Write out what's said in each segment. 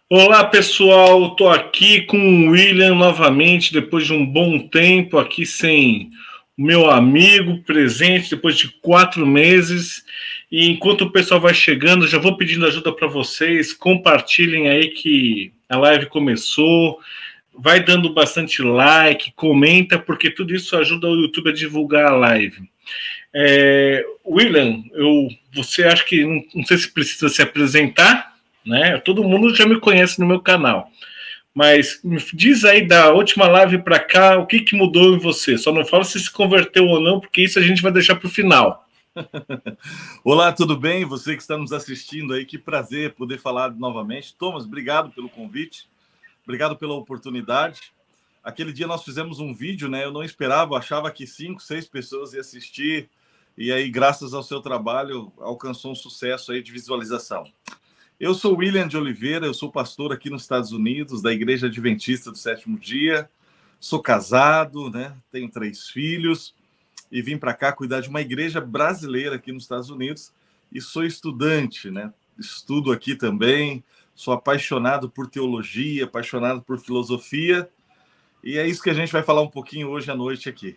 Olá pessoal, estou aqui com o William novamente, depois de um bom tempo aqui sem o meu amigo presente, depois de 4 meses. E enquanto o pessoal vai chegando, já vou pedindo ajuda para vocês, compartilhem aí que a live começou, vai dando bastante like, comenta, porque tudo isso ajuda o YouTube a divulgar a live. William, você acha que, não sei se precisa se apresentar, né? Todo mundo já me conhece no meu canal. Mas me diz aí da última live para cá, o que mudou em você? Só não fala se converteu ou não, porque isso a gente vai deixar para o final. Olá, tudo bem? Você que está nos assistindo aí, que prazer poder falar novamente. Thomas, obrigado pelo convite, obrigado pela oportunidade. Aquele dia nós fizemos um vídeo, né? Eu não esperava, achava que 5, 6 pessoas iam assistir, e aí, graças ao seu trabalho, alcançou um sucesso aí de visualização. Eu sou William de Oliveira, eu sou pastor aqui nos Estados Unidos, da Igreja Adventista do Sétimo Dia. Sou casado, né? Tenho 3 filhos e vim para cá cuidar de uma igreja brasileira aqui nos Estados Unidos. E sou estudante, né? Estudo aqui também, sou apaixonado por teologia, apaixonado por filosofia. E é isso que a gente vai falar um pouquinho hoje à noite aqui.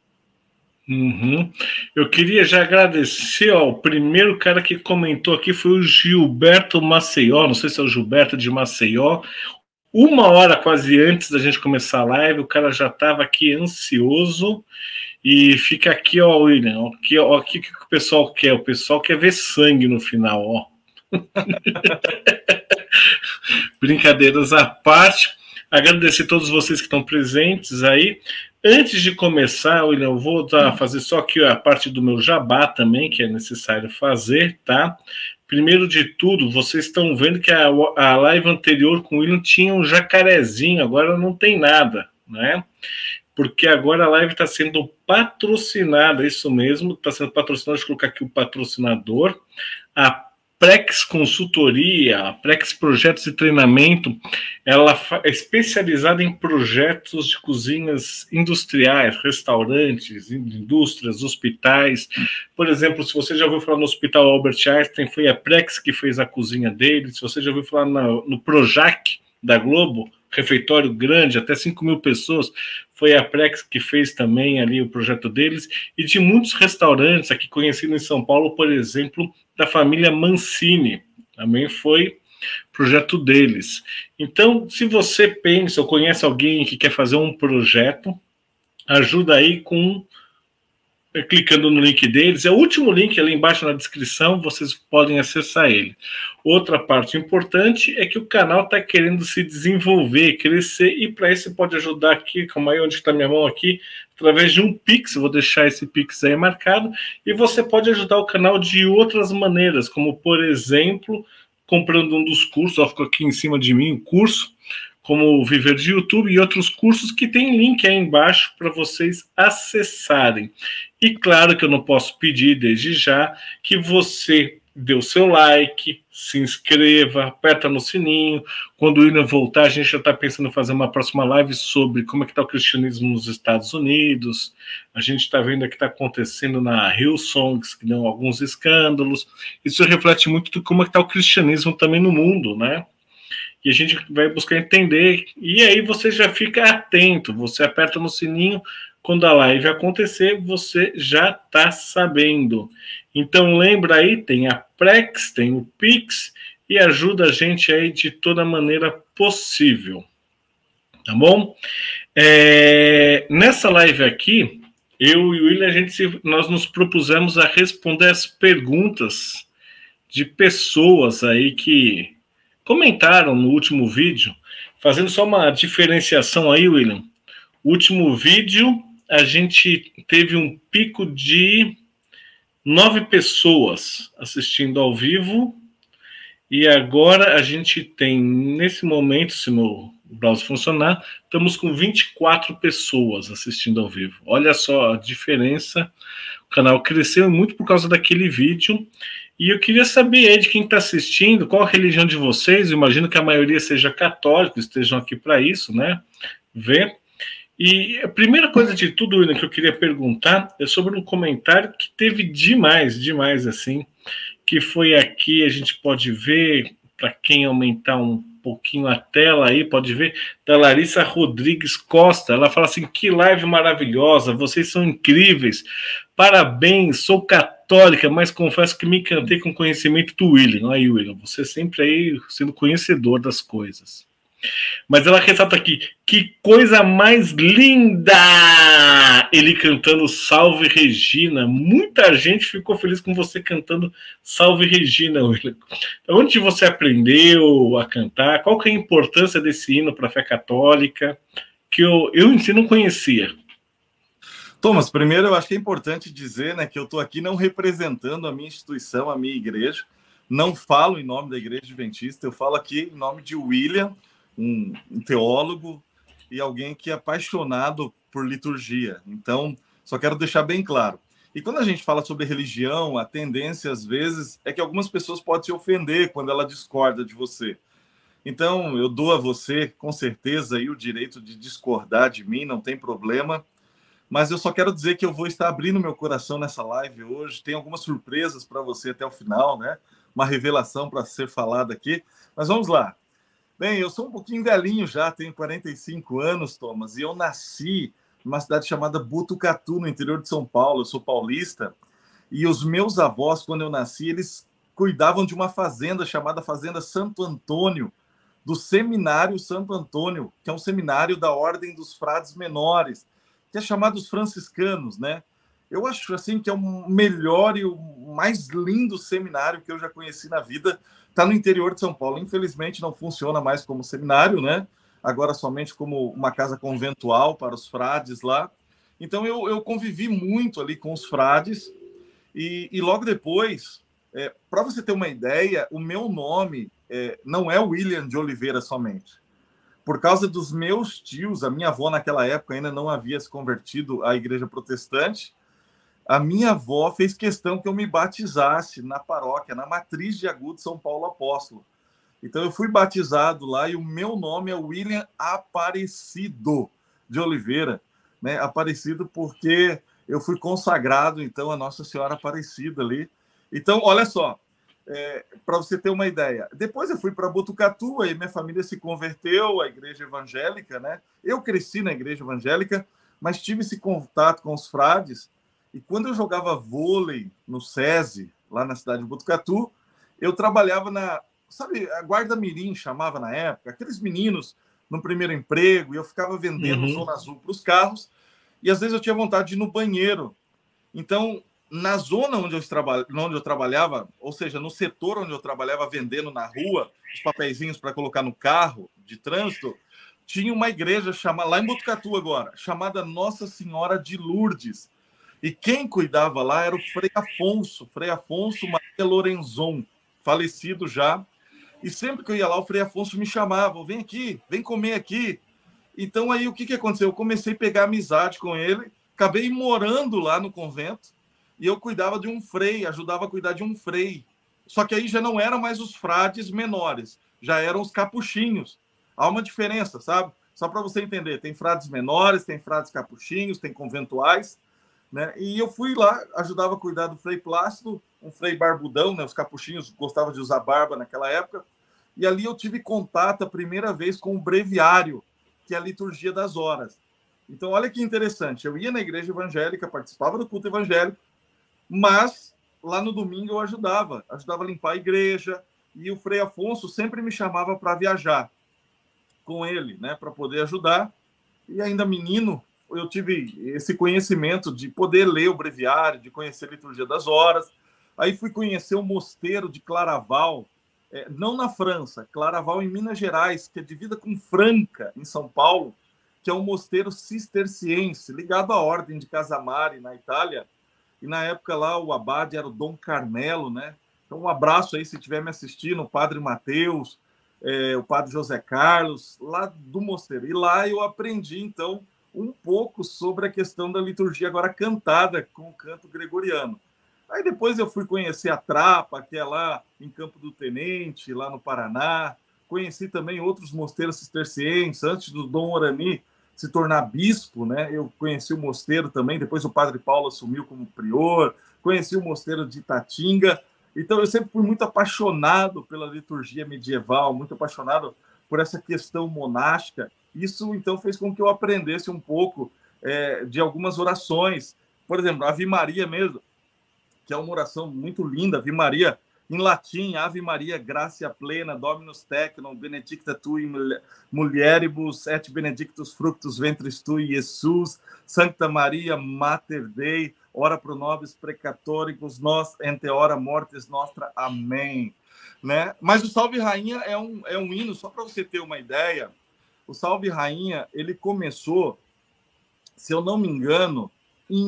Eu queria já agradecer, ó, o primeiro cara que comentou aqui foi o Gilberto Maceió, não sei se é o Gilberto de Maceió. 1 hora quase antes da gente começar a live, o cara já estava aqui ansioso. E fica aqui, ó, William, aqui, ó, aqui que o pessoal quer. O pessoal quer ver sangue no final, ó. Brincadeiras à parte. Agradecer a todos vocês que estão presentes aí. Antes de começar, William, eu vou fazer só aqui a parte do meu jabá também, que é necessário fazer, tá? Primeiro de tudo, vocês estão vendo que a live anterior com o William tinha um jacarezinho, agora não tem nada, né? Porque agora a live está sendo patrocinada, isso mesmo, está sendo patrocinada, deixa eu colocar aqui o patrocinador, a Prex Consultoria, a Prex Projetos e Treinamento, ela é especializada em projetos de cozinhas industriais, restaurantes, indústrias, hospitais. Por exemplo, se você já ouviu falar no Hospital Albert Einstein, foi a Prex que fez a cozinha dele. Se você já ouviu falar no Projac da Globo, refeitório grande, até 5.000 pessoas, foi a Prex que fez também ali o projeto deles, e de muitos restaurantes aqui conhecidos em São Paulo, por exemplo, da família Mancini, também foi projeto deles. Então, se você pensa ou conhece alguém que quer fazer um projeto, ajuda aí clicando no link deles, é o último link ali embaixo na descrição, vocês podem acessar ele. Outra parte importante é que o canal está querendo se desenvolver, crescer, e para isso você pode ajudar aqui, como aí onde está minha mão aqui, através de um Pix, vou deixar esse Pix aí marcado, e você pode ajudar o canal de outras maneiras, como por exemplo, comprando um dos cursos, ó, ficou aqui em cima de mim o curso, como Viver de YouTube e outros cursos que tem link aí embaixo para vocês acessarem. E claro que eu não posso pedir desde já que você dê o seu like, se inscreva, aperta no sininho. Quando o William voltar, a gente já está pensando em fazer uma próxima live sobre como é que está o cristianismo nos Estados Unidos. A gente está vendo o que está acontecendo na Hillsong, que deu alguns escândalos. Isso reflete muito de como é que está o cristianismo também no mundo, né? E a gente vai buscar entender, e aí você já fica atento, você aperta no sininho, quando a live acontecer, você já está sabendo. Então lembra aí, tem a Prex, tem o Pix, e ajuda a gente aí de toda maneira possível. Tá bom? Nessa live aqui, eu e o William, nós nos propusemos a responder as perguntas de pessoas aí que comentaram no último vídeo, fazendo só uma diferenciação aí, William. O último vídeo, a gente teve um pico de 9 pessoas assistindo ao vivo, e agora a gente tem, nesse momento, se meu browser funcionar, estamos com 24 pessoas assistindo ao vivo. Olha só a diferença, o canal cresceu muito por causa daquele vídeo. E eu queria saber aí de quem está assistindo, qual a religião de vocês. Eu imagino que a maioria seja católico, estejam aqui para isso, né? Ver. E a primeira coisa de tudo, William, que eu queria perguntar é sobre um comentário que teve demais, assim, que foi aqui, a gente pode ver, para quem aumentar um pouquinho a tela aí, pode ver, da Larissa Rodrigues Costa. Ela fala assim: que live maravilhosa, vocês são incríveis, parabéns, sou católica, mas confesso que me encantei com o conhecimento do William. Aí, William, você sempre aí sendo conhecedor das coisas. Mas ela ressalta aqui: que coisa mais linda! Ele cantando Salve Regina. Muita gente ficou feliz com você cantando Salve Regina, William. Onde você aprendeu a cantar? Qual que é a importância desse hino para a fé católica? Que eu em si não conhecia. Thomas, primeiro eu acho que é importante dizer, né, que eu estou aqui não representando a minha instituição, a minha igreja. Não falo em nome da Igreja Adventista, eu falo aqui em nome de William, um teólogo e alguém que é apaixonado por liturgia. Então, só quero deixar bem claro. E quando a gente fala sobre religião, a tendência, às vezes, é que algumas pessoas podem se ofender quando ela discorda de você. Então, eu dou a você, com certeza, aí, o direito de discordar de mim, não tem problema. Mas eu só quero dizer que eu vou estar abrindo meu coração nessa live hoje. Tem algumas surpresas para você até o final, né? Uma revelação para ser falada aqui. Mas vamos lá. Bem, eu sou um pouquinho velhinho já, tenho 45 anos, Thomas, e eu nasci numa cidade chamada Botucatu, no interior de São Paulo. Eu sou paulista, e os meus avós, quando eu nasci, eles cuidavam de uma fazenda chamada Fazenda Santo Antônio, do Seminário Santo Antônio, que é um seminário da Ordem dos Frades Menores, que é chamado os franciscanos, né? Eu acho assim que é o melhor e o mais lindo seminário que eu já conheci na vida. Está no interior de São Paulo. Infelizmente não funciona mais como seminário, né? Agora somente como uma casa conventual para os frades lá. Então eu convivi muito ali com os frades e logo depois, para você ter uma ideia, o meu nome não é William de Oliveira somente. Por causa dos meus tios, a minha avó naquela época ainda não havia se convertido à igreja protestante, a minha avó fez questão que eu me batizasse na paróquia, na Matriz de Agudo São Paulo Apóstolo. Então eu fui batizado lá e o meu nome é William Aparecido de Oliveira, né? Aparecido porque eu fui consagrado então a Nossa Senhora Aparecida ali. Então, olha só, para você ter uma ideia. Depois eu fui para Botucatu, aí minha família se converteu à igreja evangélica, né? Eu cresci na igreja evangélica, mas tive esse contato com os frades. E quando eu jogava vôlei no SESI, lá na cidade de Botucatu, eu trabalhava sabe, a Guarda Mirim chamava na época, aqueles meninos no primeiro emprego, e eu ficava vendendo Zona Azul para os carros, e às vezes eu tinha vontade de ir no banheiro. Então, na zona onde eu trabalhava, ou seja, no setor onde eu trabalhava vendendo na rua, os papeizinhos para colocar no carro de trânsito, tinha uma igreja lá em Botucatu agora, chamada Nossa Senhora de Lourdes. E quem cuidava lá era o Frei Afonso Maria Lorenzon, falecido já. E sempre que eu ia lá, o Frei Afonso me chamava: vem aqui, vem comer aqui. Então aí o que aconteceu? Eu comecei a pegar amizade com ele, acabei morando lá no convento, e eu cuidava de um frei, ajudava a cuidar de um frei. Só que aí já não eram mais os frades menores, já eram os capuchinhos. Há uma diferença, sabe? Só para você entender, tem frades menores, tem frades capuchinhos, tem conventuais, né? E eu fui lá, ajudava a cuidar do Frei Plácido, um frei barbudão, né? Os capuchinhos gostavam de usar barba naquela época. E ali eu tive contato a primeira vez com o breviário, que é a liturgia das horas. Então, olha que interessante. Eu ia na igreja evangélica, participava do culto evangélico, mas lá no domingo eu ajudava a limpar a igreja, e o Frei Afonso sempre me chamava para viajar com ele, né? Para poder ajudar. E ainda menino, eu tive esse conhecimento de poder ler o breviário, de conhecer a liturgia das horas. Aí fui conhecer o mosteiro de Claraval, não na França, Claraval em Minas Gerais, que é divisa com Franca, em São Paulo, que é um mosteiro cisterciense, ligado à Ordem de Casamari, na Itália. E na época lá o abade era o Dom Carmelo, né? Então um abraço aí, se estiver me assistindo, o Padre Mateus, o Padre José Carlos, lá do mosteiro. E lá eu aprendi, então, um pouco sobre a questão da liturgia agora cantada com o canto gregoriano. Aí depois eu fui conhecer a Trapa, que é lá em Campo do Tenente, lá no Paraná. Conheci também outros mosteiros cistercienses, antes do Dom Orani se tornar bispo, né? Eu conheci o mosteiro também, depois o Padre Paulo assumiu como prior, conheci o mosteiro de Itatinga. Então eu sempre fui muito apaixonado pela liturgia medieval, muito apaixonado por essa questão monástica. Isso, então, fez com que eu aprendesse um pouco de algumas orações. Por exemplo, a Ave Maria mesmo, que é uma oração muito linda, Ave Maria, em latim, Ave Maria, gratia plena, Dominus tecum, benedicta tu in mulieribus, et benedictus fructus ventris tui, Jesus, Sancta Maria, Mater Dei, ora pro nobis peccatoribus, nós ente hora mortis nostra. Amém. Né? Mas o Salve Rainha é um hino, só para você ter uma ideia, o Salve Rainha, ele começou, se eu não me engano, em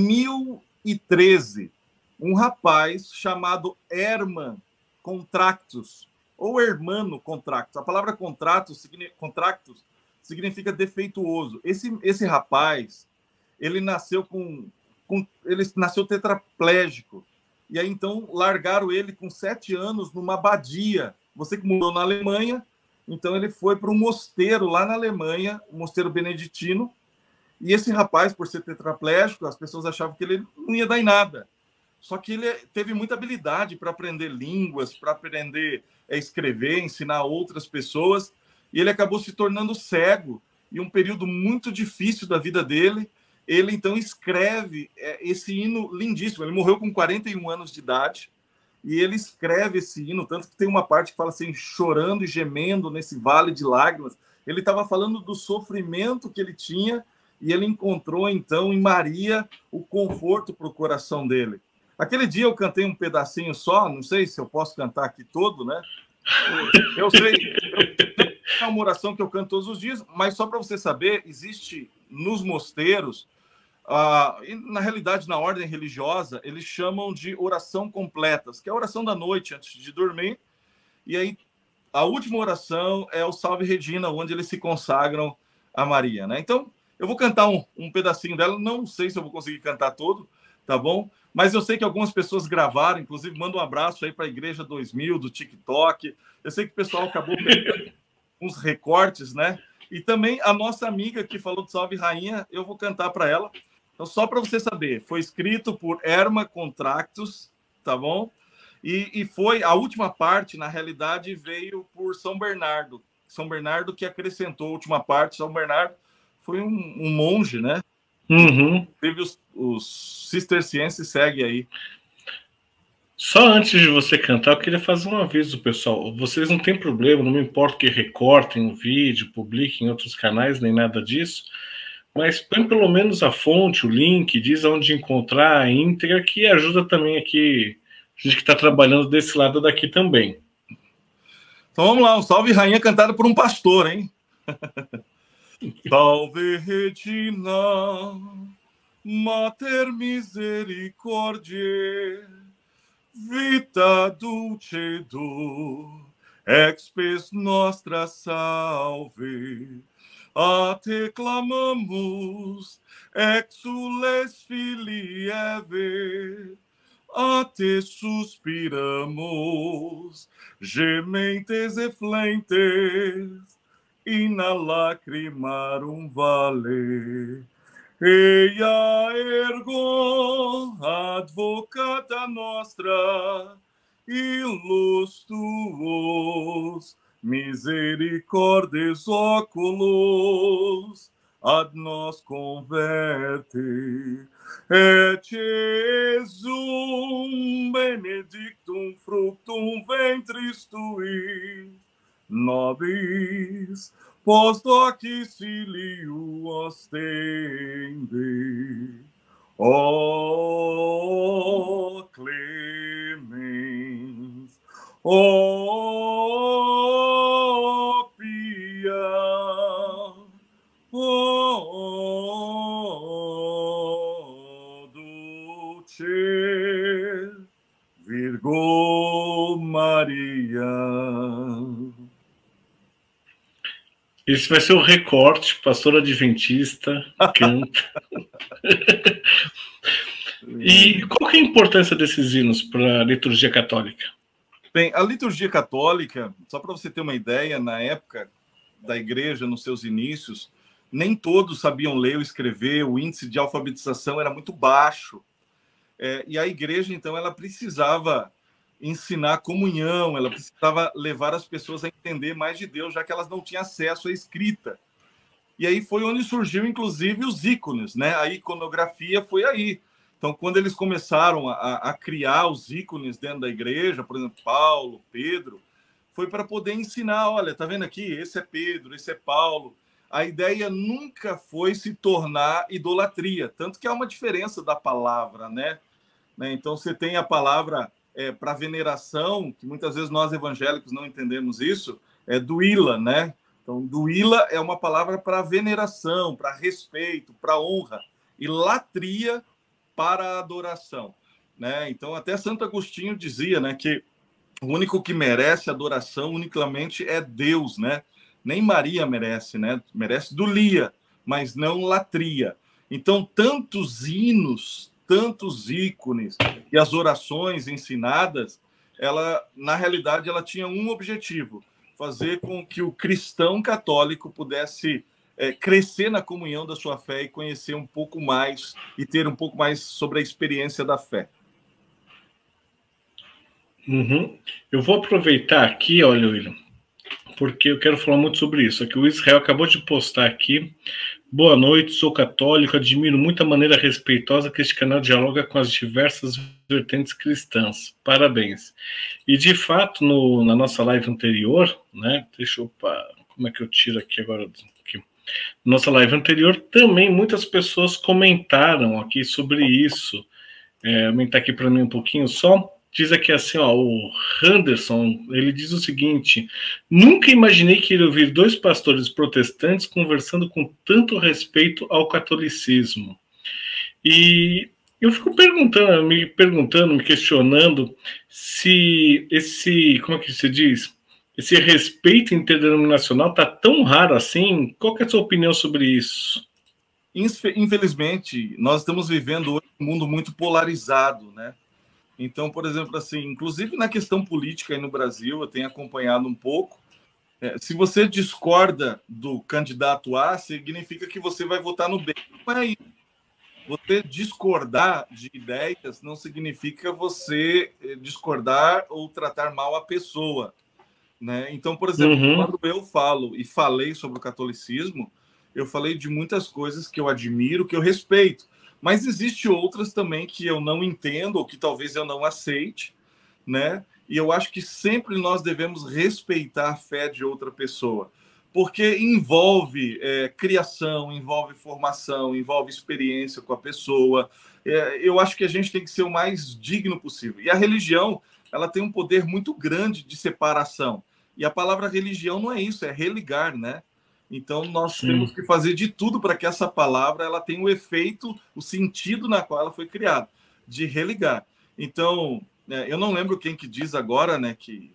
1013, um rapaz chamado Herman Contractus, ou Hermano Contractus. A palavra contractus significa defeituoso. Esse rapaz, ele nasceu ele nasceu tetraplégico. E aí, então, largaram ele com 7 anos numa abadia. Você que morou na Alemanha, então ele foi para um mosteiro lá na Alemanha, um mosteiro beneditino. E esse rapaz, por ser tetraplégico, as pessoas achavam que ele não ia dar em nada. Só que ele teve muita habilidade para aprender línguas, para aprender a escrever, ensinar outras pessoas. E ele acabou se tornando cego. E um período muito difícil da vida dele, ele então escreve esse hino lindíssimo. Ele morreu com 41 anos de idade. E ele escreve esse hino, tanto que tem uma parte que fala assim, chorando e gemendo nesse vale de lágrimas. Ele estava falando do sofrimento que ele tinha e ele encontrou, então, em Maria, o conforto para o coração dele. Aquele dia eu cantei um pedacinho só, não sei se eu posso cantar aqui todo, né? Eu sei, é uma oração que eu canto todos os dias, mas só para você saber, existe nos mosteiros, e na realidade, na ordem religiosa, eles chamam de oração completas, que é a oração da noite, antes de dormir, e aí a última oração é o Salve Regina, onde eles se consagram a Maria, né? Então, eu vou cantar um pedacinho dela, não sei se eu vou conseguir cantar todo, tá bom? Mas eu sei que algumas pessoas gravaram, inclusive manda um abraço aí para a Igreja 2000 do TikTok. Eu sei que o pessoal acabou pegando uns recortes, né? E também a nossa amiga que falou do Salve Rainha, eu vou cantar para ela. Então, só para você saber, foi escrito por Herman Contractus, tá bom? E foi a última parte, na realidade, veio por São Bernardo. São Bernardo que acrescentou a última parte. São Bernardo foi um monge, né? Uhum. Teve os cistercienses seguem aí. Só antes de você cantar, eu queria fazer um aviso, pessoal. Vocês não têm problema, não me importa que recortem o vídeo, publiquem em outros canais, nem nada disso. Mas põe pelo menos a fonte, o link, diz onde encontrar a íntegra, que ajuda também aqui, a gente que está trabalhando desse lado daqui também. Então vamos lá, um Salve Rainha cantado por um pastor, hein? Salve Regina, Mater Misericordiae, vita dulcedo, expes nostra salve. A te clamamos, exules filii Eve, a te suspiramos, gementes e flentes, in lacrimarum vale. Eia ergo, advocata nostra, ilus tuos, misericordes oculos, ad nos converte. Et Jesum benedictum fructum ventris tui, nobis post hoc filio ostende. O clemens, o pia, o dulce Virgo Maria. Esse vai ser o recorte, pastor adventista, canta. E qual que é a importância desses hinos para a liturgia católica? Bem, a liturgia católica, só para você ter uma ideia, na época da igreja, nos seus inícios, nem todos sabiam ler ou escrever, o índice de alfabetização era muito baixo. E a igreja, então, ela precisava ensinar comunhão, ela precisava levar as pessoas a entender mais de Deus, já que elas não tinham acesso à escrita. E aí foi onde surgiu, inclusive, os ícones, né? A iconografia foi aí. Então, quando eles começaram a criar os ícones dentro da igreja, por exemplo, Paulo, Pedro, foi para poder ensinar, olha, tá vendo aqui? Esse é Pedro, esse é Paulo. A ideia nunca foi se tornar idolatria, tanto que há uma diferença da palavra, né? Então, você tem a palavra para veneração, que muitas vezes nós evangélicos não entendemos isso, é duíla, né? Então, duíla é uma palavra para veneração, para respeito, para honra, e latria para adoração, né? Então, até Santo Agostinho dizia, né, que o único que merece adoração unicamente é Deus, né? Nem Maria merece, né? Merece dulia, mas não latria. Então, tantos hinos, tantos ícones e as orações ensinadas, ela, na realidade, ela tinha um objetivo: fazer com que o cristão católico pudesse crescer na comunhão da sua fé e conhecer um pouco mais e ter um pouco mais sobre a experiência da fé. Uhum. Eu vou aproveitar aqui, olha, William, porque eu quero falar muito sobre isso. Aqui o Israel acabou de postar aqui: boa noite, sou católico, admiro muito a maneira respeitosa que este canal dialoga com as diversas vertentes cristãs. Parabéns. E de fato, na nossa live anterior, né? Deixa eu. Como é que eu tiro aqui agora? Aqui. Nossa live anterior, também muitas pessoas comentaram aqui sobre isso. Aumentar aqui para mim um pouquinho só. Diz aqui assim, ó, o Henderson, ele diz o seguinte: nunca imaginei que iria ouvir dois pastores protestantes conversando com tanto respeito ao catolicismo. E eu fico me questionando se como é que se diz? Esse respeito interdenominacional está tão raro assim. Qual que é a sua opinião sobre isso? Infelizmente, nós estamos vivendo hoje um mundo muito polarizado, né? Então, por exemplo, assim, inclusive na questão política aí no Brasil, eu tenho acompanhado um pouco. Se você discorda do candidato A, significa que você vai votar no B. Não é isso. Você discordar de ideias não significa você discordar ou tratar mal a pessoa, né? Então, por exemplo, quando eu falo e falei sobre o catolicismo, eu falei de muitas coisas que eu admiro, que eu respeito. Mas existe outras também que eu não entendo ou que talvez eu não aceite, né? E eu acho que sempre nós devemos respeitar a fé de outra pessoa, porque envolve criação, envolve formação, envolve experiência com a pessoa. Eu acho que a gente tem que ser o mais digno possível. E a religião, ela tem um poder muito grande de separação. E a palavra religião não é isso, é religar, né? Então, nós temos que fazer de tudo para que essa palavra ela tenha o efeito, o sentido na qual ela foi criada, de religar. Então, eu não lembro quem que diz agora, né, que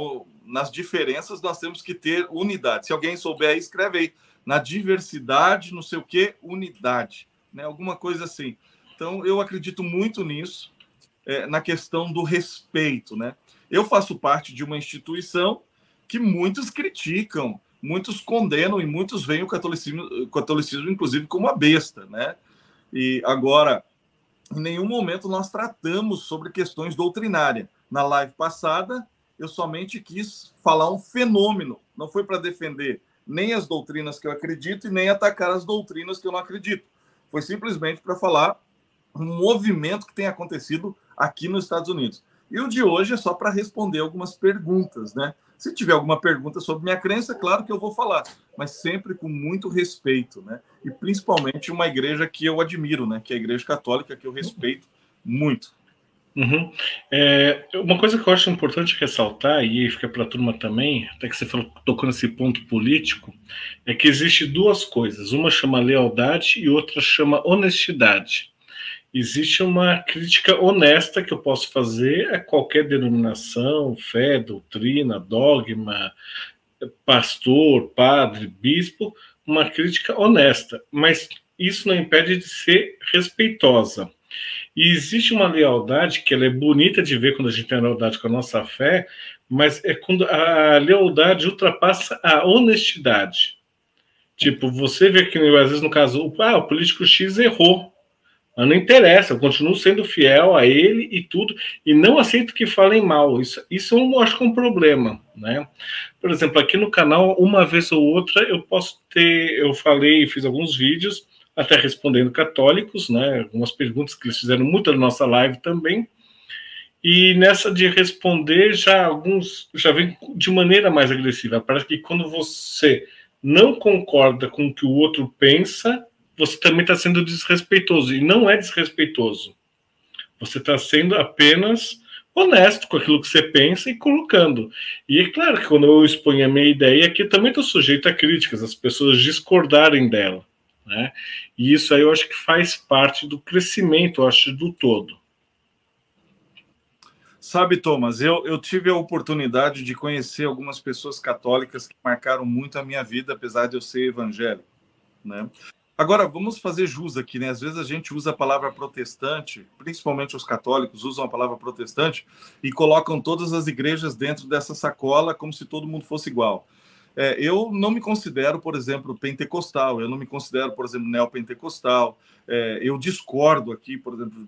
nas diferenças nós temos que ter unidade. Se alguém souber aí, escreve aí. Na diversidade, não sei o quê, unidade. Né, alguma coisa assim. Então, eu acredito muito nisso, na questão do respeito. Né? Eu faço parte de uma instituição que muitos criticam, muitos condenam e muitos veem o catolicismo inclusive, como uma besta, né? E agora, em nenhum momento nós tratamos sobre questões doutrinárias. Na live passada, eu somente quis falar um fenômeno. Não foi para defender nem as doutrinas que eu acredito e nem atacar as doutrinas que eu não acredito. Foi simplesmente para falar um movimento que tem acontecido aqui nos Estados Unidos. E o de hoje é só para responder algumas perguntas, né? Se tiver alguma pergunta sobre minha crença, claro que eu vou falar, mas sempre com muito respeito, né? E principalmente uma igreja que eu admiro, né? Que é a Igreja Católica, que eu respeito muito. Uma coisa que eu acho importante ressaltar, e fica para a turma também, até que você tocou nesse ponto político, é que existe duas coisas. Uma chama lealdade e outra chama honestidade. Existe uma crítica honesta que eu posso fazer a qualquer denominação, fé, doutrina, dogma, pastor, padre, bispo, uma crítica honesta, mas isso não impede de ser respeitosa. E existe uma lealdade que ela é bonita de ver quando a gente tem lealdade com a nossa fé, mas é quando a lealdade ultrapassa a honestidade. Tipo, você vê que às vezes no caso, o político X errou, Mas não interessa, eu continuo sendo fiel a ele e tudo, e não aceito que falem mal. Isso eu acho que é um problema, né? Por exemplo, aqui no canal, uma vez ou outra, eu falei, fiz alguns vídeos, até respondendo católicos, né? Algumas perguntas que eles fizeram muito na nossa live também. E nessa de responder, alguns já vem de maneira mais agressiva. Parece que quando você não concorda com o que o outro pensa, você também está sendo desrespeitoso. E não é desrespeitoso. Você está sendo apenas honesto com aquilo que você pensa e colocando. E é claro que quando eu exponho a minha ideia, aqui eu também estou sujeito a críticas, as pessoas discordarem dela, né? E isso aí eu acho que faz parte do crescimento, eu acho, do todo. Sabe, Thomas, eu tive a oportunidade de conhecer algumas pessoas católicas que marcaram muito a minha vida, apesar de eu ser evangélico, né? Agora, vamos fazer jus aqui, né? Às vezes a gente usa a palavra protestante, principalmente os católicos usam a palavra protestante e colocam todas as igrejas dentro dessa sacola como se todo mundo fosse igual. Eu não me considero, por exemplo, pentecostal, eu não me considero, por exemplo, neopentecostal. Eu discordo aqui, por exemplo,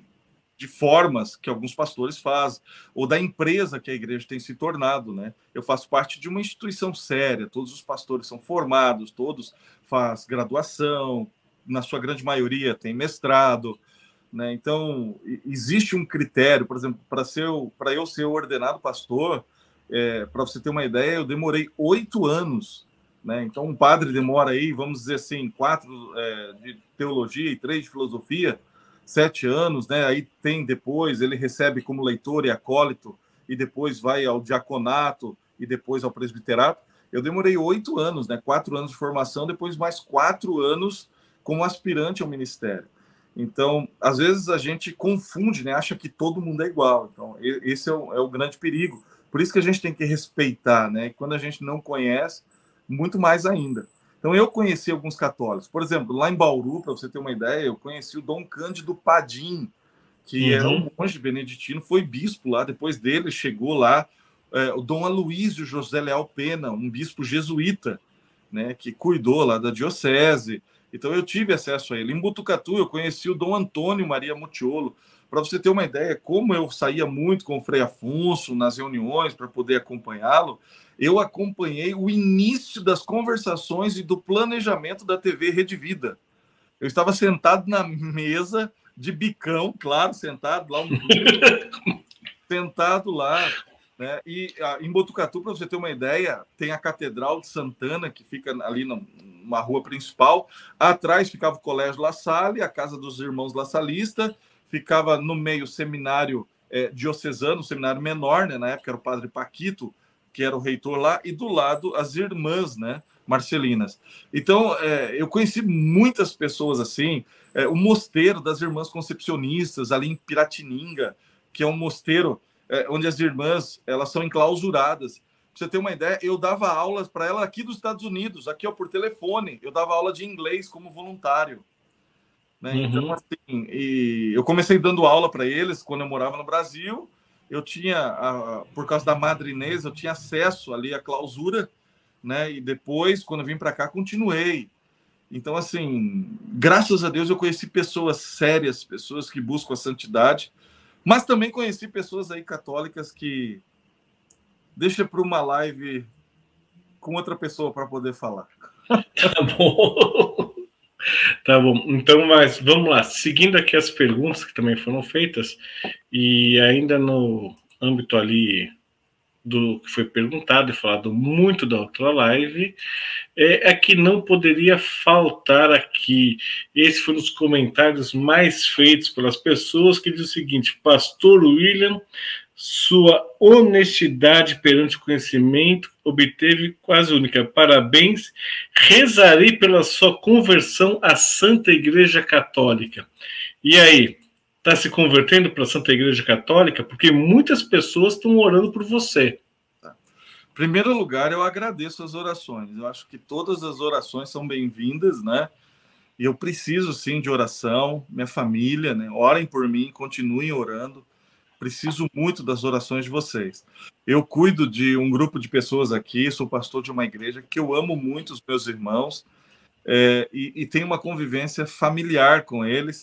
de formas que alguns pastores fazem, ou da empresa que a igreja tem se tornado, né? Eu faço parte de uma instituição séria, todos os pastores são formados, todos fazem graduação, na sua grande maioria tem mestrado, né? Então, existe um critério, por exemplo, para eu ser ordenado pastor, para você ter uma ideia, eu demorei 8 anos, né? Então, um padre demora aí, vamos dizer assim, 4 de teologia e 3 de filosofia, 7 anos, né? Aí tem depois, ele recebe como leitor e acólito, e depois vai ao diaconato, e depois ao presbiterato. Eu demorei 8 anos, né? 4 anos de formação, depois mais 4 anos como aspirante ao ministério. Então, às vezes a gente confunde, né? Acha que todo mundo é igual. Então, esse é o grande perigo. Por isso que a gente tem que respeitar, né? Quando a gente não conhece, muito mais ainda. Então, eu conheci alguns católicos. Por exemplo, lá em Bauru, para você ter uma ideia, eu conheci o Dom Cândido Padim, que era um monge beneditino, foi bispo lá. Depois dele, chegou lá o Dom Aloísio José Leal Pena, um bispo jesuíta, né, que cuidou lá da diocese. Então, eu tive acesso a ele. Em Botucatu, eu conheci o Dom Antônio Maria Mutiolo. Para você ter uma ideia, como eu saía muito com o Frei Afonso nas reuniões para poder acompanhá-lo, eu acompanhei o início das conversações e do planejamento da TV Rede Vida. Eu estava sentado na mesa de bicão, claro, sentado lá, sentado lá, né? E em Botucatu, para você ter uma ideia, tem a Catedral de Santana, que fica ali numa rua principal. Atrás ficava o Colégio La Salle, a casa dos irmãos La Salista, ficava no meio o seminário diocesano, o seminário menor, né? Na época era o padre Paquito, que era o reitor lá, e do lado as irmãs, né, marcelinas. Então, eu conheci muitas pessoas assim, o mosteiro das irmãs concepcionistas, ali em Piratininga, que é um mosteiro onde as irmãs elas são enclausuradas. Pra você ter uma ideia, eu dava aulas para ela aqui dos Estados Unidos, aqui ó, por telefone, eu dava aula de inglês como voluntário. Né? Então, assim, eu comecei dando aula para eles quando eu morava no Brasil. Eu tinha, por causa da Madre Inês, eu tinha acesso ali à clausura, né? E depois, quando eu vim para cá, continuei. Então, assim, graças a Deus eu conheci pessoas sérias, pessoas que buscam a santidade, mas também conheci pessoas aí católicas que deixa para uma live com outra pessoa para poder falar. Tá bom. Tá bom. Então, mas vamos lá. Seguindo aqui as perguntas que também foram feitas, e ainda no âmbito ali do que foi perguntado e falado muito da outra live, é que não poderia faltar aqui. Esse foi um dos comentários mais feitos pelas pessoas, que diz o seguinte: Pastor William, sua honestidade perante o conhecimento obteve quase única. Parabéns. Rezarei pela sua conversão à Santa Igreja Católica. E aí, está se convertendo para a Santa Igreja Católica? Porque muitas pessoas estão orando por você. Em primeiro lugar, eu agradeço as orações. Eu acho que todas as orações são bem-vindas, né? E eu preciso, sim, de oração. Minha família, né? Orem por mim, continuem orando. Preciso muito das orações de vocês. Eu cuido de um grupo de pessoas aqui, sou pastor de uma igreja que eu amo muito os meus irmãos e tenho uma convivência familiar com eles.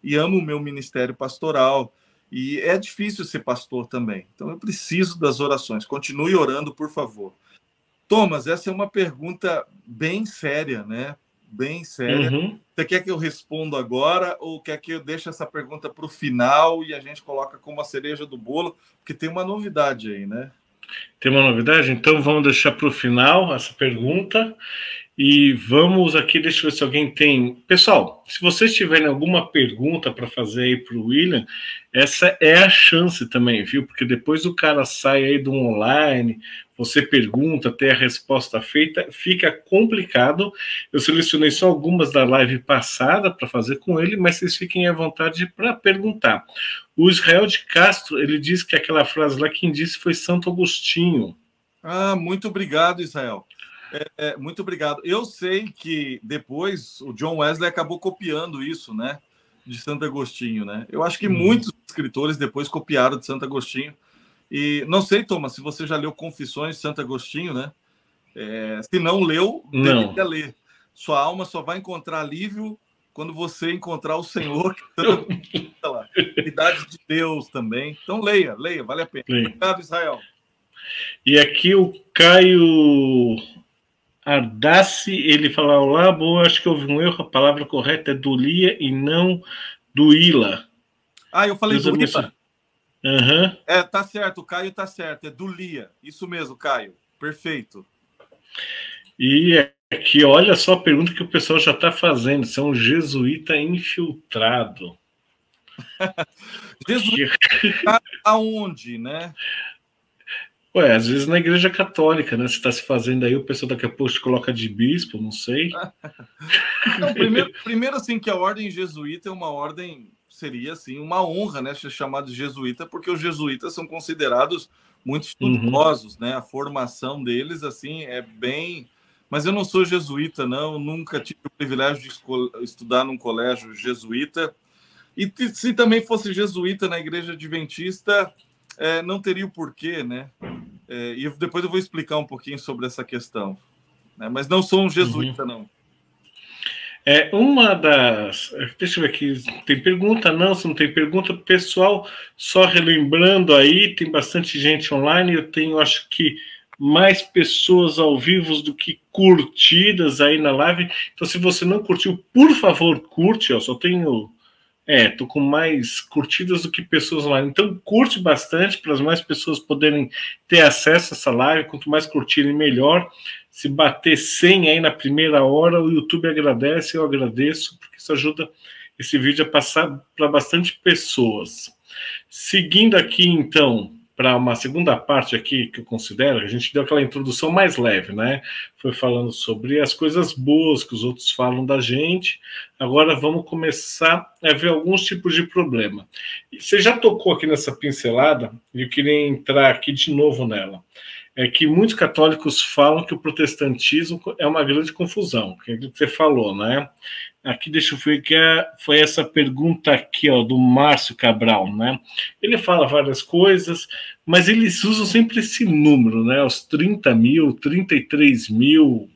e amo o meu ministério pastoral. E é difícil ser pastor também. Então eu preciso das orações. Continue orando, por favor. Thomas, essa é uma pergunta bem séria, né? Bem séria. Uhum. Você quer que eu responda agora ou quer que eu deixe essa pergunta para o final e a gente coloca como a cereja do bolo? Porque tem uma novidade aí, né? Tem uma novidade? Então vamos deixar para o final essa pergunta. E vamos aqui, deixa eu ver se alguém tem. Pessoal, se vocês tiverem alguma pergunta para fazer aí para o William, essa é a chance também, viu? Porque depois o cara sai aí do online, você pergunta, tem a resposta feita, fica complicado. Eu selecionei só algumas da live passada para fazer com ele, mas vocês fiquem à vontade para perguntar. O Israel de Castro, ele diz que aquela frase lá, quem disse foi Santo Agostinho. Ah, muito obrigado, Israel. Muito obrigado. Eu sei que depois o John Wesley acabou copiando isso, né? De Santo Agostinho, né? Eu acho que muitos escritores depois copiaram de Santo Agostinho. E não sei, Thomas, se você já leu Confissões de Santo Agostinho, né? Se não leu, deveria ler. Sua alma só vai encontrar alívio quando você encontrar o Senhor, que tá lá. Idade de Deus também. Então leia, vale a pena. Leia. Obrigado, Israel. E aqui o Caio Ardassi, ele fala: olá, boa, acho que houve um erro, a palavra correta é Dulia e não Duila. Ah, eu falei Duila? Uhum. Tá certo, o Caio tá certo, é Dulia. Isso mesmo, Caio. Perfeito. E aqui, olha só a pergunta que o pessoal já está fazendo: se é um jesuíta infiltrado. Jesuíta aonde, né? Ué, às vezes na igreja católica, né? Você está se fazendo aí, o pessoal daqui a pouco te coloca de bispo, não sei. Então, primeiro, assim, que a ordem jesuíta é uma ordem, seria, assim, uma honra, né? Ser chamado de jesuíta, porque os jesuítas são considerados muito estudiosos, né? A formação deles, assim, é bem... Mas eu não sou jesuíta, não. Nunca tive o privilégio de estudar num colégio jesuíta. E se também fosse jesuíta na igreja adventista, não teria o porquê, né? E depois eu vou explicar um pouquinho sobre essa questão. Né? Mas não sou um jesuíta, não. Uma das... Deixa eu ver aqui. Tem pergunta? Não, se não tem pergunta, pessoal, só relembrando aí, tem bastante gente online, eu tenho, acho que, mais pessoas ao vivo do que curtidas aí na live. Então, se você não curtiu, por favor, curte. Eu só tenho... tô com mais curtidas do que pessoas online. Então, curte bastante para as mais pessoas poderem ter acesso a essa live. Quanto mais curtirem, melhor. Se bater 100 aí na primeira hora, o YouTube agradece, eu agradeço, porque isso ajuda esse vídeo a passar para bastante pessoas. Seguindo aqui, então, para uma segunda parte aqui que eu considero, a gente deu aquela introdução mais leve, né? Foi falando sobre as coisas boas que os outros falam da gente. Agora vamos começar a ver alguns tipos de problema. Você já tocou aqui nessa pincelada, e eu queria entrar aqui de novo nela. É que muitos católicos falam que o protestantismo é uma grande confusão, que é aquilo que você falou, né? Aqui, deixa eu ver, que foi essa pergunta aqui, ó, do Márcio Cabral, né? Ele fala várias coisas, mas eles usam sempre esse número, né? Os 30 mil, 33 mil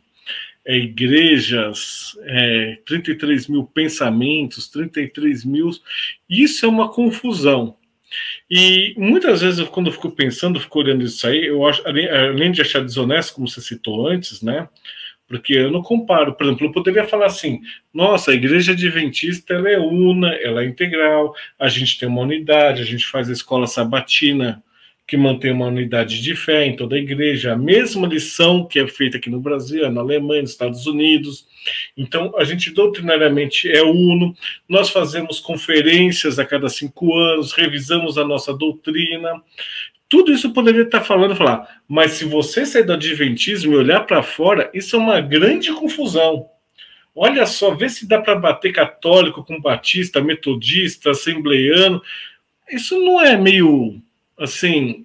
igrejas, 33 mil pensamentos, 33 mil... Isso é uma confusão. E muitas vezes, quando eu fico pensando, fico olhando isso aí, eu acho, além de achar desonesto, como você citou antes, né? Porque eu não comparo. Por exemplo, eu poderia falar assim: nossa, a igreja adventista ela é una, ela é integral, a gente tem uma unidade, a gente faz a escola sabatina que mantém uma unidade de fé em toda a igreja, a mesma lição que é feita aqui no Brasil, na Alemanha, nos Estados Unidos. Então, a gente doutrinariamente é uno, nós fazemos conferências a cada 5 anos, revisamos a nossa doutrina. Tudo isso poderia estar falar, mas se você sair do adventismo e olhar para fora, isso é uma grande confusão. Olha só, vê se dá para bater católico com batista, metodista, assembleiano. Isso não é meio, assim,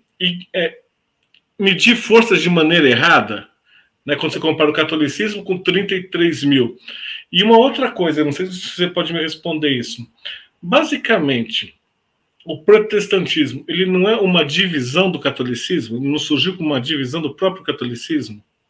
medir forças de maneira errada? Né, quando você compara o catolicismo com 33 mil. E uma outra coisa, não sei se você pode me responder isso. Basicamente, o protestantismo, ele não é uma divisão do catolicismo? Ele não surgiu como uma divisão do próprio catolicismo?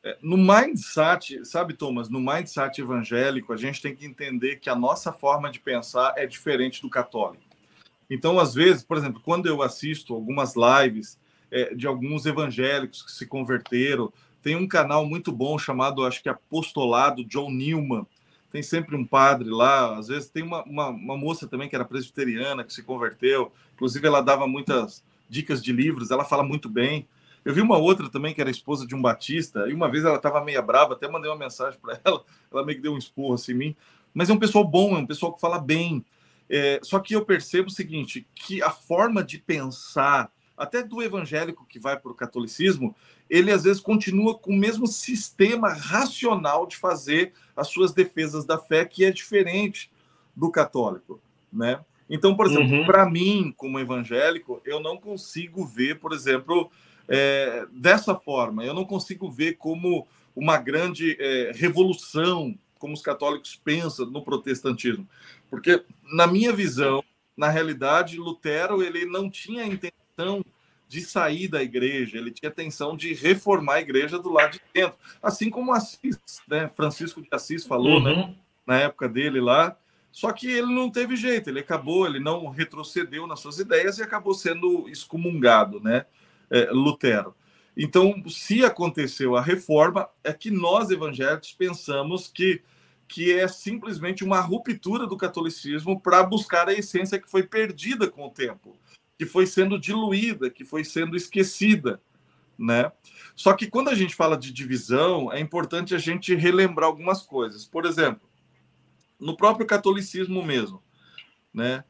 No mindset, sabe, Thomas, no mindset evangélico, a gente tem que entender que a nossa forma de pensar é diferente do católico. Então, às vezes, por exemplo, quando eu assisto algumas lives de alguns evangélicos que se converteram, tem um canal muito bom chamado, acho que Apostolado, John Newman. Tem sempre um padre lá, às vezes tem uma moça também que era presbiteriana, que se converteu. Inclusive, ela dava muitas dicas de livros, ela fala muito bem. Eu vi uma outra também, que era esposa de um batista, e uma vez ela estava meio brava, até mandei uma mensagem para ela meio que deu um esporro assim em mim. Mas é um pessoal bom, é um pessoal que fala bem. Só que eu percebo o seguinte, que a forma de pensar, até do evangélico que vai para o catolicismo, ele às vezes continua com o mesmo sistema racional de fazer as suas defesas da fé, que é diferente do católico, né? Então, por exemplo, para mim, como evangélico, eu não consigo ver, por exemplo, dessa forma. Eu não consigo ver como uma grande revolução, como os católicos pensam no protestantismo. Porque, na minha visão, na realidade, Lutero ele não tinha a intenção de sair da igreja, ele tinha a intenção de reformar a igreja do lado de dentro. Assim como Assis, né? Francisco de Assis falou, né? Na época dele lá. Só que ele não teve jeito, ele não retrocedeu nas suas ideias e acabou sendo excomungado, né? Lutero. Então, se aconteceu a reforma, é que nós evangélicos pensamos que é simplesmente uma ruptura do catolicismo para buscar a essência que foi perdida com o tempo, que foi sendo diluída, que foi sendo esquecida, né? Só que quando a gente fala de divisão, é importante a gente relembrar algumas coisas. Por exemplo, no próprio catolicismo mesmo, né?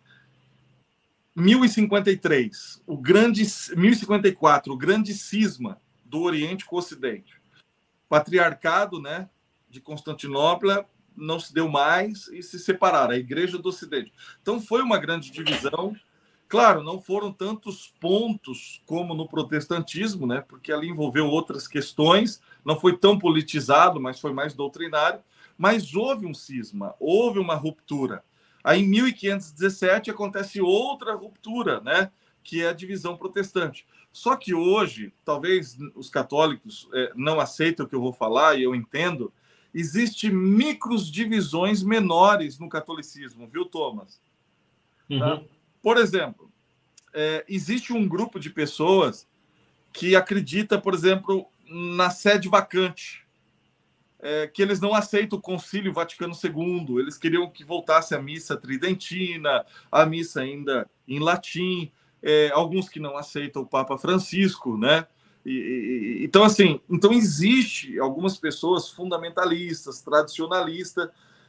1053, 1054, o grande cisma do Oriente com o Ocidente. Patriarcado, né, de Constantinopla não se deu mais e se separaram, a Igreja do Ocidente. Então foi uma grande divisão. Claro, não foram tantos pontos como no protestantismo, né, porque ali envolveu outras questões, não foi tão politizado, mas foi mais doutrinário, mas houve um cisma, houve uma ruptura. Aí, em 1517, acontece outra ruptura, né? Que é a divisão protestante. Só que hoje, talvez os católicos não aceitem o que eu vou falar, e eu entendo, existem micros divisões menores no catolicismo, viu, Thomas? Tá? Por exemplo, existe um grupo de pessoas que acredita, por exemplo, na sede vacante, que eles não aceitam o Concílio Vaticano II, eles queriam que voltasse a missa tridentina, a missa ainda em latim, alguns que não aceitam o Papa Francisco, né? Então, assim, existe algumas pessoas fundamentalistas, tradicionalistas,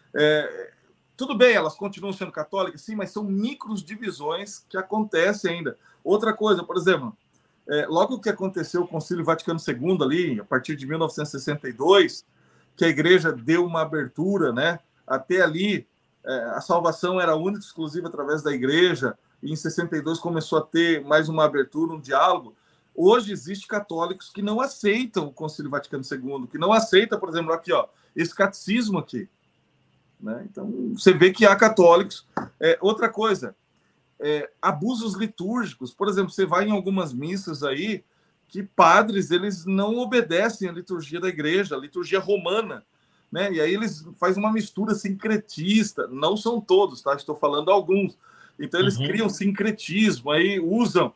tudo bem, elas continuam sendo católicas, sim, mas são micros divisões que acontecem ainda. Outra coisa, por exemplo, logo que aconteceu o Concílio Vaticano II ali, a partir de 1962, que a igreja deu uma abertura, né? Até ali, a salvação era única e exclusiva através da igreja, e em 62 começou a ter mais uma abertura, um diálogo. Hoje existem católicos que não aceitam o Concílio Vaticano II, que não aceitam, por exemplo, aqui, ó, esse catecismo aqui. Né? Então, você vê que há católicos. Outra coisa, abusos litúrgicos. Por exemplo, você vai em algumas missas aí, que padres eles não obedecem à liturgia da igreja, a liturgia romana, né? E aí eles fazem uma mistura sincretista. Não são todos, tá? Estou falando alguns. Então eles criam sincretismo, aí usam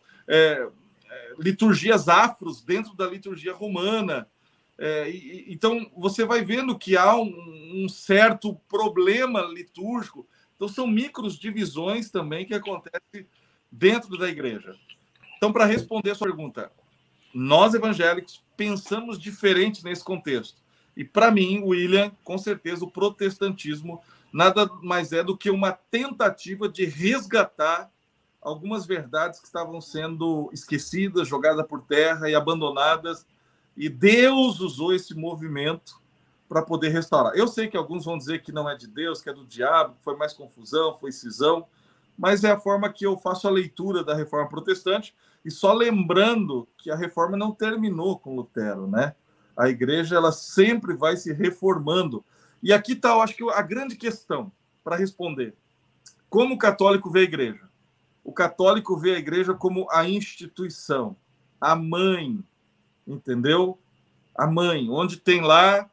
liturgias afros dentro da liturgia romana. Então você vai vendo que há um certo problema litúrgico. Então são micros divisões também que acontecem dentro da igreja. Então, para responder a sua pergunta, nós evangélicos pensamos diferente nesse contexto. E, para mim, William, com certeza, o protestantismo nada mais é do que uma tentativa de resgatar algumas verdades que estavam sendo esquecidas, jogadas por terra e abandonadas. E Deus usou esse movimento para poder restaurar. Eu sei que alguns vão dizer que não é de Deus, que é do diabo, que foi mais confusão, foi cisão, mas é a forma que eu faço a leitura da Reforma Protestante. E só lembrando que a reforma não terminou com Lutero, né? A igreja ela sempre vai se reformando. E aqui está, eu acho que a grande questão para responder. Como o católico vê a igreja? O católico vê a igreja como a instituição, a mãe, entendeu? a mãe, onde tem lá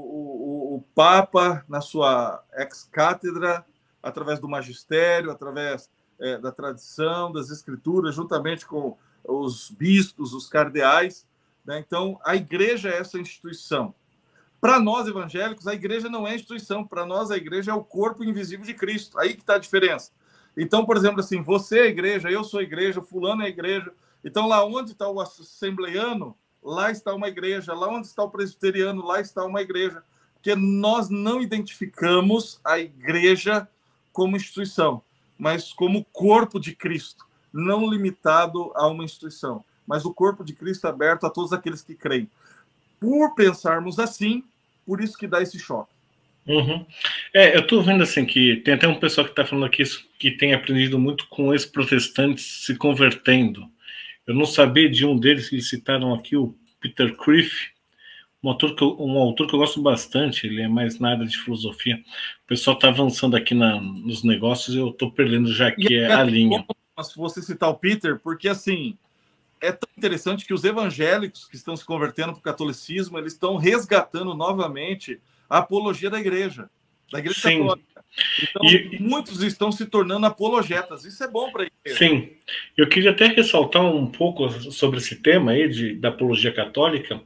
o Papa na sua ex-cátedra, através do magistério, através da tradição, das escrituras, juntamente com os bispos, os cardeais, né? Então, a igreja é essa instituição. Para nós evangélicos, a igreja não é instituição. Para nós, a igreja é o corpo invisível de Cristo. Aí que está a diferença. Então, por exemplo, assim, você é igreja, eu sou igreja, fulano é igreja. Então, lá onde está o assembleiano, lá está uma igreja. Lá onde está o presbiteriano, lá está uma igreja. Porque nós não identificamos a igreja como instituição, mas como corpo de Cristo, não limitado a uma instituição, mas o corpo de Cristo aberto a todos aqueles que creem. Por pensarmos assim, por isso que dá esse choque. Uhum. Eu estou vendo assim que tem até um pessoal que está falando aqui que tem aprendido muito com ex-protestantes se convertendo. Eu não sabia de um deles que eles citaram aqui, o Peter Criff, um autor que eu gosto bastante. Ele é mais na área de filosofia. O pessoal está avançando aqui nos negócios e eu estou perdendo já aqui a linha. Se você citar o Peter, porque assim, é tão interessante que os evangélicos que estão se convertendo para o catolicismo, eles estão resgatando novamente a apologia da igreja Sim. católica. Então, muitos estão se tornando apologetas. Isso é bom para a igreja. Sim. Eu queria até ressaltar um pouco sobre esse tema aí da apologia católica.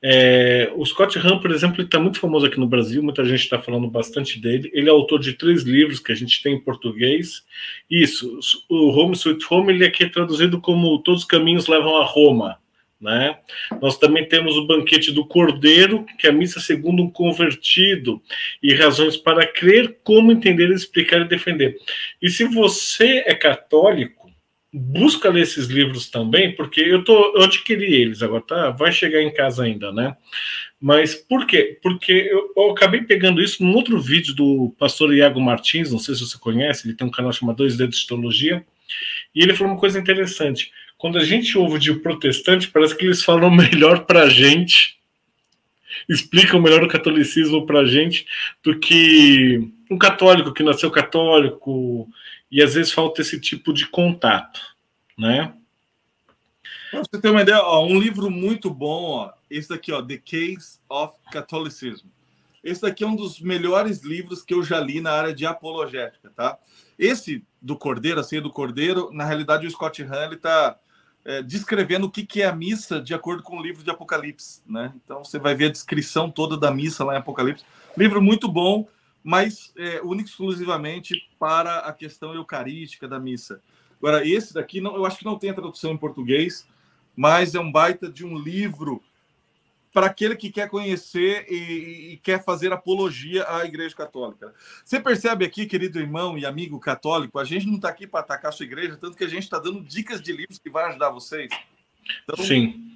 O Scott Hahn, por exemplo, ele está muito famoso aqui no Brasil, muita gente está falando bastante dele. Ele é autor de 3 livros que a gente tem em português. Isso, o Home Sweet Home, ele aqui é traduzido como Todos os Caminhos Levam a Roma, né? Nós também temos o Banquete do Cordeiro, que é a missa segundo um convertido, e razões para crer, como entender, explicar e defender. E se você é católico, busca ler esses livros também, porque eu adquiri eles agora, tá? Vai chegar em casa ainda, né? Mas por quê? Porque eu acabei pegando isso num outro vídeo do pastor Iago Martins, não sei se você conhece, ele tem um canal chamado 2 Dedos de Teologia, e ele falou uma coisa interessante. Quando a gente ouve de protestante, parece que eles falam melhor para a gente, explicam melhor o catolicismo para a gente, do que um católico que nasceu católico, e às vezes falta esse tipo de contato, né? Para você ter uma ideia, um livro muito bom, esse daqui, The Case of Catholicism. Esse daqui é um dos melhores livros que eu já li na área de apologética, tá? Esse do Cordeiro, a ceia do Cordeiro, na realidade o Scott Hahn está descrevendo o que é a missa de acordo com o livro de Apocalipse, né? Então você vai ver a descrição toda da missa lá em Apocalipse. Livro muito bom, mas único exclusivamente para a questão eucarística da missa. Agora, esse daqui, eu acho que não tem a tradução em português, mas é um baita de um livro para aquele que quer conhecer e quer fazer apologia à Igreja Católica. Você percebe aqui, querido irmão e amigo católico, a gente não está aqui para atacar a sua igreja, tanto que a gente está dando dicas de livros que vai ajudar vocês. Então... Sim.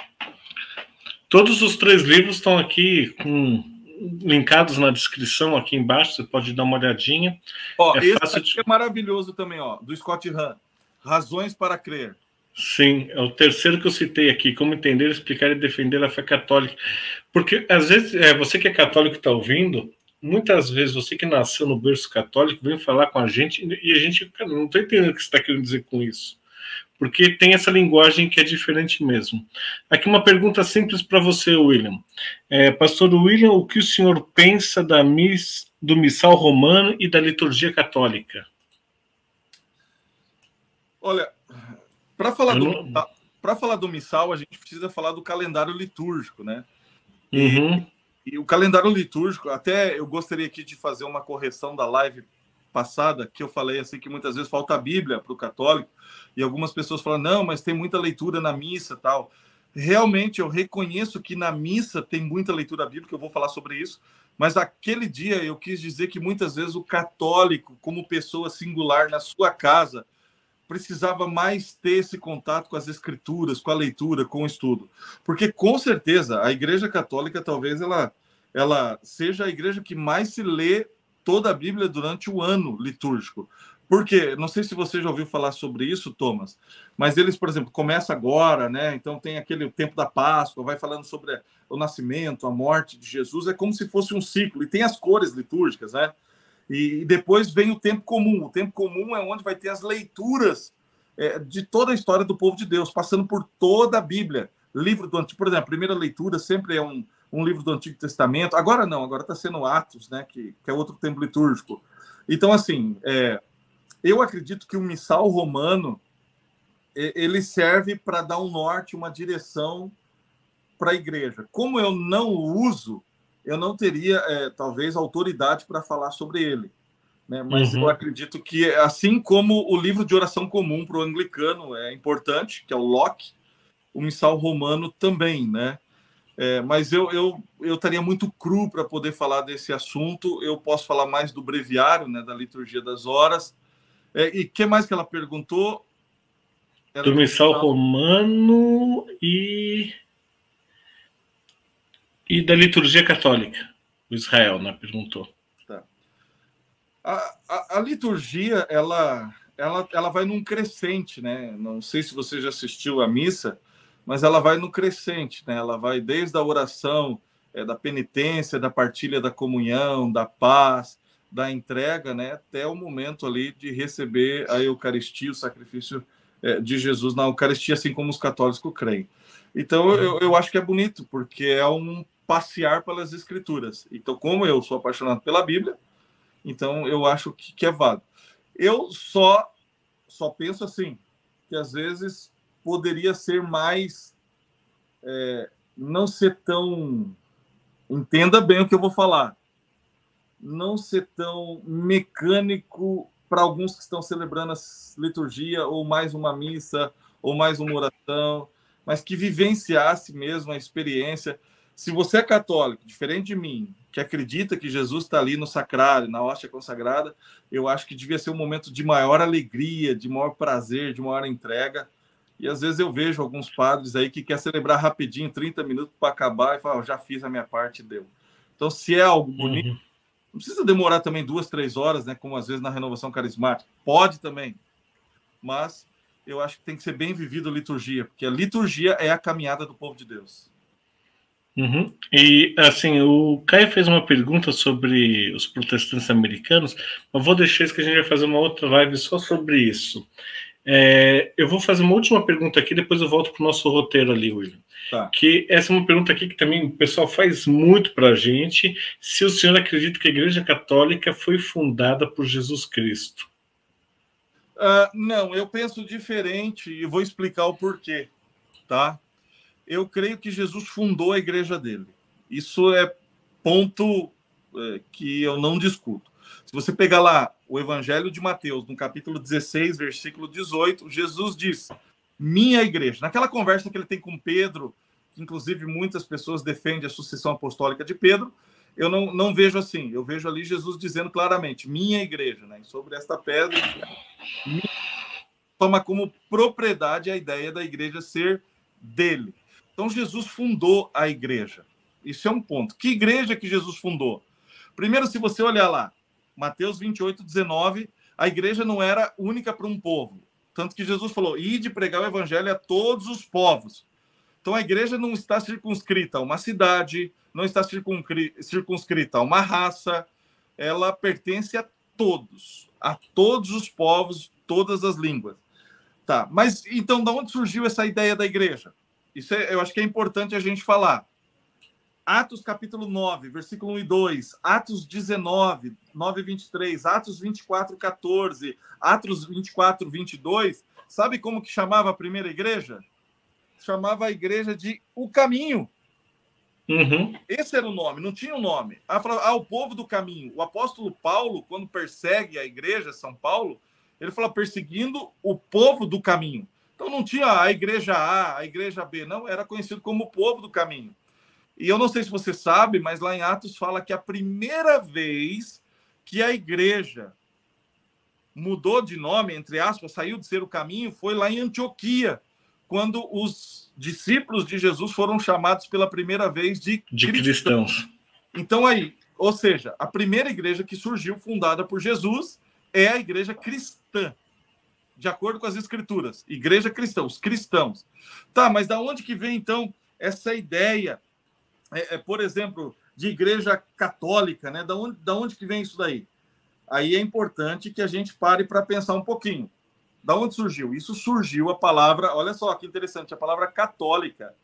Todos os 3 livros estão aqui linkados na descrição aqui embaixo, você pode dar uma olhadinha. Esse aqui é maravilhoso também, do Scott Hahn. Razões para crer. Sim, é o terceiro que eu citei aqui, como entender, explicar e defender a fé católica. Porque, às vezes, você que é católico está ouvindo, muitas vezes você que nasceu no berço católico vem falar com a gente e a gente, cara, não está entendendo o que você está querendo dizer com isso. Porque tem essa linguagem que é diferente mesmo. Aqui uma pergunta simples para você, William. Pastor William, o que o senhor pensa do missal romano e da liturgia católica? Olha... Para falar do missal, a gente precisa falar do calendário litúrgico, né? Uhum. E o calendário litúrgico, até eu gostaria aqui de fazer uma correção da live passada, que eu falei assim que muitas vezes falta a Bíblia para o católico, e algumas pessoas falam, não, mas tem muita leitura na missa tal. Realmente, eu reconheço que na missa tem muita leitura bíblica, eu vou falar sobre isso, mas aquele dia eu quis dizer que muitas vezes o católico, como pessoa singular na sua casa, precisava mais ter esse contato com as escrituras, com a leitura, com o estudo. Porque, com certeza, a Igreja Católica, talvez, ela seja a igreja que mais se lê toda a Bíblia durante o ano litúrgico. Porque, não sei se você já ouviu falar sobre isso, Thomas, mas eles, por exemplo, começam agora, né? Então tem aquele tempo da Páscoa, vai falando sobre o nascimento, a morte de Jesus, é como se fosse um ciclo. E tem as cores litúrgicas, né? E depois vem o tempo comum. O tempo comum é onde vai ter as leituras de toda a história do povo de Deus, passando por toda a Bíblia, livro do Antigo, por exemplo, a primeira leitura sempre é um livro do Antigo Testamento. Agora não, agora está sendo Atos, né, que é outro tempo litúrgico. Então, assim, eu acredito que o missal romano ele serve para dar um norte, uma direção para a igreja. Como eu não o uso, eu não teria, talvez, autoridade para falar sobre ele. Né? Mas eu acredito que, assim como o livro de oração comum para o anglicano é importante, que é o Locke, o missal romano também, né? Mas eu estaria muito cru para poder falar desse assunto. Eu posso falar mais do breviário, né, da liturgia das horas. E o que mais que ela perguntou? Do missal romano e da liturgia católica. O Israel, né, perguntou. Tá. A liturgia, ela vai num crescente, né? Não sei se você já assistiu à missa, mas ela vai no crescente, né? Ela vai desde a oração, da penitência, da partilha da comunhão, da paz, da entrega, né? Até o momento ali de receber a Eucaristia, o sacrifício de Jesus na Eucaristia, assim como os católicos creem. Então, eu acho que é bonito, porque é um passear pelas Escrituras. Então, como eu sou apaixonado pela Bíblia, então eu acho que é válido. Eu só penso assim, que às vezes poderia ser mais, não ser tão, entenda bem o que eu vou falar, não ser tão mecânico para alguns que estão celebrando a liturgia, ou mais uma missa, ou mais uma oração, mas que vivenciasse mesmo a experiência. Se você é católico, diferente de mim, que acredita que Jesus está ali no sacrário, na hóstia consagrada, eu acho que devia ser um momento de maior alegria, de maior prazer, de maior entrega. E às vezes eu vejo alguns padres aí que quer celebrar rapidinho, 30 minutos para acabar, e fala, já fiz a minha parte, deu. Então, se é algo bonito, não precisa demorar também 2, 3 horas, né? Como às vezes na renovação carismática. Pode também. Mas eu acho que tem que ser bem vivido a liturgia, porque a liturgia é a caminhada do povo de Deus. E, assim, o Caio fez uma pergunta sobre os protestantes americanos. Eu vou deixar isso que a gente vai fazer uma outra live só sobre isso. Eu vou fazer uma última pergunta aqui, depois eu volto para o nosso roteiro ali, William. Tá. Que essa é uma pergunta aqui que também o pessoal faz muito para a gente. Se o senhor acredita que a Igreja Católica foi fundada por Jesus Cristo? Não, eu penso diferente e vou explicar o porquê, tá? Eu creio que Jesus fundou a igreja dele. Isso é ponto que eu não discuto. Se você pegar lá o Evangelho de Mateus, no capítulo 16, versículo 18, Jesus diz, minha igreja. Naquela conversa que ele tem com Pedro, que inclusive muitas pessoas defendem a sucessão apostólica de Pedro, eu não vejo assim. Eu vejo ali Jesus dizendo claramente, minha igreja, né? Sobre esta pedra, toma como propriedade a ideia da igreja ser dele. Então, Jesus fundou a igreja. Isso é um ponto. Que igreja que Jesus fundou? Primeiro, se você olhar lá, Mateus 28, 19, a igreja não era única para um povo. Tanto que Jesus falou, ide pregar o evangelho a todos os povos. Então, a igreja não está circunscrita a uma cidade, não está circunscrita a uma raça, ela pertence a todos os povos, todas as línguas. Tá, mas então, de onde surgiu essa ideia da igreja? Isso eu acho que é importante a gente falar. Atos capítulo 9, versículo 1 e 2, Atos 19, 9 e 23, Atos 24, 14, Atos 24, 22, sabe como que chamava a primeira igreja? Chamava a igreja de O Caminho. Esse era o nome, não tinha um nome. O povo do caminho. O apóstolo Paulo, quando persegue a igreja, São Paulo, ele fala perseguindo o povo do caminho. Então não tinha a igreja A, a igreja B, não, era conhecido como o povo do caminho. E eu não sei se você sabe, mas lá em Atos fala que a primeira vez que a igreja mudou de nome, entre aspas, saiu de ser o caminho, foi lá em Antioquia, quando os discípulos de Jesus foram chamados pela primeira vez de cristãos. Então aí, ou seja, a primeira igreja que surgiu, fundada por Jesus, é a igreja cristã, de acordo com as escrituras. Igreja cristã, os cristãos. Tá, mas da onde que vem, então, essa ideia, por exemplo, de igreja católica, né? Da onde que vem isso daí? Aí é importante que a gente pare para pensar um pouquinho. Da onde surgiu? Isso surgiu a palavra, olha só que interessante, a palavra católica.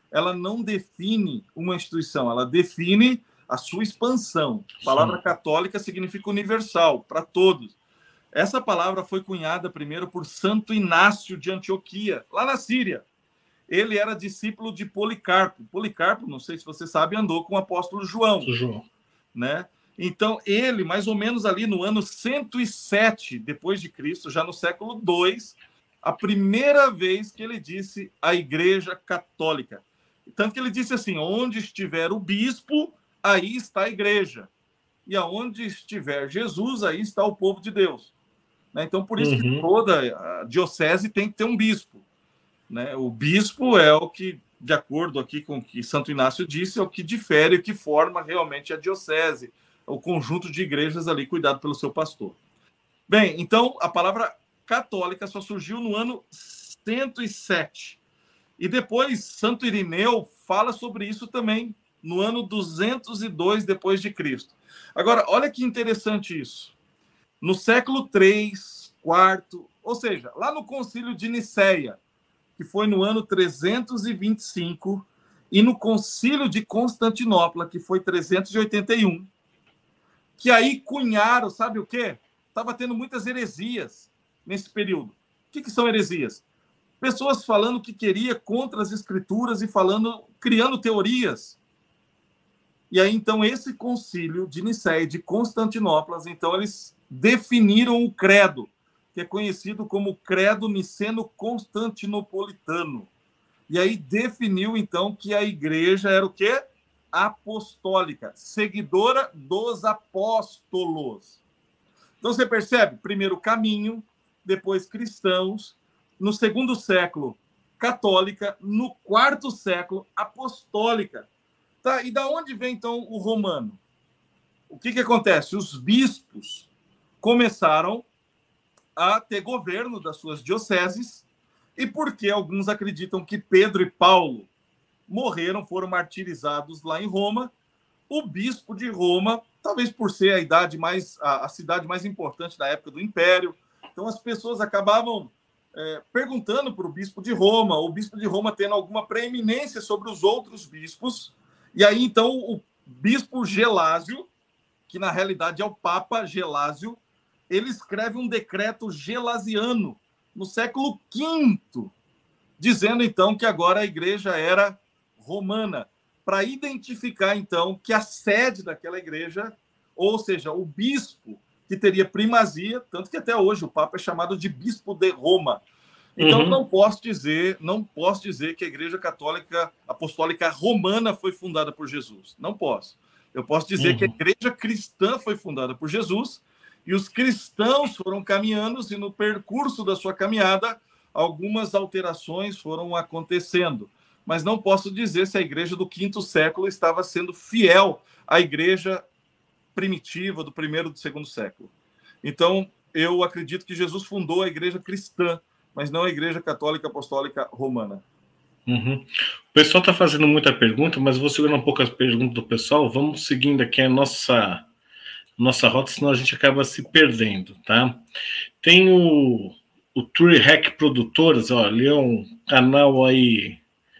ela não define uma instituição, ela define a sua expansão. A palavra católica significa universal, para todos. Essa palavra foi cunhada primeiro por Santo Inácio de Antioquia, lá na Síria. Ele era discípulo de Policarpo. Policarpo, não sei se você sabe, andou com o apóstolo João. Né? Então, ele, mais ou menos ali no ano 107 depois de Cristo, já no século II, a primeira vez que ele disse a Igreja Católica. Tanto que ele disse assim, onde estiver o bispo, aí está a igreja. E aonde estiver Jesus, aí está o povo de Deus. Né? Então, por isso que toda a diocese tem que ter um bispo. Né? O bispo é o que, de acordo aqui com o que Santo Inácio disse, é o que difere, o que forma realmente a diocese, o conjunto de igrejas ali cuidado pelo seu pastor. Bem, então, a palavra católica só surgiu no ano 107. E depois, Santo Irineu fala sobre isso também, no ano 202 depois de Cristo. Agora, olha que interessante isso. No século III, IV, ou seja, lá no Concílio de Nicéia, que foi no ano 325, e no Concílio de Constantinopla, que foi 381, que aí cunharam, sabe o quê? Estava tendo muitas heresias nesse período. O que são heresias? Pessoas falando o que queria contra as escrituras e criando teorias. E aí, então, esse concílio de Nicéia e de Constantinopla, então, eles definiram o credo, que é conhecido como credo niceno-constantinopolitano. E aí definiu, então, que a igreja era o quê? Apostólica, seguidora dos apóstolos. Então, você percebe? Primeiro caminho, depois cristãos, no segundo século, católica, no quarto século, apostólica. Tá? E da onde vem, então, o romano? O que acontece? Os bispos começaram a ter governo das suas dioceses, e porque alguns acreditam que Pedro e Paulo morreram, foram martirizados lá em Roma, o bispo de Roma, talvez por ser a cidade mais importante da época do Império, então as pessoas acabavam perguntando para o bispo de Roma, o bispo de Roma tendo alguma preeminência sobre os outros bispos, e aí então o bispo Gelásio, que na realidade é o Papa Gelásio, ele escreve um decreto gelasiano no século V, dizendo então que agora a igreja era romana, para identificar então que a sede daquela igreja, ou seja, o bispo que teria primazia, tanto que até hoje o Papa é chamado de bispo de Roma. Então não posso dizer que a Igreja Católica Apostólica Romana foi fundada por Jesus. Não posso. Eu posso dizer que a Igreja Cristã foi fundada por Jesus e os cristãos foram caminhando e no percurso da sua caminhada algumas alterações foram acontecendo. Mas não posso dizer se a igreja do quinto século estava sendo fiel à igreja primitiva do primeiro e do segundo século. Então, eu acredito que Jesus fundou a igreja cristã, mas não a igreja católica apostólica romana. O pessoal está fazendo muita pergunta, mas vou segurar um pouco as perguntas do pessoal. Vamos seguindo aqui a nossa rota, senão a gente acaba se perdendo, tá? Tem o Tree Hack Produtoras, ó, ele é um canal aí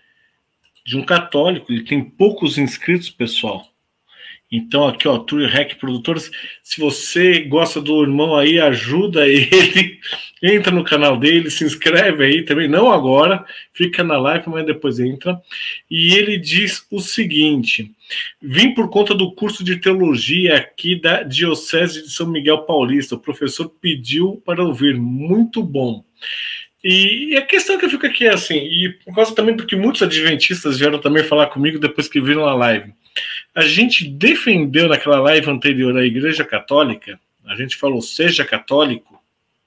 de um católico, ele tem poucos inscritos, pessoal. Então aqui, ó, Tree Hack Produtoras, se você gosta do irmão aí, ajuda ele, entra no canal dele, se inscreve aí também, não agora, fica na live, mas depois entra. E ele diz o seguinte: vim por conta do curso de teologia aqui da Diocese de São Miguel Paulista, o professor pediu para ouvir, muito bom. E a questão que eu fico aqui é assim, e por causa também do que muitos adventistas vieram também falar comigo depois que viram a live. A gente defendeu naquela live anterior a Igreja Católica, a gente falou, seja católico.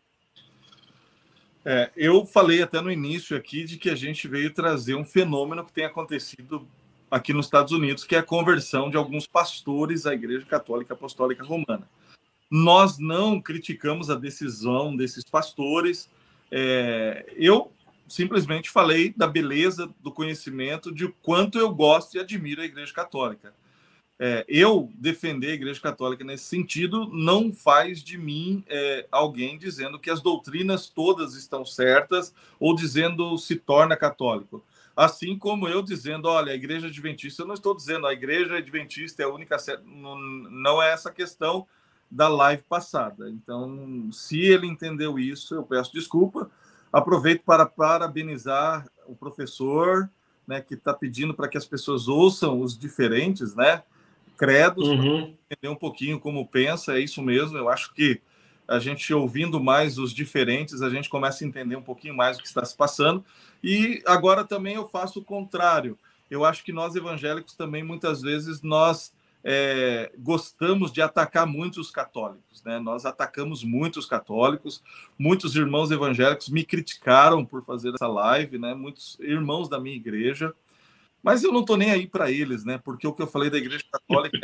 Eu falei até no início aqui de que a gente veio trazer um fenômeno que tem acontecido aqui nos Estados Unidos, que é a conversão de alguns pastores à Igreja Católica Apostólica Romana. Nós não criticamos a decisão desses pastores, eu simplesmente falei da beleza do conhecimento, de quanto eu gosto e admiro a Igreja Católica. Eu defender a Igreja Católica nesse sentido não faz de mim alguém dizendo que as doutrinas todas estão certas ou dizendo se torna católico. Assim como eu dizendo, olha, a igreja adventista, eu não estou dizendo a igreja adventista é a única, não é essa questão da live passada. Então, se ele entendeu isso, eu peço desculpa. Aproveito para parabenizar o professor, né, que está pedindo para que as pessoas ouçam os diferentes, né, credos, para entender um pouquinho como pensa. É isso mesmo. Eu acho que a gente ouvindo mais os diferentes, a gente começa a entender um pouquinho mais o que está se passando. E agora também eu faço o contrário. Eu acho que nós evangélicos também, muitas vezes, nós gostamos de atacar muito os católicos, né? Nós atacamos muito os católicos, muitos irmãos evangélicos me criticaram por fazer essa live, né? Muitos irmãos da minha igreja, mas eu não estou nem aí para eles, né? Porque o que eu falei da igreja católica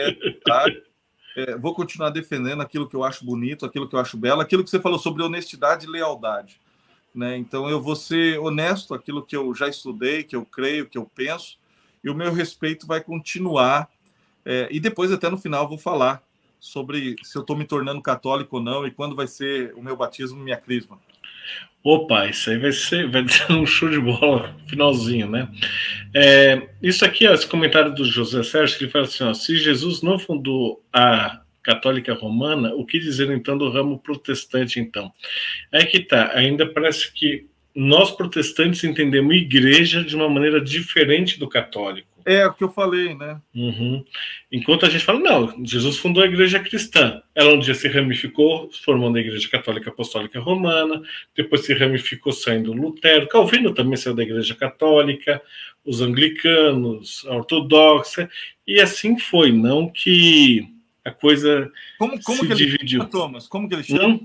vou continuar defendendo aquilo que eu acho bonito, aquilo que eu acho belo, aquilo que você falou sobre honestidade e lealdade, né? Então eu vou ser honesto, aquilo que eu já estudei, que eu creio, que eu penso, e o meu respeito vai continuar. E depois, até no final, vou falar sobre se eu estou me tornando católico ou não e quando vai ser o meu batismo e minha crisma. Opa, isso aí vai ser um show de bola, finalzinho, né? Isso aqui, ó, esse comentário do José Sérgio, ele fala assim, ó, se Jesus não fundou a Católica Romana, o que dizer então do ramo protestante, então? Aí que tá, ainda parece que nós protestantes entendemos igreja de uma maneira diferente do católico. É o que eu falei, né? Enquanto a gente fala, não, Jesus fundou a igreja cristã. Ela um dia se ramificou, formando a igreja católica apostólica romana, depois se ramificou saindo Lutero, Calvino também saiu da igreja católica, os anglicanos, a ortodoxa, e assim foi, não que a coisa como se que dividiu. Chama, Thomas? Como que ele chama?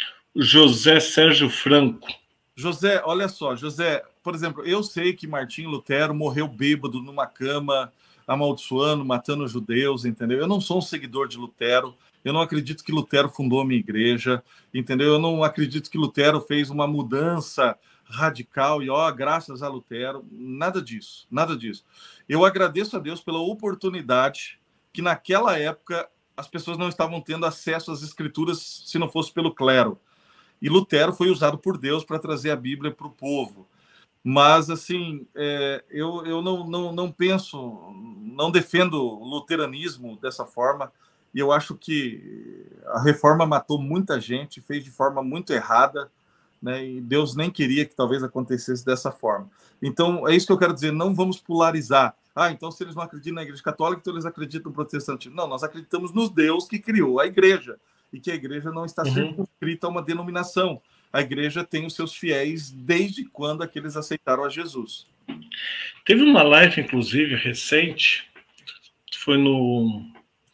José Sérgio Franco. José, olha só, José, por exemplo, eu sei que Martim Lutero morreu bêbado numa cama, amaldiçoando, matando judeus, entendeu? Eu não sou um seguidor de Lutero, eu não acredito que Lutero fundou a minha igreja, entendeu? Eu não acredito que Lutero fez uma mudança radical e, graças a Lutero, nada disso, nada disso. Eu agradeço a Deus pela oportunidade que naquela época as pessoas não estavam tendo acesso às escrituras se não fosse pelo clero. E Lutero foi usado por Deus para trazer a Bíblia para o povo. Mas, assim, eu não penso, não defendo o luteranismo dessa forma. E eu acho que a reforma matou muita gente, fez de forma muito errada, né? E Deus nem queria que talvez acontecesse dessa forma. Então, é isso que eu quero dizer, não vamos polarizar. Então se eles não acreditam na igreja católica, então eles acreditam no protestantismo. Não, nós acreditamos no Deus que criou a igreja. E que a igreja não está circunscrita a uma denominação. A igreja tem os seus fiéis desde quando aqueles aceitaram a Jesus. Teve uma live, inclusive, recente, foi num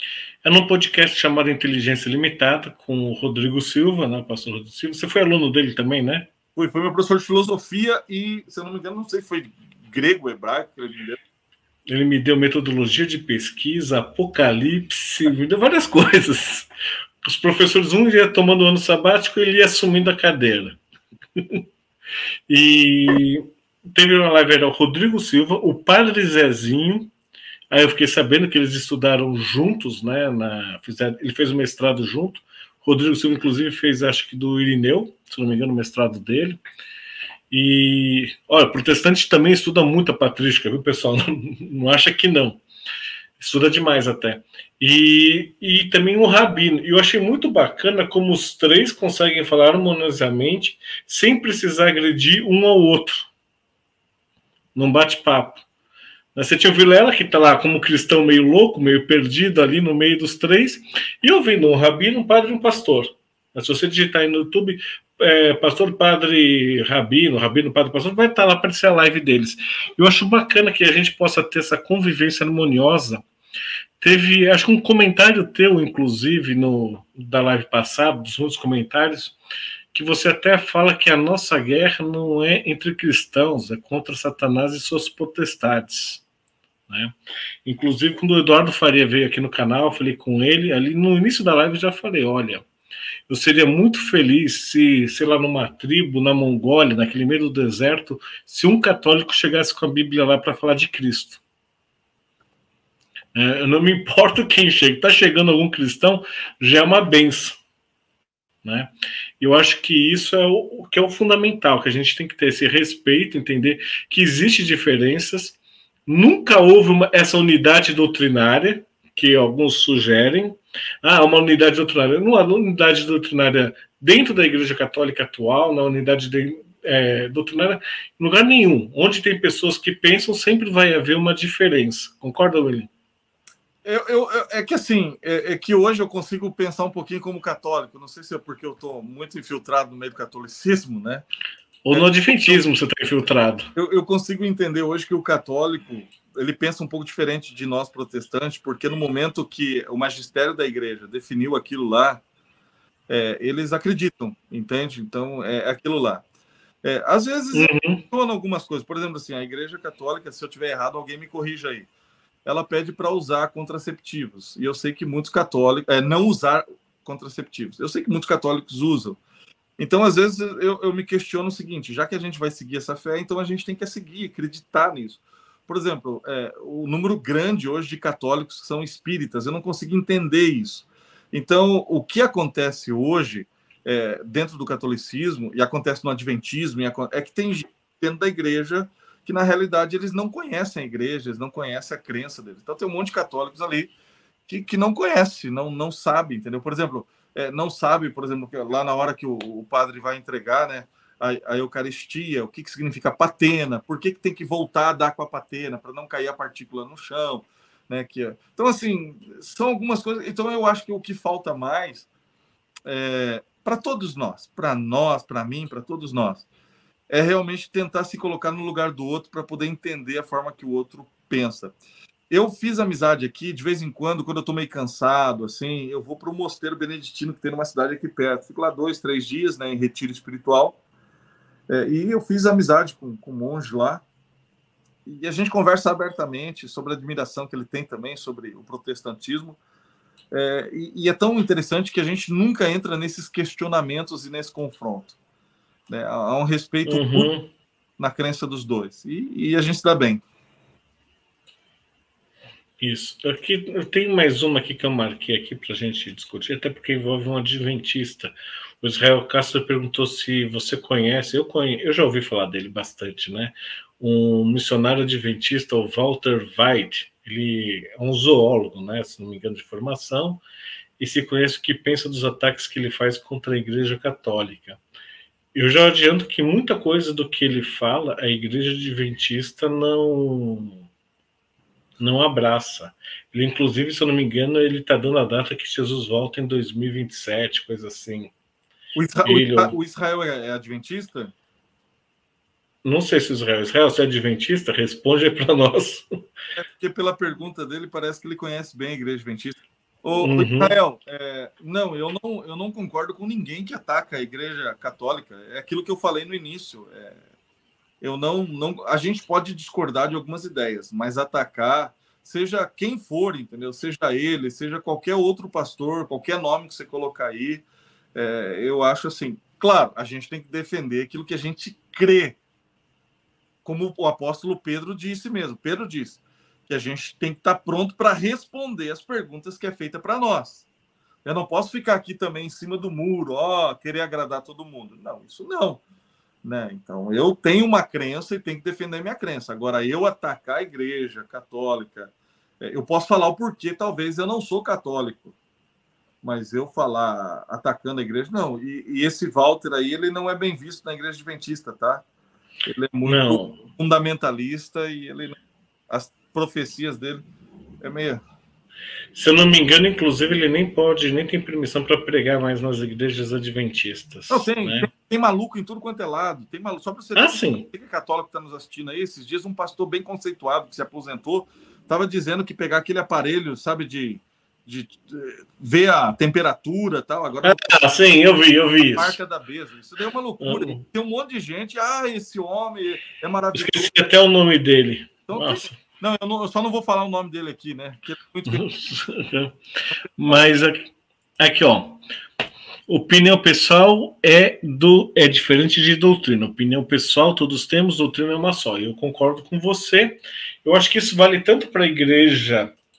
podcast chamado Inteligência Limitada, com o Rodrigo Silva, né, o pastor Rodrigo Silva. Você foi aluno dele também, né? Foi meu professor de filosofia e, se eu não me engano, não sei se foi grego, hebraico, que ele me deu. Ele me deu metodologia de pesquisa, apocalipse, me deu várias coisas. Os professores, um ia tomando o ano sabático e ele ia assumindo a cadeira. E teve uma live, era o Rodrigo Silva, o Padre Zezinho. Aí eu fiquei sabendo que eles estudaram juntos, né? Ele fez o mestrado junto. Rodrigo Silva, inclusive, fez, acho que do Irineu, se não me engano, o mestrado dele. E, olha, protestante também estuda muito a patrística, viu, pessoal? Não acha que não. Estuda demais até. E também o Rabino. E eu achei muito bacana como os três conseguem falar harmoniosamente sem precisar agredir um ao outro. Num bate-papo. Você tinha o Vilela, que está lá como cristão meio louco, meio perdido ali no meio dos três, e ouvindo um rabino, um padre e um pastor. Mas se você digitar aí no YouTube, pastor, padre, rabino, padre, pastor, vai estar lá aparecer a live deles. Eu acho bacana que a gente possa ter essa convivência harmoniosa. Teve, acho que um comentário teu, inclusive, da live passada, dos muitos comentários, que você até fala que a nossa guerra não é entre cristãos, é contra Satanás e suas potestades. Né? Inclusive, quando o Eduardo Faria veio aqui no canal, eu falei com ele, ali no início da live eu já falei, olha, eu seria muito feliz se, sei lá, numa tribo, na Mongólia, naquele meio do deserto, se um católico chegasse com a Bíblia lá para falar de Cristo. Eu não me importo quem chega. Está chegando algum cristão, já é uma benção. né? Eu acho que isso é o que é o fundamental, que a gente tem que ter esse respeito, entender que existem diferenças, nunca houve essa unidade doutrinária, que alguns sugerem, uma unidade doutrinária. Não há unidade doutrinária dentro da Igreja Católica atual, na unidade doutrinária, em lugar nenhum. Onde tem pessoas que pensam, sempre vai haver uma diferença. Concorda, William? É que assim, é que hoje eu consigo pensar um pouquinho como católico. Não sei se é porque eu estou muito infiltrado no meio do catolicismo, né? Ou no adventismo você está infiltrado. Eu consigo entender hoje que o católico ele pensa um pouco diferente de nós protestantes, porque no momento que o magistério da igreja definiu aquilo lá, eles acreditam, entende? Então, é aquilo lá. Às vezes, funciona algumas coisas. Por exemplo, assim, a igreja católica, se eu tiver errado, alguém me corrija aí. Ela pede para usar contraceptivos. E eu sei que muitos católicos... não usar contraceptivos. Eu sei que muitos católicos usam. Então, às vezes, eu me questiono o seguinte, já que a gente vai seguir essa fé, então a gente tem que seguir, acreditar nisso. Por exemplo, o número grande hoje de católicos que são espíritas, eu não consigo entender isso. Então, o que acontece hoje dentro do catolicismo, e acontece no adventismo, é que tem gente dentro da igreja que, na realidade, eles não conhecem a igreja, eles não conhecem a crença deles. Então, tem um monte de católicos ali que não conhece, não sabe, entendeu? Por exemplo, não sabe, por exemplo, que lá na hora que o padre vai entregar, né, a Eucaristia, o que significa patena, por que tem que voltar a dar com a patena, para não cair a partícula no chão, né? Então, assim, são algumas coisas. Então, eu acho que o que falta mais para todos nós, para mim, para todos nós, é realmente tentar se colocar no lugar do outro para poder entender a forma que o outro pensa. Eu fiz amizade aqui, de vez em quando eu tô meio cansado, assim, eu vou para o Mosteiro Beneditino, que tem numa cidade aqui perto. Fico lá 2, 3 dias, né, em retiro espiritual. E eu fiz amizade com um monge lá. E a gente conversa abertamente sobre a admiração que ele tem também sobre o protestantismo. E é tão interessante que a gente nunca entra nesses questionamentos e nesse confronto, né? Há um respeito na crença dos dois. E a gente se dá bem. Isso. Aqui, eu tenho mais uma aqui que eu marquei aqui para a gente discutir, até porque envolve um adventista. O Israel Castro perguntou se você conhece. Eu já ouvi falar dele bastante, né? Um missionário adventista, o Walter Weid. Ele é um zoólogo, né? Se não me engano, de formação, e se conhece o que pensa dos ataques que ele faz contra a Igreja Católica. Eu já adianto que muita coisa do que ele fala, a Igreja Adventista não abraça. Ele, inclusive, se eu não me engano, ele está dando a data que Jesus volta em 2027, coisa assim. O Israel é adventista? Não sei se Israel se é adventista, responde aí para nós. Porque pela pergunta dele, parece que ele conhece bem a Igreja Adventista. Israel, não, eu não concordo com ninguém que ataca a Igreja Católica. É aquilo que eu falei no início. A gente pode discordar de algumas ideias, mas atacar, seja quem for, entendeu? Seja ele, seja qualquer outro pastor, qualquer nome que você colocar aí, eu acho assim, claro, a gente tem que defender aquilo que a gente crê, como o apóstolo Pedro disse mesmo. Pedro disse que a gente tem que estar pronto para responder as perguntas que é feita para nós. Eu não posso ficar aqui também em cima do muro, querer agradar todo mundo. Não, isso não. Né? Então, eu tenho uma crença e tenho que defender minha crença. Agora, eu atacar a Igreja Católica, eu posso falar o porquê, talvez eu não sou católico, mas eu falar atacando a Igreja, não. E esse Walter aí, ele não é bem visto na Igreja Adventista, tá? Ele é muito fundamentalista e as profecias dele é meio... Se eu não me engano, inclusive, ele nem tem permissão para pregar mais nas igrejas adventistas. Não, né? tem maluco em tudo quanto é lado. Tem maluco. Só para você ver, sim. Que católico está nos assistindo aí, esses dias um pastor bem conceituado que se aposentou estava dizendo que pegar aquele aparelho, sabe, de ver a temperatura e tal. Agora, sim, eu vi isso. Marca da besa. Isso daí é uma loucura. Tem um monte de gente, esse homem é maravilhoso. Esqueci até o nome dele. Então, eu só não vou falar o nome dele aqui, né? Porque é muito... Mas aqui, ó. Opinião pessoal é diferente de doutrina. Opinião pessoal todos temos, doutrina é uma só. Eu concordo com você. Eu acho que isso vale tanto para a igreja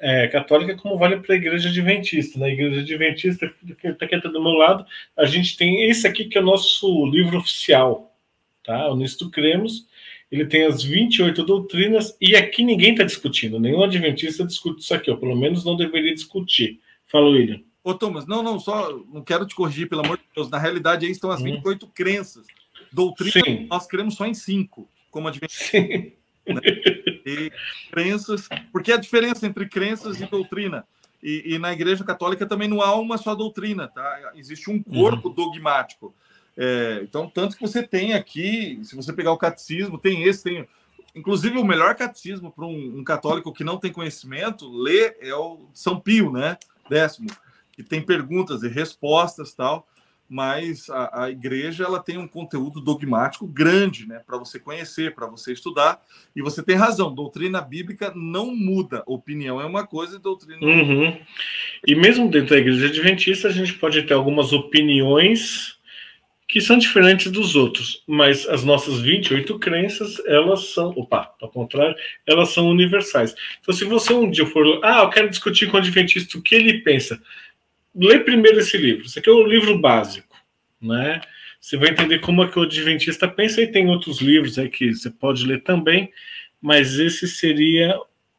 católica, como vale para a Igreja Adventista. Na Igreja Adventista, que está aqui do meu lado, a gente tem esse aqui que é o nosso livro oficial, tá? O Nisto Cremos. Ele tem as 28 doutrinas e aqui ninguém está discutindo. Nenhum adventista discute isso aqui, ou pelo menos não deveria discutir. Fala, William. Ô, Thomas, não quero te corrigir, pelo amor de Deus. Na realidade, aí estão as 28 crenças. Doutrina, sim. Nós cremos só em 5, como adventista. Sim. Né? E crenças, porque a diferença entre crenças e doutrina, e na Igreja Católica também não há uma só doutrina, tá? Existe um corpo dogmático. Então, tanto que você tem aqui, se você pegar o catecismo, tem inclusive o melhor catecismo para um católico que não tem conhecimento, ler é o São Pio, né? 10º, que tem perguntas e respostas, tal. Mas a igreja, ela tem um conteúdo dogmático grande, né, para você conhecer, para você estudar. E você tem razão, doutrina bíblica não muda. Opinião é uma coisa e doutrina não. E mesmo dentro da Igreja Adventista, a gente pode ter algumas opiniões que são diferentes dos outros, mas as nossas 28 crenças, elas são, ao contrário, elas são universais. Então, se você um dia for, eu quero discutir com o adventista o que ele pensa, lê primeiro esse livro. Esse aqui é o livro básico, né? Você vai entender como é que o adventista pensa, e tem outros livros aí que você pode ler também, mas esse seria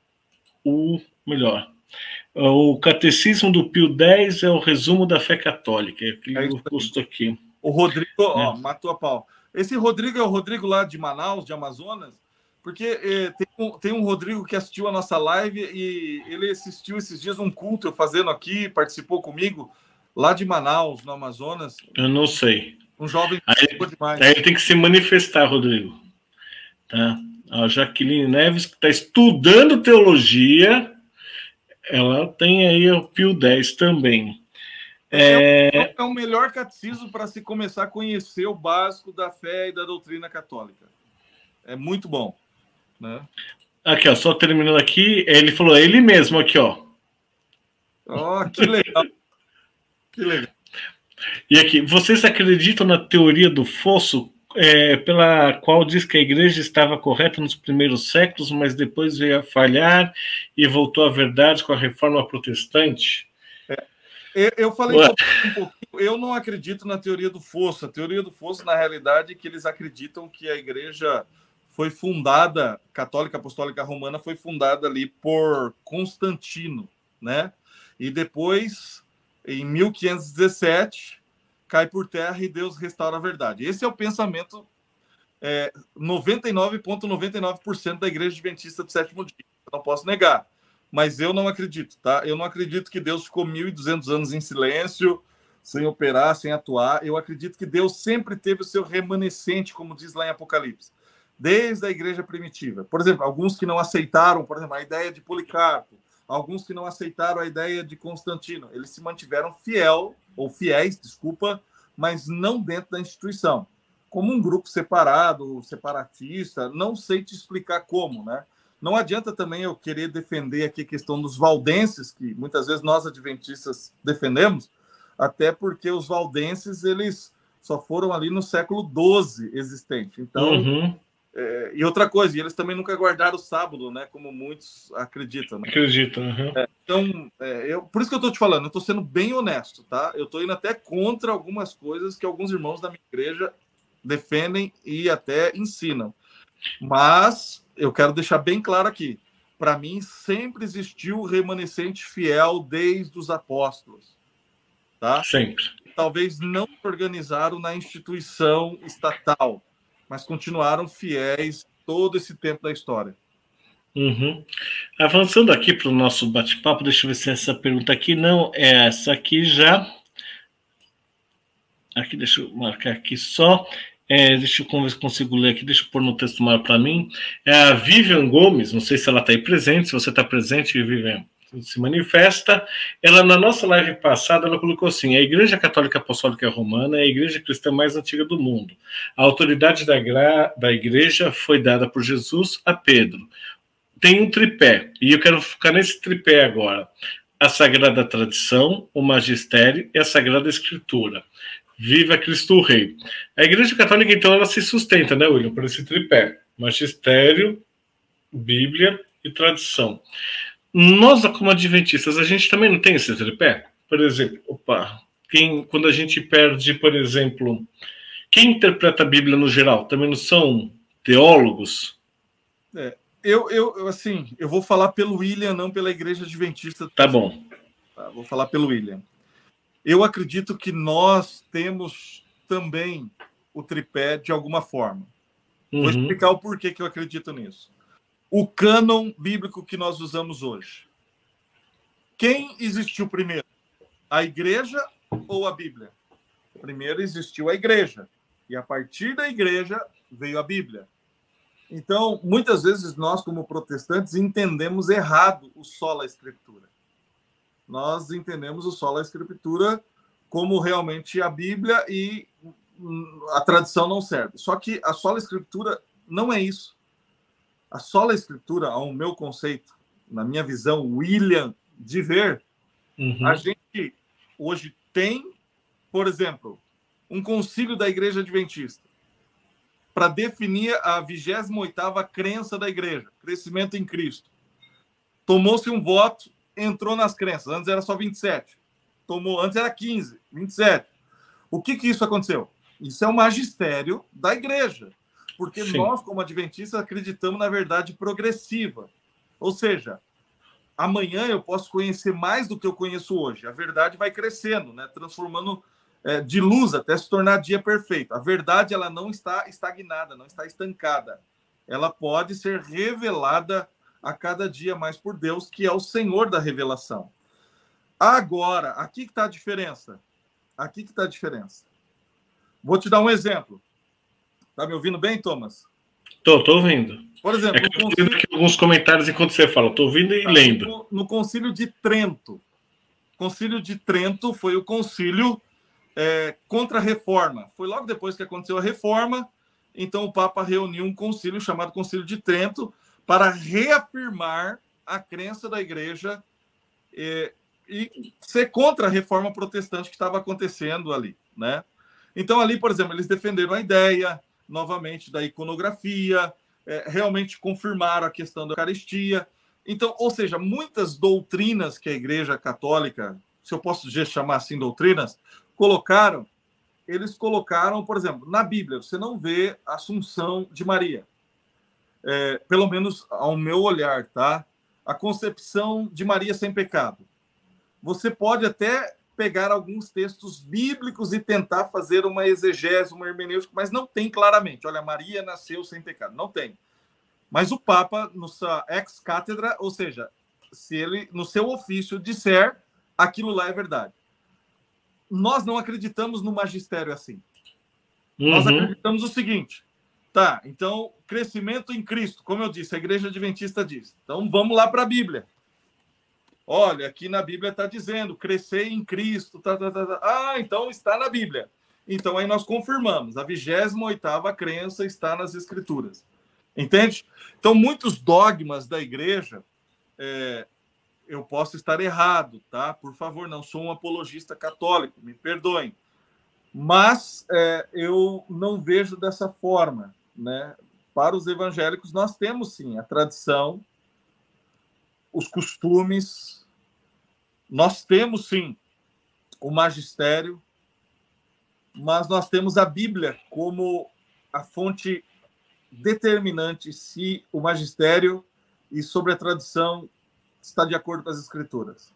o melhor. O Catecismo do Pio X é o resumo da fé católica. É aquele custo aqui. O Rodrigo, matou a pau. Esse Rodrigo é o Rodrigo lá de Manaus, de Amazonas, porque tem um Rodrigo que assistiu a nossa live e ele assistiu esses dias um culto eu fazendo aqui, participou comigo, lá de Manaus, no Amazonas. Eu não sei. Um jovem demais. Aí ele tem que se manifestar, Rodrigo. Tá? A Jaqueline Neves, que está estudando teologia, ela tem aí o Pio X também. É o melhor catecismo para se começar a conhecer o básico da fé e da doutrina católica. É muito bom. Né? Aqui, ó, só terminando aqui, ele falou, ele mesmo aqui, ó. Que legal. Que legal. E aqui, vocês acreditam na teoria do fosso, pela qual diz que a igreja estava correta nos primeiros séculos, mas depois veio a falhar e voltou à verdade com a reforma protestante? Eu falei um pouquinho, eu não acredito na teoria do fosso. A teoria do fosso, na realidade, é que eles acreditam que a igreja foi fundada, católica apostólica romana, foi fundada ali por Constantino, né? E depois, em 1517, cai por terra e Deus restaura a verdade. Esse é o pensamento 99,99% da Igreja Adventista do Sétimo Dia. Eu não posso negar, mas eu não acredito, tá? Eu não acredito que Deus ficou 1.200 anos em silêncio, sem operar, sem atuar. Eu acredito que Deus sempre teve o seu remanescente, como diz lá em Apocalipse, desde a igreja primitiva. Por exemplo, alguns que não aceitaram, por exemplo, a ideia de Policarpo, alguns que não aceitaram a ideia de Constantino, eles se mantiveram fiéis, mas não dentro da instituição. Como um grupo separado, separatista, não sei te explicar como, né? Não adianta também eu querer defender aqui a questão dos valdenses, que muitas vezes nós adventistas defendemos, até porque os valdenses, eles só foram ali no século XII existente. Então, e outra coisa, eles também nunca guardaram o sábado, né? Como muitos acreditam. Né? Acreditam. Então, por isso que eu estou te falando, eu estou sendo bem honesto, tá? Eu estou indo até contra algumas coisas que alguns irmãos da minha igreja defendem e até ensinam. Mas eu quero deixar bem claro aqui, para mim sempre existiu o remanescente fiel desde os apóstolos. Tá? Sempre. Talvez não se organizaram na instituição estatal, mas continuaram fiéis todo esse tempo da história. Avançando aqui para o nosso bate-papo, deixa eu ver se essa pergunta aqui não é essa aqui já. Aqui, deixa eu marcar aqui só. Deixa eu ver se consigo ler aqui, deixa eu pôr no texto maior para mim. É a Vivian Gomes, não sei se ela está aí presente, se você está presente, Vivian, se manifesta. Ela, na nossa live passada, ela colocou assim: a Igreja Católica Apostólica Romana é a igreja cristã mais antiga do mundo. A autoridade da igreja foi dada por Jesus a Pedro. Tem um tripé, e eu quero focar nesse tripé agora: a Sagrada Tradição, o Magistério e a Sagrada Escritura. Viva Cristo Rei. A Igreja Católica, então, ela se sustenta, né, William, por esse tripé: Magistério, Bíblia e Tradição. Nós, como adventistas, a gente também não tem esse tripé? Por exemplo, quando a gente perde, por exemplo, quem interpreta a Bíblia no geral, também não são teólogos? Eu vou falar pelo William, não pela Igreja Adventista. Tá bom. Tá, vou falar pelo William. Eu acredito que nós temos também o tripé de alguma forma. Vou explicar o porquê que eu acredito nisso. O cânon bíblico que nós usamos hoje. Quem existiu primeiro? A igreja ou a Bíblia? Primeiro existiu a igreja. E a partir da igreja veio a Bíblia. Então, muitas vezes nós, como protestantes, entendemos errado o sola escritura. Nós entendemos o sola escritura como realmente a Bíblia e a tradição não serve. Só que a sola escritura não é isso. A sola escritura, ao meu conceito, na minha visão, William, de ver, a gente hoje tem, por exemplo, um concílio da Igreja Adventista para definir a 28ª crença da igreja, crescimento em Cristo. Tomou-se um voto, entrou nas crenças. Antes era só 27. Antes era 15, 27. O que isso aconteceu? Isso é o magistério da igreja. Porque Sim. Nós, como adventistas, acreditamos na verdade progressiva. Ou seja, amanhã eu posso conhecer mais do que eu conheço hoje. A verdade vai crescendo, né? Transformando de luz até se tornar dia perfeito. A verdade ela não está estagnada, não está estancada. Ela pode ser revelada a cada dia mais por Deus, que é o Senhor da revelação. Agora, aqui que está a diferença. Aqui que está a diferença. Vou te dar um exemplo. Tá me ouvindo bem, Thomas? Tô ouvindo. Por exemplo, eu tô lendo aqui alguns comentários enquanto você fala. Tô ouvindo e lendo. No Concílio de Trento. O Concílio de Trento foi o concílio contra a reforma. Foi logo depois que aconteceu a reforma. Então o Papa reuniu um concílio chamado Concílio de Trento para reafirmar a crença da igreja e ser contra a reforma protestante que estava acontecendo ali, né? Então ali, por exemplo, eles defenderam a ideia novamente da iconografia, realmente confirmaram a questão da Eucaristia. Então, ou seja, muitas doutrinas que a Igreja Católica, se eu posso chamar assim doutrinas, eles colocaram, por exemplo, na Bíblia, você não vê a Assunção de Maria. Pelo menos ao meu olhar, tá? A concepção de Maria sem pecado. Você pode até pegar alguns textos bíblicos e tentar fazer uma exegese, uma hermenêutica, mas não tem claramente. Olha, Maria nasceu sem pecado. Não tem. Mas o Papa, no sua ex-cátedra, ou seja, se ele, no seu ofício, disser, aquilo lá é verdade. Nós não acreditamos no magistério assim. Nós acreditamos o seguinte. Tá, então, crescimento em Cristo, como eu disse, a Igreja Adventista diz. Então, vamos lá para a Bíblia. Olha, aqui na Bíblia está dizendo, crescer em Cristo. Ah, então está na Bíblia. Então, aí nós confirmamos. A 28ª crença está nas Escrituras. Entende? Então, muitos dogmas da Igreja, eu posso estar errado, tá? Por favor, não sou um apologista católico, me perdoem. Mas eu não vejo dessa forma, né? Para os evangélicos, nós temos, sim, a tradição, os costumes, nós temos, sim, o magistério, mas nós temos a Bíblia como a fonte determinante se o magistério e sobre a tradição está de acordo com as Escrituras.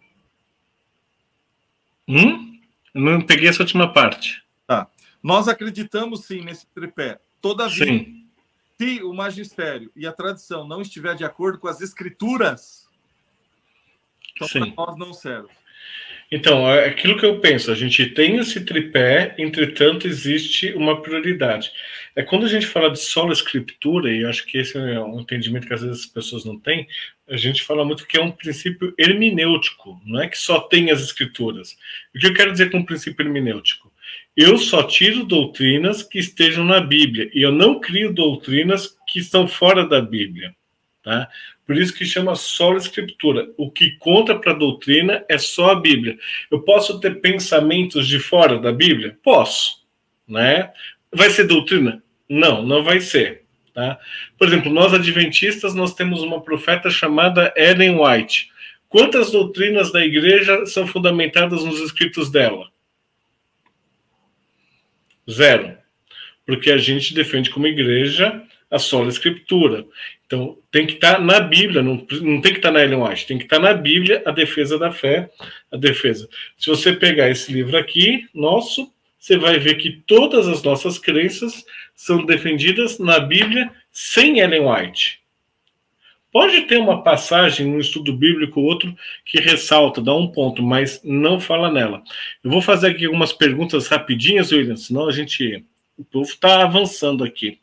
Não peguei essa última parte. Tá. Nós acreditamos, sim, nesse tripé. Todavia, sim. Se o magistério e a tradição não estiver de acordo com as Escrituras, então para nós não serve. Então, é aquilo que eu penso, a gente tem esse tripé, entretanto, existe uma prioridade. Quando a gente fala de sola escritura, e eu acho que esse é um entendimento que às vezes as pessoas não têm, a gente fala muito que é um princípio hermenêutico, não é que só tem as escrituras. O que eu quero dizer com um princípio hermenêutico? Eu só tiro doutrinas que estejam na Bíblia, e eu não crio doutrinas que estão fora da Bíblia. Tá? Por isso que chama sola escritura. O que conta para a doutrina é só a Bíblia. Eu posso ter pensamentos de fora da Bíblia? Posso. Né? Vai ser doutrina? Não, não vai ser. Tá? Por exemplo, nós adventistas, nós temos uma profeta chamada Ellen White. Quantas doutrinas da igreja são fundamentadas nos escritos dela? 0. Porque a gente defende como igreja a sola escritura. Então, tem que estar na Bíblia, não tem que estar na Ellen White, tem que estar na Bíblia a defesa da fé, a defesa. Se você pegar esse livro aqui, nosso, você vai ver que todas as nossas crenças são defendidas na Bíblia sem Ellen White. Pode ter uma passagem no estudo bíblico, outro, que ressalta, dá um ponto, mas não fala nela. Eu vou fazer aqui algumas perguntas rapidinhas, William, senão o povo está avançando aqui.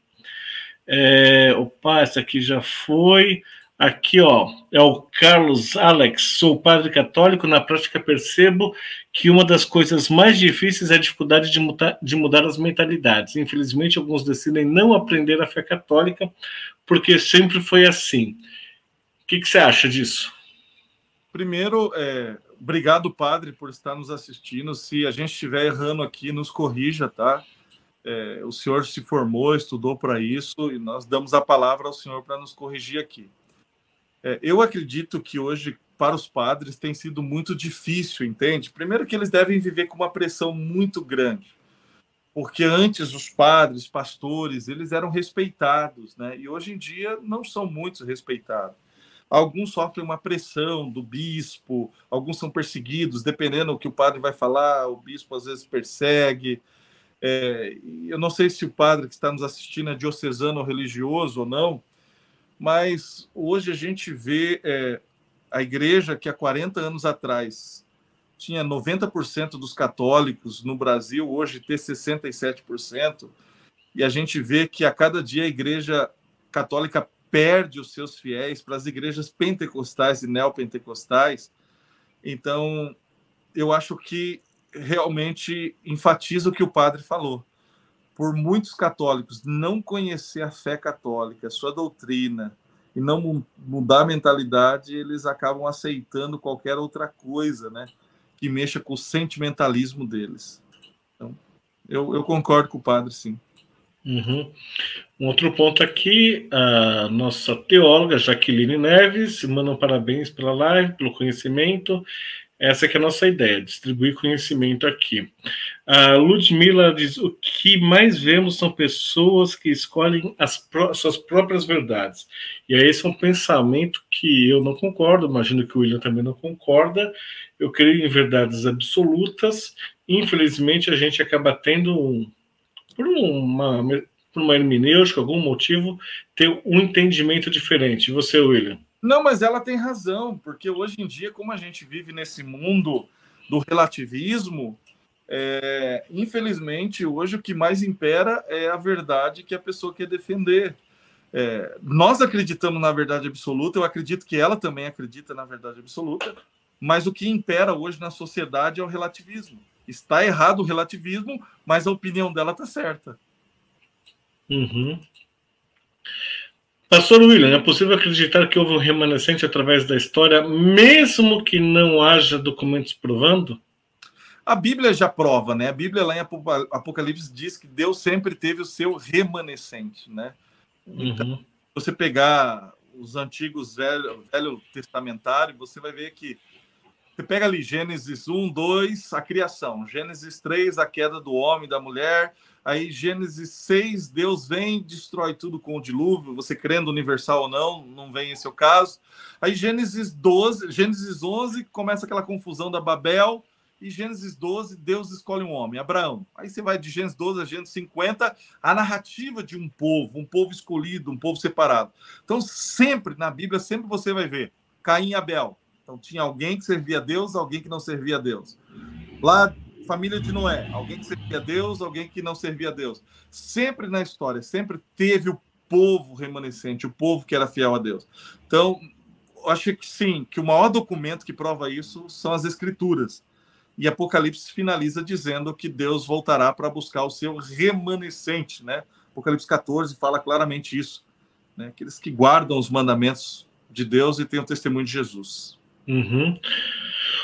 Opa, essa aqui já foi. Aqui, ó, é o Carlos Alex. Sou padre católico. Na prática, percebo que uma das coisas mais difíceis é a dificuldade de mudar as mentalidades. Infelizmente, alguns decidem não aprender a fé católica porque sempre foi assim. O que você acha disso? Primeiro, obrigado, padre, por estar nos assistindo. Se a gente estiver errando aqui, nos corrija, tá? O senhor se formou, estudou para isso, e nós damos a palavra ao senhor para nos corrigir aqui. Eu acredito que hoje, para os padres, tem sido muito difícil, entende? Primeiro que eles devem viver com uma pressão muito grande, porque antes os padres, pastores, eles eram respeitados, né? E hoje em dia não são muito respeitados. Alguns sofrem uma pressão do bispo, alguns são perseguidos, dependendo do que o padre vai falar, o bispo às vezes persegue. Eu não sei se o padre que está nos assistindo é diocesano ou religioso ou não, mas hoje a gente vê a igreja que há 40 anos atrás tinha 90% dos católicos no Brasil, hoje ter 67%, e a gente vê que a cada dia a igreja católica perde os seus fiéis para as igrejas pentecostais e neopentecostais. Então, eu acho que realmente enfatiza o que o padre falou. Por muitos católicos não conhecer a fé católica, a sua doutrina, e não mudar a mentalidade, eles acabam aceitando qualquer outra coisa, né, que mexa com o sentimentalismo deles. Então, eu concordo com o padre, sim. Uhum. Um outro ponto aqui, a nossa teóloga Jaqueline Neves manda um parabéns pela live, pelo conhecimento. Essa que é a nossa ideia, distribuir conhecimento aqui. A Ludmila diz, o que mais vemos são pessoas que escolhem suas próprias verdades. E aí esse é um pensamento que eu não concordo, imagino que o William também não concorda. Eu creio em verdades absolutas. Infelizmente, a gente acaba tendo, por uma hermenêutica, algum motivo, ter um entendimento diferente. E você, William? Não, mas ela tem razão, porque hoje em dia, como a gente vive nesse mundo do relativismo, infelizmente, hoje o que mais impera é a verdade que a pessoa quer defender. Nós acreditamos na verdade absoluta, eu acredito que ela também acredita na verdade absoluta, mas o que impera hoje na sociedade é o relativismo. Está errado o relativismo, mas a opinião dela está certa. Uhum. Pastor William, é possível acreditar que houve um remanescente através da história, mesmo que não haja documentos provando? A Bíblia já prova, né? A Bíblia lá em Apocalipse diz que Deus sempre teve o seu remanescente, né? Então, se você pegar os antigos velho testamentário, você vai ver que você pega ali Gênesis 1, 2, a criação. Gênesis 3, a queda do homem e da mulher. Aí Gênesis 6, Deus vem, destrói tudo com o dilúvio. Você crendo universal ou não, não vem esse o caso. Aí Gênesis 11, começa aquela confusão da Babel. E Gênesis 12, Deus escolhe um homem, Abraão. Aí você vai de Gênesis 12 a Gênesis 50, a narrativa de um povo escolhido, um povo separado. Então sempre na Bíblia, sempre você vai ver Caim e Abel. Então tinha alguém que servia a Deus, alguém que não servia a Deus. Lá, família de Noé, alguém que servia a Deus, alguém que não servia a Deus. Sempre na história, sempre teve o povo remanescente, o povo que era fiel a Deus. Então, eu acho que sim, que o maior documento que prova isso são as Escrituras. E Apocalipse finaliza dizendo que Deus voltará para buscar o seu remanescente, né? Apocalipse 14 fala claramente isso, né? Aqueles que guardam os mandamentos de Deus e têm o testemunho de Jesus. Uhum.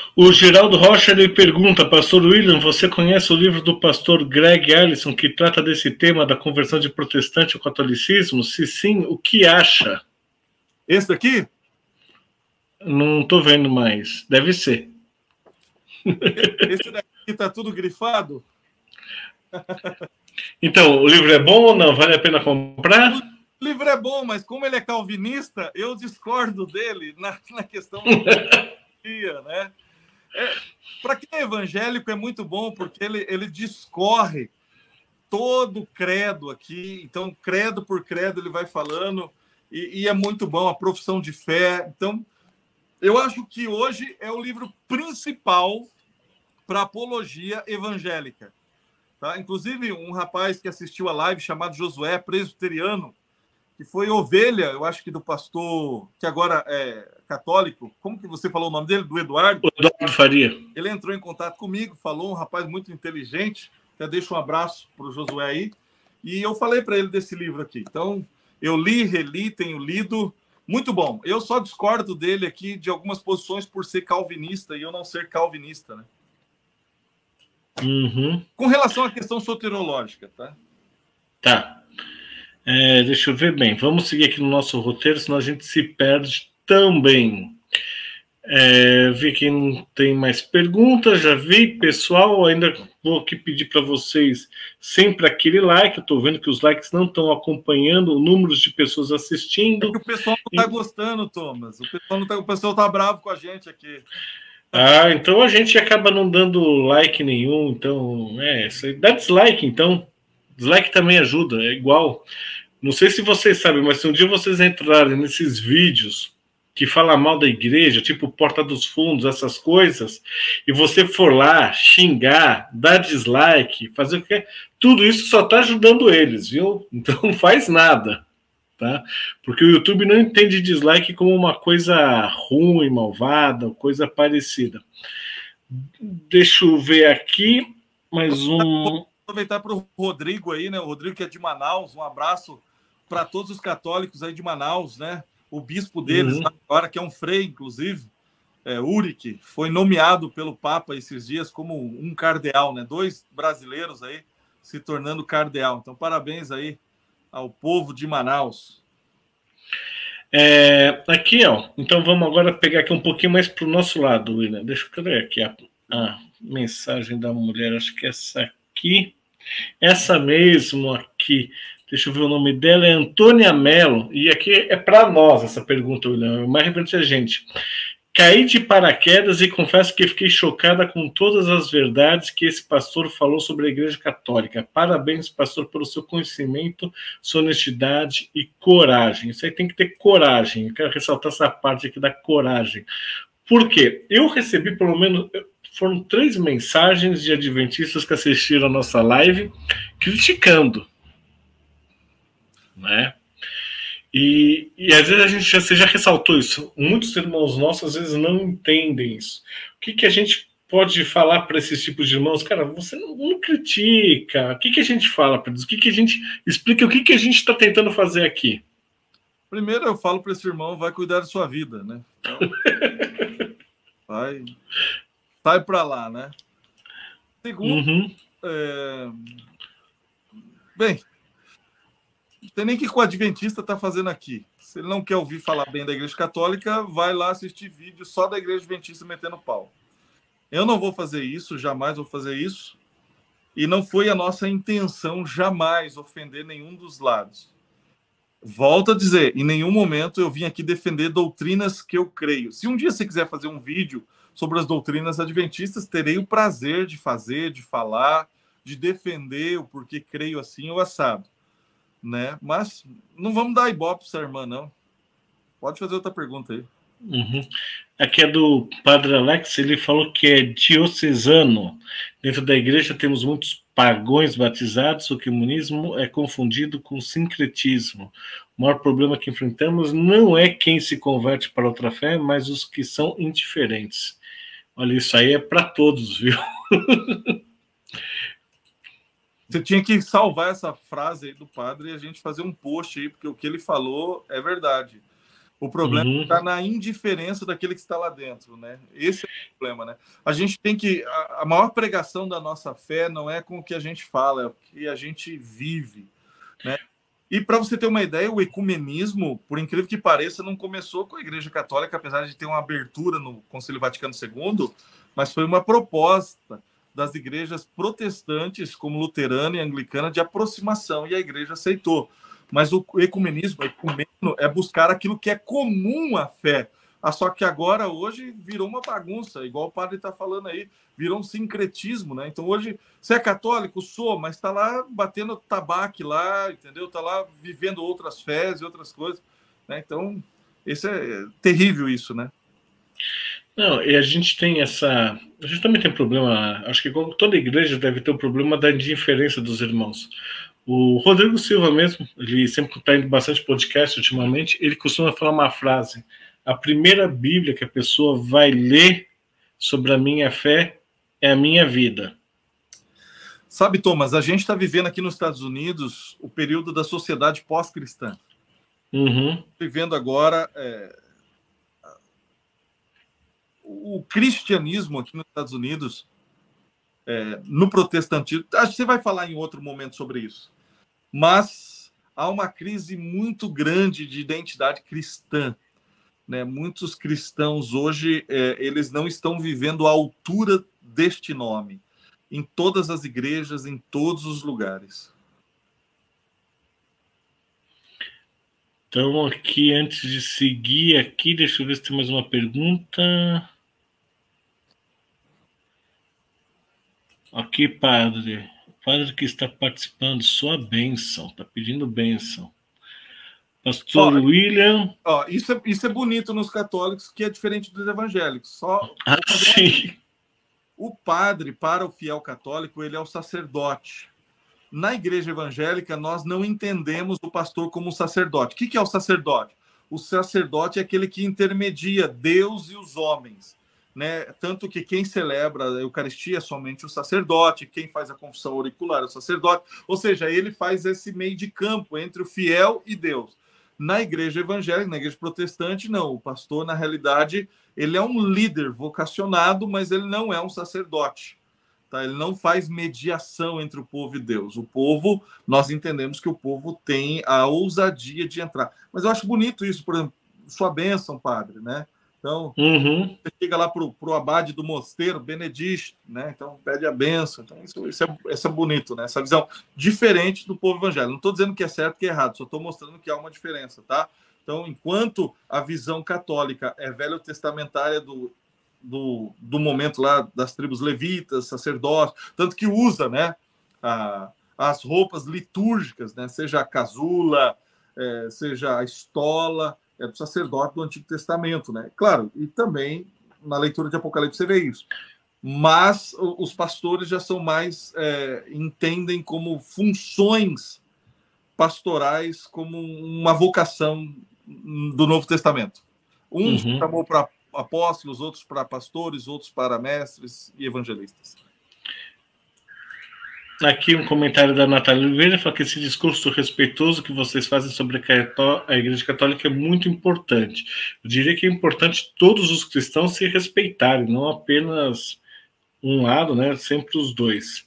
O Geraldo Rocha ele pergunta, Pastor William, você conhece o livro do pastor Greg Allison que trata desse tema da conversão de protestante ao catolicismo? Se sim, o que acha? Esse daqui? Não estou vendo mais. Deve ser. Esse daqui está tudo grifado? Então, o livro é bom ou não? Vale a pena comprar? O livro é bom, mas como ele é calvinista, eu discordo dele na questão da teologia, né? Para quem é evangélico é muito bom, porque ele discorre todo o credo aqui. Então, credo por credo, ele vai falando, e é muito bom, a profissão de fé. Então, eu acho que hoje é o livro principal para apologia evangélica. Tá? Inclusive, um rapaz que assistiu a live chamado Josué, presbiteriano, que foi ovelha, eu acho que do pastor, que agora é católico. Como que você falou o nome dele? Do Eduardo? O Eduardo Faria. Ele entrou em contato comigo, falou, um rapaz muito inteligente. Até deixo um abraço para o Josué aí. E eu falei para ele desse livro aqui. Então, eu li, reli, tenho lido. Muito bom. Eu só discordo dele aqui de algumas posições por ser calvinista e eu não ser calvinista, né? Uhum. Com relação à questão soterológica, tá? Tá. Deixa eu ver bem. Vamos seguir aqui no nosso roteiro, senão a gente se perde também. Vi que não tem mais perguntas, já vi, pessoal. Ainda vou aqui pedir para vocês sempre aquele like. Eu estou vendo que os likes não estão acompanhando o número de pessoas assistindo. É que o pessoal não está gostando, Thomas. O pessoal está bravo com a gente aqui. Então a gente acaba não dando like nenhum. Então, dá dislike, então. Dislike também ajuda, é igual. Não sei se vocês sabem, mas se um dia vocês entrarem nesses vídeos que falam mal da igreja, tipo Porta dos Fundos, essas coisas, e você for lá xingar, dar dislike, fazer o que, tudo isso só está ajudando eles, viu? Então não faz nada, tá? Porque o YouTube não entende dislike como uma coisa ruim, malvada, coisa parecida. Deixa eu ver aqui mais um. Aproveitar para o Rodrigo aí, né? O Rodrigo que é de Manaus, um abraço para todos os católicos aí de Manaus, né? O bispo deles, agora, que é um frei, inclusive, Urique, foi nomeado pelo Papa esses dias como um cardeal, né? 2 brasileiros aí se tornando cardeal. Então, parabéns aí ao povo de Manaus. Aqui, ó. Então vamos agora pegar aqui um pouquinho mais para o nosso lado, William. Deixa eu ver aqui a mensagem da mulher. Acho que essa aqui. Essa mesmo aqui, deixa eu ver o nome dela, é Antônia Mello, e aqui é para nós essa pergunta, William, é mais referente a gente. Caí de paraquedas e confesso que fiquei chocada com todas as verdades que esse pastor falou sobre a Igreja Católica. Parabéns, pastor, pelo seu conhecimento, sua honestidade e coragem. Isso aí tem que ter coragem, eu quero ressaltar essa parte aqui da coragem. Por quê? Eu recebi pelo menos... Foram 3 mensagens de adventistas que assistiram a nossa live criticando, né? E às vezes você já ressaltou isso. Muitos irmãos nossos às vezes não entendem isso. O que a gente pode falar para esses tipos de irmãos? Cara, você não critica. O que a gente fala para eles? O que a gente explica? O que a gente está tentando fazer aqui? Primeiro eu falo para esse irmão, vai cuidar da sua vida, né? Então, sai para lá, né? Segundo, bem, não tem nem que o adventista está fazendo aqui. Se ele não quer ouvir falar bem da Igreja Católica, vai lá assistir vídeo só da Igreja Adventista metendo pau. Eu não vou fazer isso, jamais vou fazer isso. E não foi a nossa intenção jamais ofender nenhum dos lados. Volto a dizer, em nenhum momento eu vim aqui defender doutrinas que eu creio. Se um dia você quiser fazer um vídeo sobre as doutrinas adventistas, terei o prazer de fazer, de falar, de defender o porquê creio assim ou assado, né? Mas não vamos dar ibope para essa irmã, não. Pode fazer outra pergunta aí. Aqui é do Padre Alex, ele falou que é diocesano. Dentro da igreja temos muitos pagões batizados, o comunismo é confundido com sincretismo. O maior problema que enfrentamos não é quem se converte para outra fé, mas os que são indiferentes. Olha, isso aí é para todos, viu? Você tinha que salvar essa frase aí do padre e a gente fazer um post aí, porque o que ele falou é verdade. O problema está na indiferença daquele que está lá dentro, né? Esse é o problema, né? A gente tem que... A maior pregação da nossa fé não é com o que a gente fala, é o que a gente vive, né? E para você ter uma ideia, o ecumenismo, por incrível que pareça, não começou com a Igreja Católica, apesar de ter uma abertura no Concílio Vaticano II, mas foi uma proposta das igrejas protestantes, como luterana e anglicana, de aproximação, e a igreja aceitou. Mas o ecumenismo, é buscar aquilo que é comum à fé. Só que agora, hoje, virou uma bagunça, igual o padre está falando aí, virou um sincretismo, né? Então, hoje, você é católico? Sou, mas está lá batendo tabaco lá, entendeu? Está lá vivendo outras fés e outras coisas, né? Então, esse é terrível isso, né? Não, e a gente tem essa... A gente também tem problema, acho que toda igreja deve ter o problema da indiferença dos irmãos. O Rodrigo Silva mesmo, ele sempre está indo bastante podcast ultimamente, ele costuma falar uma frase: a primeira Bíblia que a pessoa vai ler sobre a minha fé é a minha vida. Sabe, Thomas, a gente está vivendo aqui nos Estados Unidos o período da sociedade pós-cristã. Vivendo agora o cristianismo aqui nos Estados Unidos, no protestantismo. Acho que você vai falar em outro momento sobre isso. Mas há uma crise muito grande de identidade cristã, né? Muitos cristãos hoje, eles não estão vivendo à altura deste nome, em todas as igrejas, em todos os lugares. Então, aqui, antes de seguir aqui, deixa eu ver se tem mais uma pergunta. Aqui, padre. O padre que está participando, sua bênção. Está pedindo bênção. Pastor William. Isso é bonito nos católicos, que é diferente dos evangélicos. Sim. O padre, para o fiel católico, ele é o sacerdote. Na igreja evangélica, nós não entendemos o pastor como um sacerdote. O que é o sacerdote? O sacerdote é aquele que intermedia Deus e os homens, né? Tanto que quem celebra a Eucaristia é somente o sacerdote, quem faz a confissão auricular é o sacerdote, ou seja, ele faz esse meio de campo entre o fiel e Deus. Na igreja evangélica, na igreja protestante, não. O pastor, na realidade, ele é um líder vocacionado, mas ele não é um sacerdote. Tá? Ele não faz mediação entre o povo e Deus. O povo, nós entendemos que o povo tem a ousadia de entrar. Mas eu acho bonito isso, por exemplo, sua bênção, padre, né? Então, você chega lá para o abade do mosteiro, Benedito, né? Então, pede a bênção. Então, isso é bonito, né? Essa visão diferente do povo evangélico. Não estou dizendo que é certo que é errado, só estou mostrando que há uma diferença, tá? Então, enquanto a visão católica é velho-testamentária do momento lá das tribos levitas, sacerdotes, tanto que usa, né, as roupas litúrgicas, né, seja a casula, seja a estola, é do sacerdote do Antigo Testamento, né? Claro, e também na leitura de Apocalipse você vê isso. Mas os pastores já são mais, entendem como funções pastorais, como uma vocação do Novo Testamento. Uns chamou para apóstolos, outros para pastores, outros para mestres e evangelistas. Aqui um comentário da Natália Oliveira, fala que esse discurso respeitoso que vocês fazem sobre a Igreja Católica é muito importante. Eu diria que é importante todos os cristãos se respeitarem, não apenas um lado, né? Sempre os dois.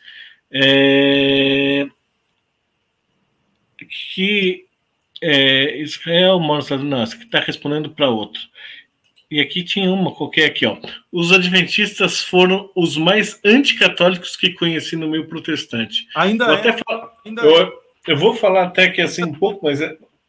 Israel mostra, nossa, que está respondendo para outro. E aqui tinha uma qualquer aqui, ó. Os adventistas foram os mais anticatólicos que conheci no meio protestante. Eu vou falar até que assim um pouco, mas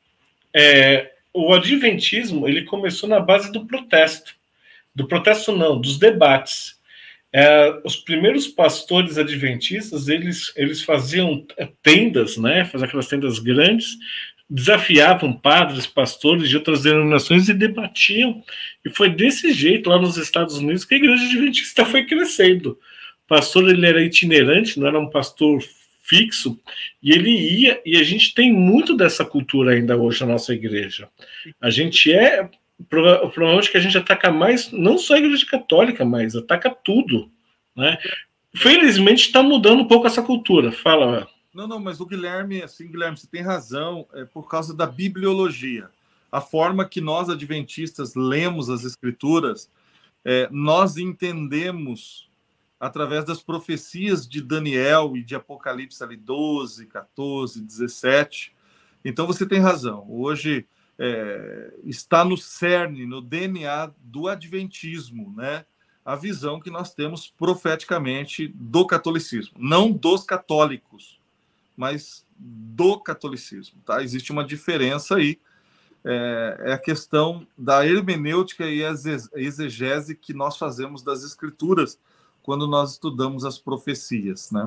o adventismo ele começou na base do protesto. Do protesto não, dos debates. Os primeiros pastores adventistas, eles faziam tendas, né? Faziam aquelas tendas grandes, desafiavam padres, pastores de outras denominações e debatiam. E foi desse jeito lá nos Estados Unidos que a igreja adventista foi crescendo. O pastor ele era itinerante, não era um pastor fixo, e ele ia, e a gente tem muito dessa cultura ainda hoje na nossa igreja. A gente provavelmente que a gente ataca mais, não só a igreja católica, mas ataca tudo, né? Felizmente está mudando um pouco essa cultura. Fala. Não, mas o Guilherme, Guilherme, você tem razão, é por causa da bibliologia. a forma que nós, adventistas, lemos as Escrituras, nós entendemos através das profecias de Daniel e de Apocalipse ali 12, 14, 17. Então você tem razão. Hoje está no cerne, no DNA do adventismo, né? A visão que nós temos profeticamente do catolicismo. Não dos católicos, mas do catolicismo. Tá? Existe uma diferença aí. É a questão da hermenêutica e a exegese que nós fazemos das Escrituras quando nós estudamos as profecias, né?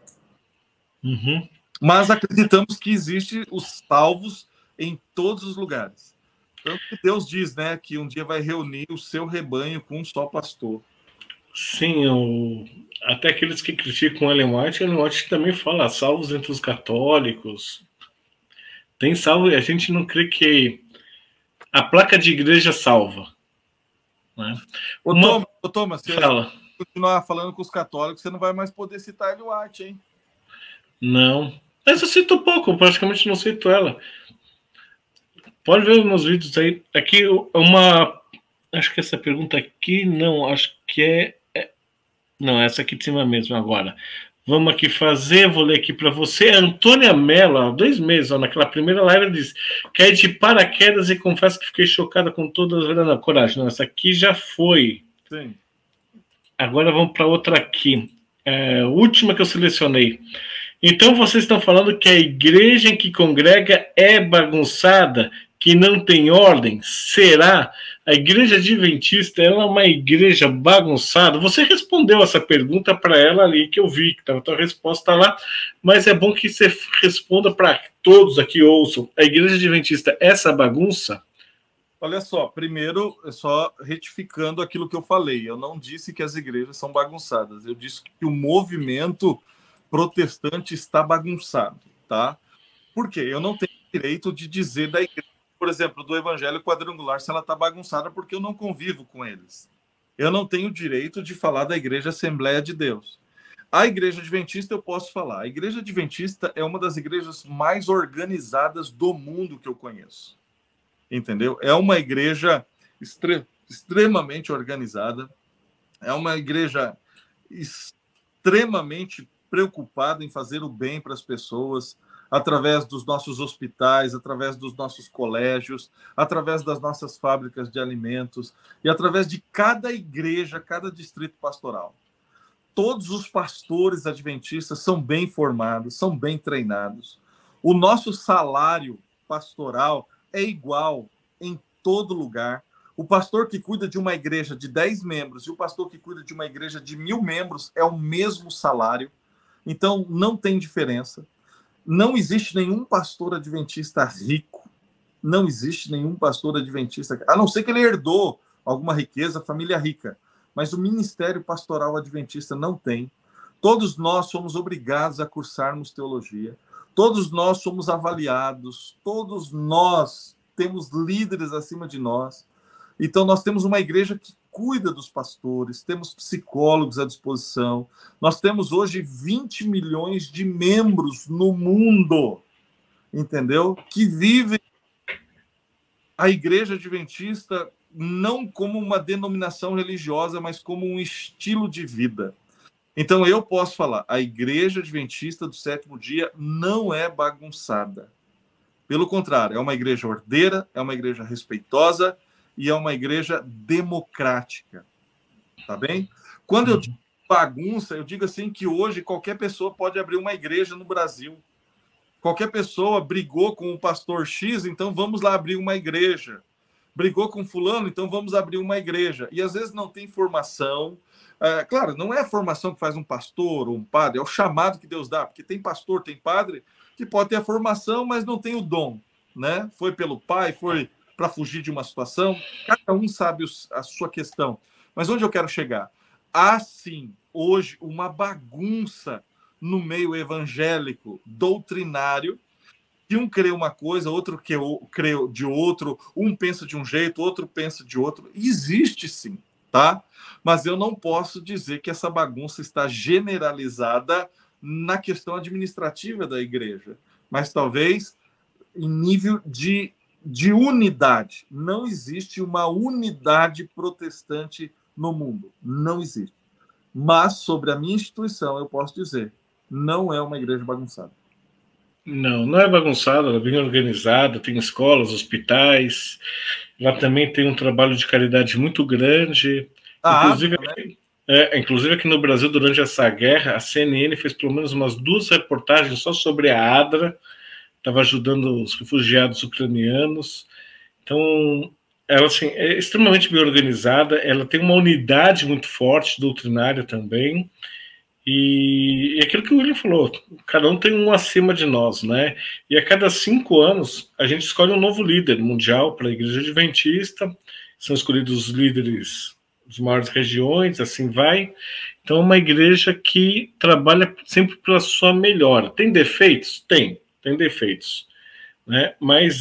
Uhum. Mas acreditamos que existe os salvos em todos os lugares. Tanto que Deus diz, né, que um dia vai reunir o seu rebanho com um só pastor. Sim, até aqueles que criticam Ellen White também fala salvos entre os católicos. Tem salvo e a gente não crê que a placa de igreja salva. Né? Thomas, se fala. Continuar falando com os católicos, você não vai mais poder citar Ellen White, hein? Não. Mas eu cito pouco, praticamente não cito ela. Pode ver nos vídeos aí. Aqui acho que essa pergunta aqui, não, acho que não, essa aqui de cima mesmo agora. Vamos aqui fazer, vou ler aqui para você. Antônia Mello, há 2 meses, naquela primeira live, ela disse: caí de paraquedas e confesso que fiquei chocada com todas as coragem. Não, essa aqui já foi. Sim. Agora vamos para outra aqui. Última que eu selecionei. Então vocês estão falando que a igreja em que congrega é bagunçada, que não tem ordem? Será? A igreja adventista ela é uma igreja bagunçada? Você respondeu essa pergunta para ela ali, que eu vi, que estava a tua resposta lá, mas é bom que você responda para todos aqui ouçam. A igreja adventista é essa bagunça? Olha só, primeiro, só retificando aquilo que eu falei, eu não disse que as igrejas são bagunçadas, eu disse que o movimento protestante está bagunçado, tá? Por quê? Eu não tenho direito de dizer da igreja, por exemplo, do evangelho quadrangular, se ela está bagunçada, porque eu não convivo com eles. Eu não tenho direito de falar da igreja Assembleia de Deus. A igreja adventista eu posso falar. A igreja adventista é uma das igrejas mais organizadas do mundo que eu conheço. Entendeu? É uma igreja extremamente organizada, é uma igreja extremamente preocupada em fazer o bem para as pessoas, através dos nossos hospitais, através dos nossos colégios, através das nossas fábricas de alimentos e através de cada igreja, cada distrito pastoral. Todos os pastores adventistas são bem formados, são bem treinados. O nosso salário pastoral é igual em todo lugar. O pastor que cuida de uma igreja de 10 membros e o pastor que cuida de uma igreja de 1.000 membros é o mesmo salário. Então, não tem diferença. Não existe nenhum pastor adventista rico. Não existe nenhum pastor adventista, a não ser que ele herdou alguma riqueza, família rica. Mas o ministério pastoral adventista não tem. Todos nós somos obrigados a cursarmos teologia. Todos nós somos avaliados. Todos nós temos líderes acima de nós. Então, nós temos uma igreja que cuida dos pastores, temos psicólogos à disposição. Nós temos hoje 20 milhões de membros no mundo, entendeu? Que vivem a igreja adventista não como uma denominação religiosa, mas como um estilo de vida. Então, eu posso falar, a igreja adventista do sétimo dia não é bagunçada. Pelo contrário, é uma igreja ordeira, é uma igreja respeitosa, e é uma igreja democrática, tá bem? Quando eu digo bagunça, eu digo assim que hoje qualquer pessoa pode abrir uma igreja no Brasil. Qualquer pessoa brigou com o pastor X, então vamos lá abrir uma igreja. Brigou com fulano, então vamos abrir uma igreja. E às vezes não tem formação. Claro, não é a formação que faz um pastor ou um padre, é o chamado que Deus dá, porque tem pastor, tem padre, que pode ter a formação, mas não tem o dom, né? Foi pelo pai, foi para fugir de uma situação, cada um sabe a sua questão. Mas onde eu quero chegar? Há, sim, hoje, uma bagunça no meio evangélico, doutrinário, que um crê uma coisa, outro crê de outro, um pensa de um jeito, outro pensa de outro. Existe, sim, tá? Mas eu não posso dizer que essa bagunça está generalizada na questão administrativa da igreja, mas talvez em nível de de unidade. Não existe uma unidade protestante no mundo. Não existe. Mas, sobre a minha instituição, eu posso dizer, não é uma igreja bagunçada. Não, não é bagunçada, ela é bem organizada, tem escolas, hospitais, lá também tem um trabalho de caridade muito grande, A inclusive, Adra, né? inclusive aqui no Brasil, durante essa guerra, a CNN fez pelo menos umas 2 reportagens só sobre a ADRA, estava ajudando os refugiados ucranianos, então ela assim, é extremamente bem organizada, ela tem uma unidade muito forte, doutrinária também, e aquilo que o William falou, cada um tem um acima de nós, né? E a cada 5 anos a gente escolhe um novo líder mundial para a Igreja Adventista, são escolhidos os líderes das maiores regiões, assim vai. Então é uma igreja que trabalha sempre pela sua melhora. Tem defeitos? Tem defeitos, né? Mas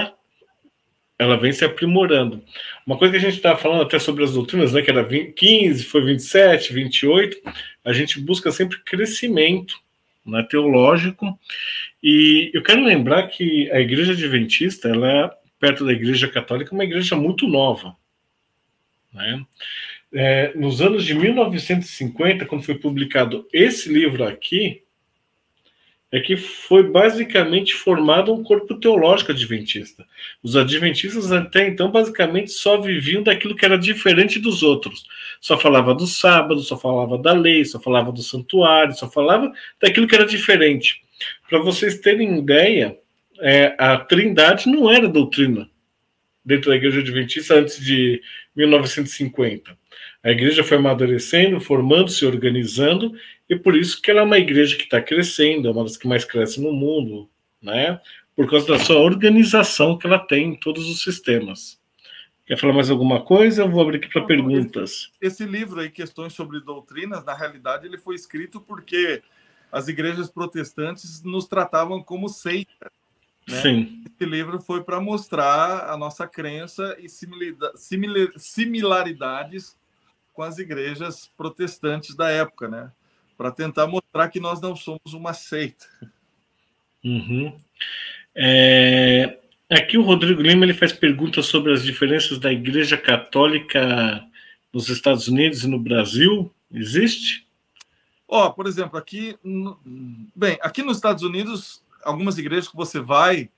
ela vem se aprimorando. Uma coisa que a gente estava falando até sobre as doutrinas, né, que era 15, foi 27, 28, a gente busca sempre crescimento, né, teológico, e eu quero lembrar que a Igreja Adventista, ela é, perto da Igreja Católica, uma igreja muito nova, né? Nos anos de 1950, quando foi publicado esse livro aqui, é que foi basicamente formado um corpo teológico adventista. Os adventistas até então basicamente só viviam daquilo que era diferente dos outros. Só falava do sábado, só falava da lei, só falava do santuário, só falava daquilo que era diferente. Para vocês terem ideia, a Trindade não era doutrina dentro da Igreja Adventista antes de 1950. A igreja foi amadurecendo, formando-se, organizando, e por isso que ela é uma igreja que está crescendo, é uma das que mais cresce no mundo, né? Por causa da sua organização que ela tem em todos os sistemas. Quer falar mais alguma coisa? Eu vou abrir aqui para perguntas. Esse livro aí, Questões sobre Doutrinas, na realidade, ele foi escrito porque as igrejas protestantes nos tratavam como seita, né? Sim. Esse livro foi para mostrar a nossa crença e similaridades com as igrejas protestantes da época, né? Para tentar mostrar que nós não somos uma seita. Uhum. Aqui o Rodrigo Lima ele faz perguntas sobre as diferenças da Igreja Católica nos Estados Unidos e no Brasil. Existe? Por exemplo, aqui nos Estados Unidos, algumas igrejas que você vai,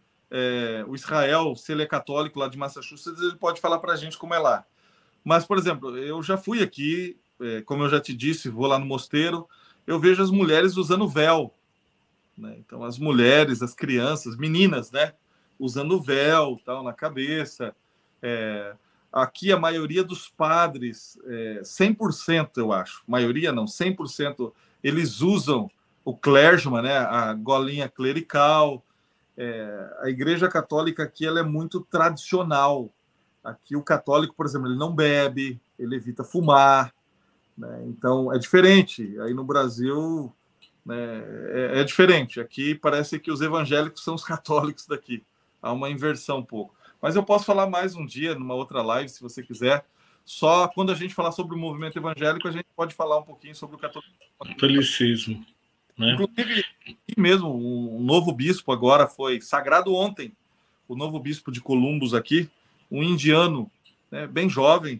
o Israel, se ele é católico lá de Massachusetts, ele pode falar para a gente como é lá. Mas, por exemplo, eu já fui aqui, como eu já te disse, vou lá no mosteiro, eu vejo as mulheres usando véu, né? Então, as mulheres, as crianças, meninas, né? Usando véu, tal, na cabeça. Aqui, a maioria dos padres, 100%, eu acho, maioria não, 100%, eles usam o clergyman, né? A golinha clerical. A Igreja Católica aqui ela é muito tradicional. Aqui o católico, por exemplo, ele não bebe, ele evita fumar, né? Então é diferente. Aí no Brasil, né, é diferente. Aqui parece que os evangélicos são os católicos daqui. Há uma inversão um pouco. Mas eu posso falar mais um dia, numa outra live, se você quiser. Só quando a gente falar sobre o movimento evangélico, a gente pode falar um pouquinho sobre o catolicismo. Catolicismo, né? Inclusive, aqui mesmo, um novo bispo agora foi sagrado ontem. O novo bispo de Columbus aqui, um indiano, né, bem jovem,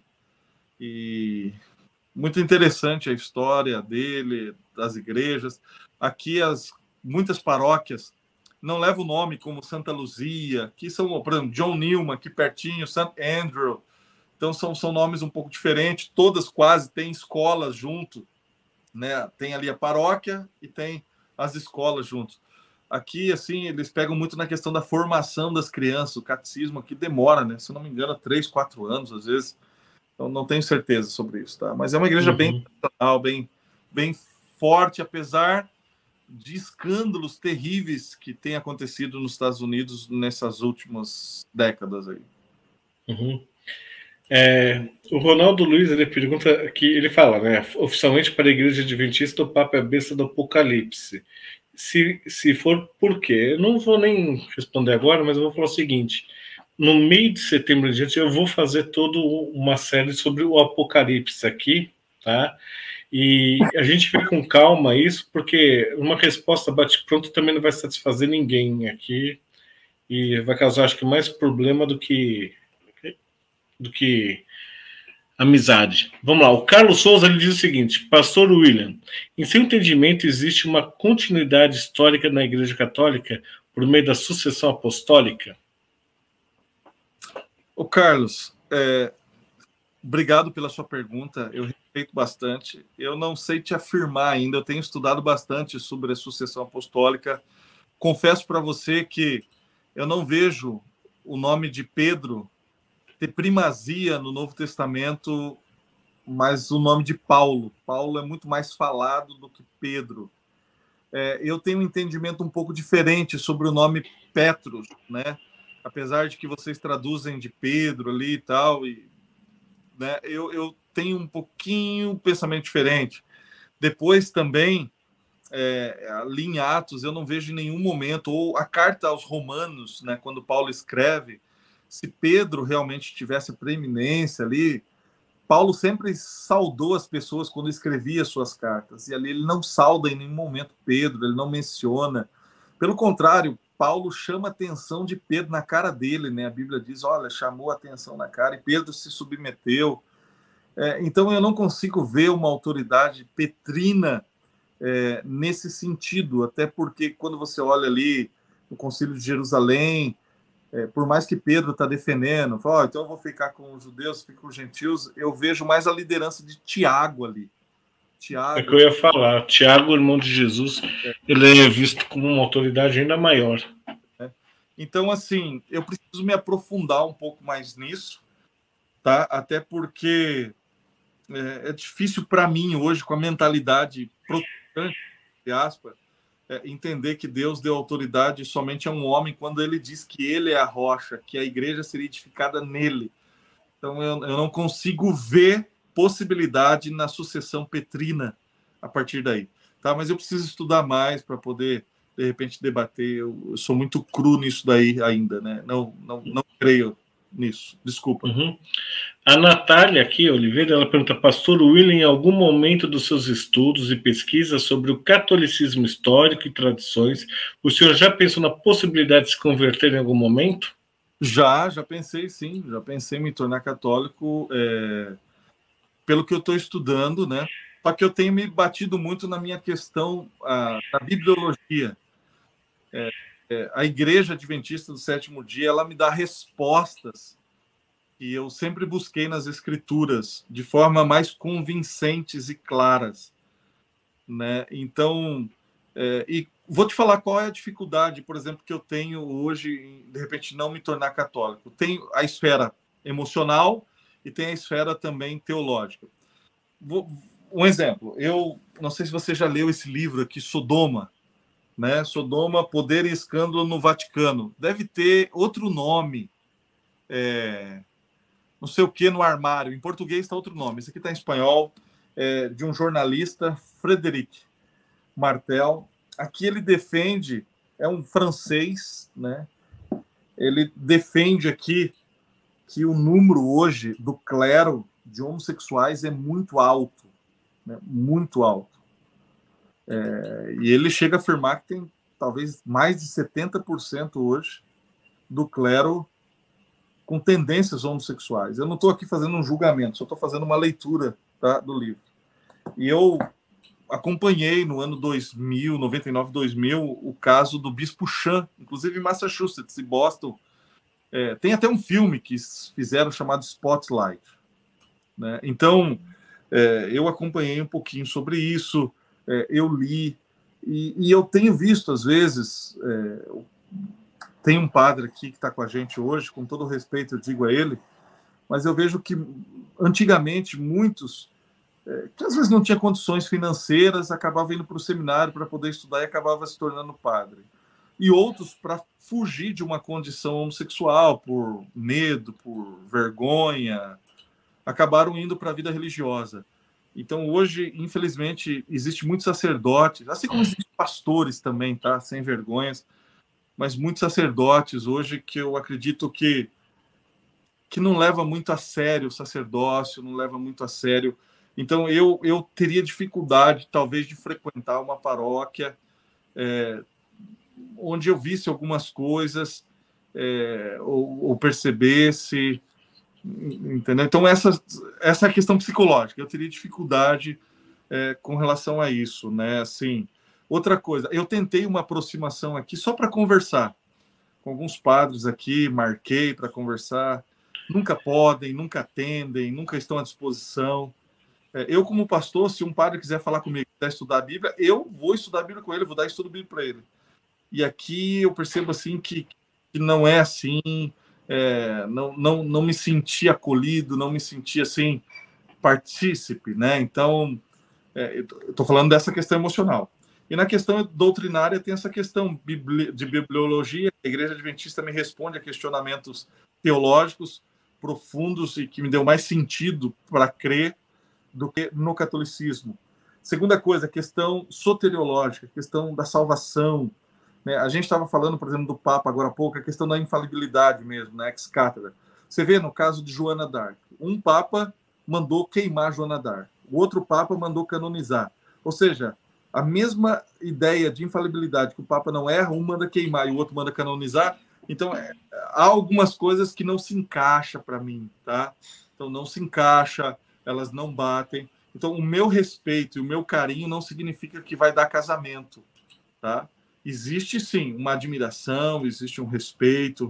e muito interessante a história dele, das igrejas. Aqui, muitas paróquias não levam o nome como Santa Luzia, que são, por exemplo, John Newman, aqui pertinho, St. Andrew. Então, são nomes um pouco diferentes, todas quase têm escolas junto, né? Tem ali a paróquia e tem as escolas juntos. Aqui, assim, eles pegam muito na questão da formação das crianças. O catecismo aqui demora, né? Se eu não me engano, 3, 4 anos, às vezes. Então, não tenho certeza sobre isso, tá? Mas é uma igreja bem tradicional, bem forte, apesar de escândalos terríveis que têm acontecido nos Estados Unidos nessas últimas décadas aí. Uhum. O Ronaldo Luiz ele pergunta que ele fala, né? Oficialmente para a Igreja Adventista o Papa é a besta do Apocalipse. Se for, por quê? Eu não vou nem responder agora, mas eu vou falar o seguinte: no meio de setembro em diante, eu vou fazer toda uma série sobre o Apocalipse aqui, tá? E a gente vê com calma isso, porque uma resposta bate-pronto também não vai satisfazer ninguém aqui. e vai causar, acho que, mais problema do que amizade. Vamos lá, o Carlos Souza ele diz o seguinte: Pastor William, em seu entendimento, existe uma continuidade histórica na Igreja Católica por meio da sucessão apostólica? Ô Carlos, obrigado pela sua pergunta, eu respeito bastante. Eu não sei te afirmar ainda, eu tenho estudado bastante sobre a sucessão apostólica. Confesso para você que eu não vejo o nome de Pedro ter primazia no Novo Testamento, mas o nome de Paulo. Paulo é muito mais falado do que Pedro. Eu tenho um entendimento um pouco diferente sobre o nome Petrus, né? Apesar de que vocês traduzem de Pedro ali e tal, né? Eu tenho um pouquinho pensamento diferente. Depois também, ali em Atos, eu não vejo em nenhum momento, ou a carta aos Romanos, né, quando Paulo escreve, se Pedro realmente tivesse preeminência ali, Paulo sempre saudou as pessoas quando escrevia suas cartas, e ali ele não sauda em nenhum momento Pedro, ele não menciona. Pelo contrário, Paulo chama a atenção de Pedro na cara dele, né? A Bíblia diz, olha, chamou a atenção na cara, e Pedro se submeteu. Então eu não consigo ver uma autoridade petrina nesse sentido, até porque quando você olha ali no Concílio de Jerusalém, por mais que Pedro está defendendo, fala, então eu vou ficar com os judeus, fico com os gentios, eu vejo mais a liderança de Tiago ali. É que eu ia falar, Tiago, irmão de Jesus, ele é visto como uma autoridade ainda maior. Então, assim, eu preciso me aprofundar um pouco mais nisso, tá? Até porque é difícil para mim hoje, com a mentalidade protestante, entre aspas, entender que Deus deu autoridade somente a um homem quando ele diz que ele é a rocha, que a igreja seria edificada nele. Então, eu não consigo ver possibilidade na sucessão petrina a partir daí. Tá? Mas eu preciso estudar mais para poder, de repente, debater. Eu sou muito cru nisso daí ainda, né? Não creio nisso. Desculpa. Uhum. A Natália aqui, Oliveira, ela pergunta, Pastor William, em algum momento dos seus estudos e pesquisas sobre o catolicismo histórico e tradições, o senhor já pensou na possibilidade de se converter em algum momento? Já pensei, sim. Já pensei em me tornar católico, pelo que eu estou estudando, né? Só que eu tenho me batido muito na minha questão da bibliologia. A Igreja Adventista do Sétimo Dia, ela me dá respostas que eu sempre busquei nas Escrituras, de forma mais convincentes e claras, né? Então, e vou te falar qual é a dificuldade, por exemplo, que eu tenho hoje em, de repente, não me tornar católico. Tem a esfera emocional e tem a esfera também teológica. Um exemplo, eu não sei se você já leu esse livro aqui, Sodoma, né? Sodoma, Poder e Escândalo no Vaticano. Deve ter outro nome, não sei o que, no armário. Em português está outro nome. Esse aqui está em espanhol, de um jornalista, Frederic Martel. Aqui ele defende, é um francês, né? Ele defende aqui que o número hoje do clero de homossexuais é muito alto, né? Muito alto. E ele chega a afirmar que tem talvez mais de 70% hoje do clero com tendências homossexuais. Eu não estou aqui fazendo um julgamento, só estou fazendo uma leitura, tá, do livro. E eu acompanhei no ano 2000, 99, 2000, o caso do Bispo Chan, inclusive em Massachusetts e Boston. Tem até um filme que fizeram chamado Spotlight, né? Então, eu acompanhei um pouquinho sobre isso, eu li, e eu tenho visto, às vezes, tem um padre aqui que está com a gente hoje, com todo respeito eu digo a ele, mas eu vejo que antigamente muitos que às vezes não tinha condições financeiras, acabava indo para o seminário para poder estudar e acabava se tornando padre. E outros, para fugir de uma condição homossexual, por medo, por vergonha, acabaram indo para a vida religiosa. Então, hoje, infelizmente, existe muitos sacerdotes, assim como existem pastores também, tá? Sem vergonhas, mas muitos sacerdotes hoje que eu acredito que não leva muito a sério o sacerdócio, não leva muito a sério. Então, eu teria dificuldade, talvez, de frequentar uma paróquia onde eu visse algumas coisas ou percebesse, entendeu? Então, essa é a questão psicológica. Eu teria dificuldade com relação a isso, né? Assim, outra coisa, eu tentei uma aproximação aqui só para conversar com alguns padres aqui, marquei para conversar, nunca podem, nunca atendem, nunca estão à disposição. Eu, como pastor, se um padre quiser falar comigo, quiser estudar a Bíblia, eu vou estudar a Bíblia com ele, vou dar estudo bíblico para ele. E aqui eu percebo assim que não é assim, não me senti acolhido, não me senti assim partícipe, né? Então, eu estou falando dessa questão emocional. E na questão doutrinária tem essa questão de bibliologia. A Igreja Adventista me responde a questionamentos teológicos profundos e que me deu mais sentido para crer do que no catolicismo. Segunda coisa, a questão soteriológica, a questão da salvação. Né? A gente estava falando, por exemplo, do Papa agora há pouco, a questão da infalibilidade mesmo, né? Ex cátedra. Você vê no caso de Joana d'Arc, um Papa mandou queimar Joana d'Arc, o outro Papa mandou canonizar. Ou seja, a mesma ideia de infalibilidade, que o Papa não erra, um manda queimar e o outro manda canonizar. Então, há algumas coisas que não se encaixa para mim, tá? Então, não se encaixa, elas não batem. Então, o meu respeito e o meu carinho não significa que vai dar casamento, tá? Existe, sim, uma admiração, existe um respeito,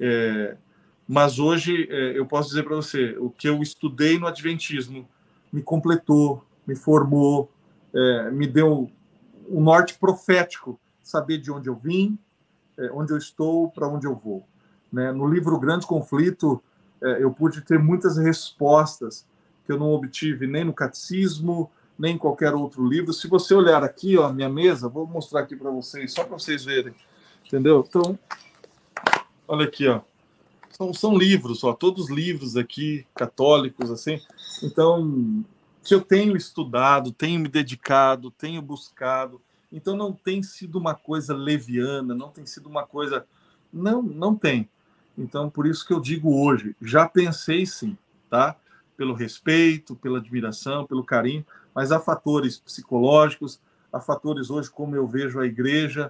mas hoje eu posso dizer para você, o que eu estudei no Adventismo me completou, me formou, me deu um norte profético, saber de onde eu vim, onde eu estou, para onde eu vou. Né? No livro Grande Conflito, eu pude ter muitas respostas que eu não obtive nem no catecismo, nem em qualquer outro livro. Se você olhar aqui, ó, a minha mesa, vou mostrar aqui para vocês, só para vocês verem, entendeu? Então, olha aqui, ó. São livros, ó, todos livros aqui, católicos, assim. Então, que eu tenho estudado, tenho me dedicado, tenho buscado. Então, não tem sido uma coisa leviana, não tem sido uma coisa... Não tem. Então, por isso que eu digo hoje, já pensei sim, tá? Pelo respeito, pela admiração, pelo carinho, mas há fatores psicológicos, há fatores hoje como eu vejo a igreja.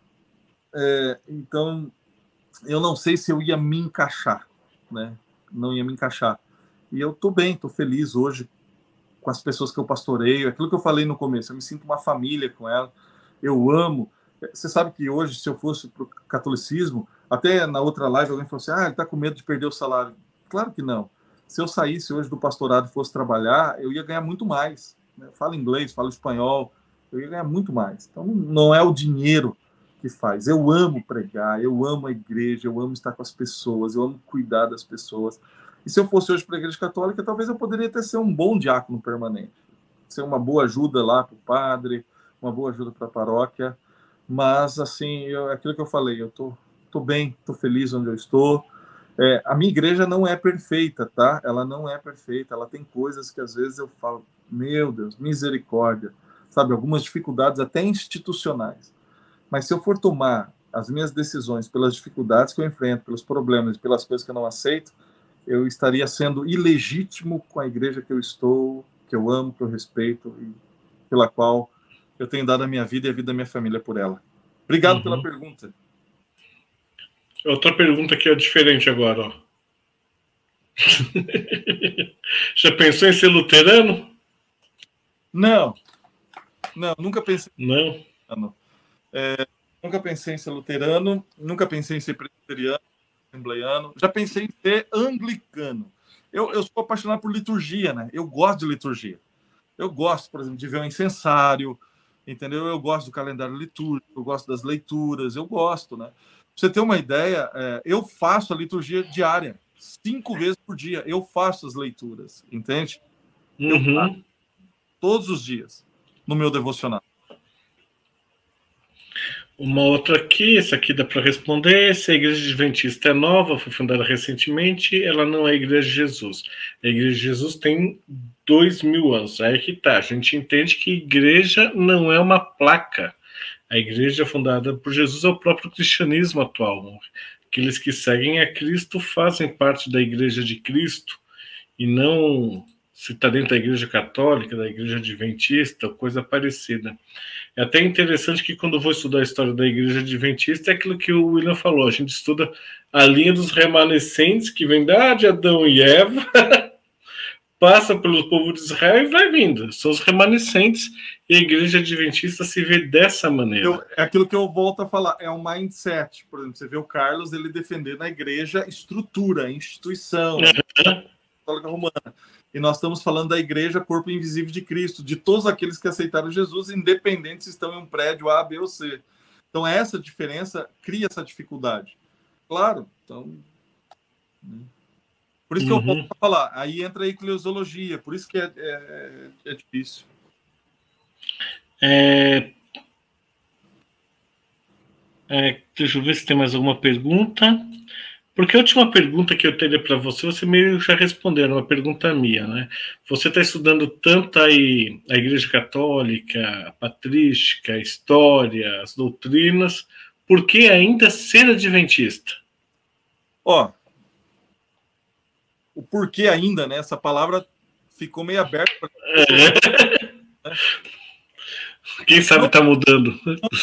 Então, eu não sei se eu ia me encaixar, né? Não ia me encaixar. E eu estou bem, estou feliz hoje com as pessoas que eu pastoreio. Aquilo que eu falei no começo, eu me sinto uma família com ela. Eu amo. Você sabe que hoje, se eu fosse para o catolicismo, até na outra live alguém falou assim, ele está com medo de perder o salário. Claro que não. Se eu saísse hoje do pastorado e fosse trabalhar, eu ia ganhar muito mais. Né? Falo inglês, falo espanhol, eu ia ganhar muito mais. Então, não é o dinheiro que faz. Eu amo pregar, eu amo a igreja, eu amo estar com as pessoas, eu amo cuidar das pessoas. E se eu fosse hoje para a igreja católica, talvez eu poderia até ser um bom diácono permanente. Ser uma boa ajuda lá para o padre, uma boa ajuda para a paróquia. Mas, assim, aquilo que eu falei, eu tô bem, tô feliz onde eu estou. A minha igreja não é perfeita, tá? Ela não é perfeita. Ela tem coisas que às vezes eu falo, meu Deus, misericórdia. Sabe, algumas dificuldades até institucionais. Mas se eu for tomar as minhas decisões pelas dificuldades que eu enfrento, pelos problemas, pelas coisas que eu não aceito, eu estaria sendo ilegítimo com a igreja que eu estou, que eu amo, que eu respeito e pela qual eu tenho dado a minha vida e a vida da minha família por ela. Obrigado pela pergunta. Outra pergunta que é diferente agora, ó. Já pensou em ser luterano? Não, nunca pensei. Não. Nunca pensei em ser luterano, nunca pensei em ser presbiteriano, assembleiano, já pensei em ser anglicano. Eu sou apaixonado por liturgia, né? Eu gosto de liturgia. Eu gosto, por exemplo, de ver o incensário, entendeu? Eu gosto do calendário litúrgico, eu gosto das leituras, eu gosto, né? Pra você ter uma ideia, eu faço a liturgia diária, 5 vezes por dia, eu faço as leituras, entende? Eu faço todos os dias no meu devocional. Uma outra aqui, essa aqui dá para responder. Se a Igreja Adventista é nova, foi fundada recentemente, ela não é a Igreja de Jesus. A Igreja de Jesus tem 2000 anos. Aí que tá. A gente entende que igreja não é uma placa. A igreja fundada por Jesus é o próprio cristianismo atual. Aqueles que seguem a Cristo fazem parte da Igreja de Cristo e não se está dentro da Igreja Católica, da Igreja Adventista, coisa parecida. É até interessante que quando eu vou estudar a história da Igreja Adventista, é aquilo que o William falou, a gente estuda a linha dos remanescentes, que vem da de Adão e Eva, passa pelo povo de Israel e vai vindo. São os remanescentes, e a Igreja Adventista se vê dessa maneira. É aquilo que eu volto a falar, é um mindset. Por exemplo, você vê o Carlos, ele defendendo a igreja, estrutura, instituição, católica romana. E nós estamos falando da igreja, corpo invisível de Cristo, de todos aqueles que aceitaram Jesus, independente se estão em um prédio A, B ou C. Então, essa diferença cria essa dificuldade. Claro, então... Por isso que eu posso falar, aí entra a eclesiologia, por isso que é difícil. Deixa eu ver se tem mais alguma pergunta. Porque a última pergunta que eu teria para você, você meio já respondeu, uma pergunta minha, né? Você está estudando tanto aí a Igreja Católica, a patrística, a história, as doutrinas, por que ainda ser adventista? Ó, o porquê ainda, né? Essa palavra ficou meio aberta. Quem sabe está mudando.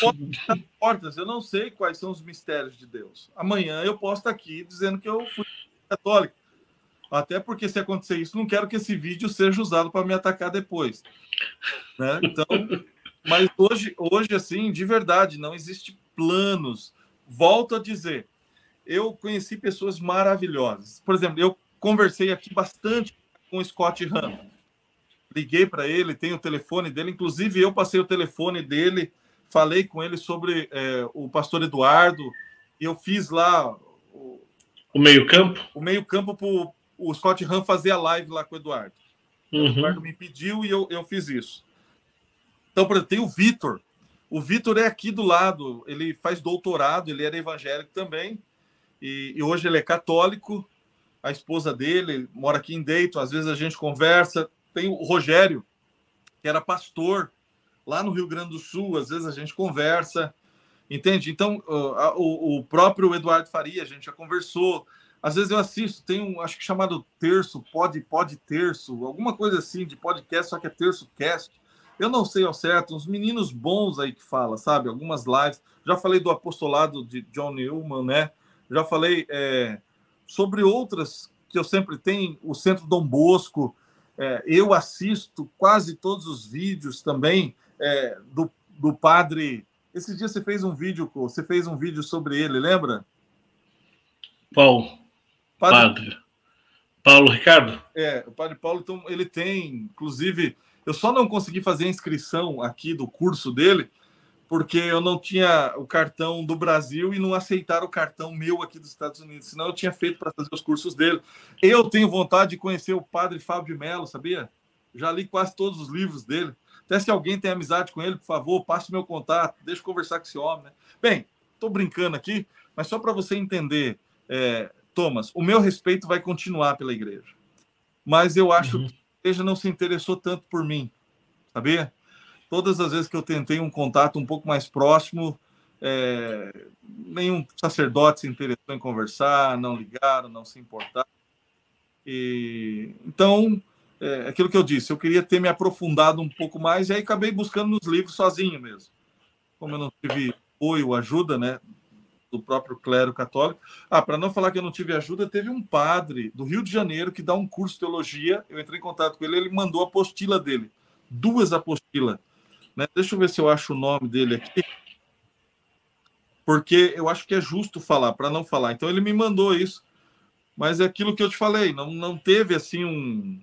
Eu não sei quais são os mistérios de Deus. Amanhã eu posso estar aqui dizendo que eu fui católico. Até porque, se acontecer isso, não quero que esse vídeo seja usado para me atacar depois. Né? Então, mas hoje, assim, de verdade, não existe planos. Volto a dizer, eu conheci pessoas maravilhosas. Por exemplo, eu conversei aqui bastante com o Scott Hahn. Liguei para ele, tenho o telefone dele, inclusive eu passei o telefone dele, falei com ele sobre o pastor Eduardo, e eu fiz lá o meio-campo? O meio-campo para o Scott Hahn fazer a live lá com o Eduardo. O Eduardo me pediu e eu fiz isso. Então, por exemplo, tem o Vitor. O Vitor é aqui do lado, ele faz doutorado, ele era evangélico também, e hoje ele é católico. A esposa dele mora aqui em Dayton, às vezes a gente conversa. Tem o Rogério, que era pastor lá no Rio Grande do Sul, às vezes a gente conversa, entende? Então, o próprio Eduardo Faria, a gente já conversou. Às vezes eu assisto, tem um, acho que chamado Terço, Pod Terço, alguma coisa assim de podcast, só que é Terço Cast. Eu não sei ao certo, uns meninos bons aí que falam, sabe? Algumas lives. Já falei do apostolado de John Newman, né? Já falei sobre outras que eu sempre tenho, o Centro Dom Bosco. Eu assisto quase todos os vídeos também do padre. Esses dias você fez um vídeo sobre ele, lembra? Qual? Padre Paulo Ricardo? O padre Paulo, então, ele tem, inclusive, eu só não consegui fazer a inscrição aqui do curso dele, porque eu não tinha o cartão do Brasil e não aceitaram o cartão meu aqui dos Estados Unidos, senão eu tinha feito para fazer os cursos dele. Eu tenho vontade de conhecer o padre Fábio de Mello, sabia? Já li quase todos os livros dele. Até se alguém tem amizade com ele, por favor, passe meu contato, deixa eu conversar com esse homem. Né? Bem, estou brincando aqui, mas só para você entender, Thomas, o meu respeito vai continuar pela igreja. Mas eu acho que a igreja não se interessou tanto por mim, sabia? Todas as vezes que eu tentei um contato um pouco mais próximo, nenhum sacerdote se interessou em conversar, não ligaram, não se importaram. Então, aquilo que eu disse, eu queria ter me aprofundado um pouco mais, e aí acabei buscando nos livros sozinho mesmo. Como eu não tive apoio, ajuda, né, do próprio clero católico. Para não falar que eu não tive ajuda, teve um padre do Rio de Janeiro que dá um curso de teologia, eu entrei em contato com ele, ele mandou a apostila dele, 2 apostilas. Né? Deixa eu ver se eu acho o nome dele aqui, porque eu acho que é justo falar, para não falar. Então, ele me mandou isso, mas é aquilo que eu te falei, não teve assim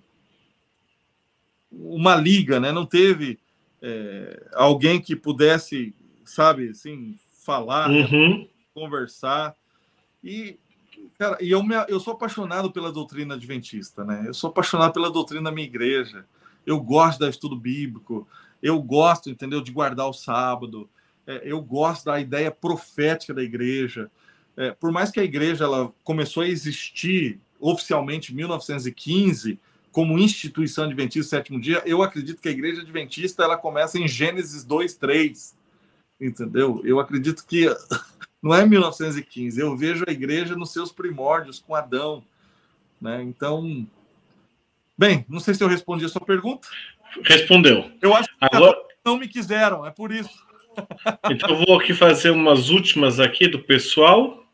uma liga, né? Não teve alguém que pudesse, sabe, assim, falar, conversar. E, cara, eu sou apaixonado pela doutrina adventista, né? Eu sou apaixonado pela doutrina da minha igreja. Eu gosto do estudo bíblico. Eu gosto, entendeu, de guardar o sábado. Eu gosto da ideia profética da igreja. Por mais que a igreja ela começou a existir oficialmente em 1915 como instituição adventista sétimo dia, eu acredito que a igreja adventista ela começa em Gênesis 2:3, entendeu? Eu acredito que não é 1915. Eu vejo a igreja nos seus primórdios com Adão, né? Então, Bem, não sei se eu respondi a sua pergunta. Respondeu. Eu acho que agora não me quiseram, é por isso. Então eu vou aqui fazer umas últimas aqui do pessoal.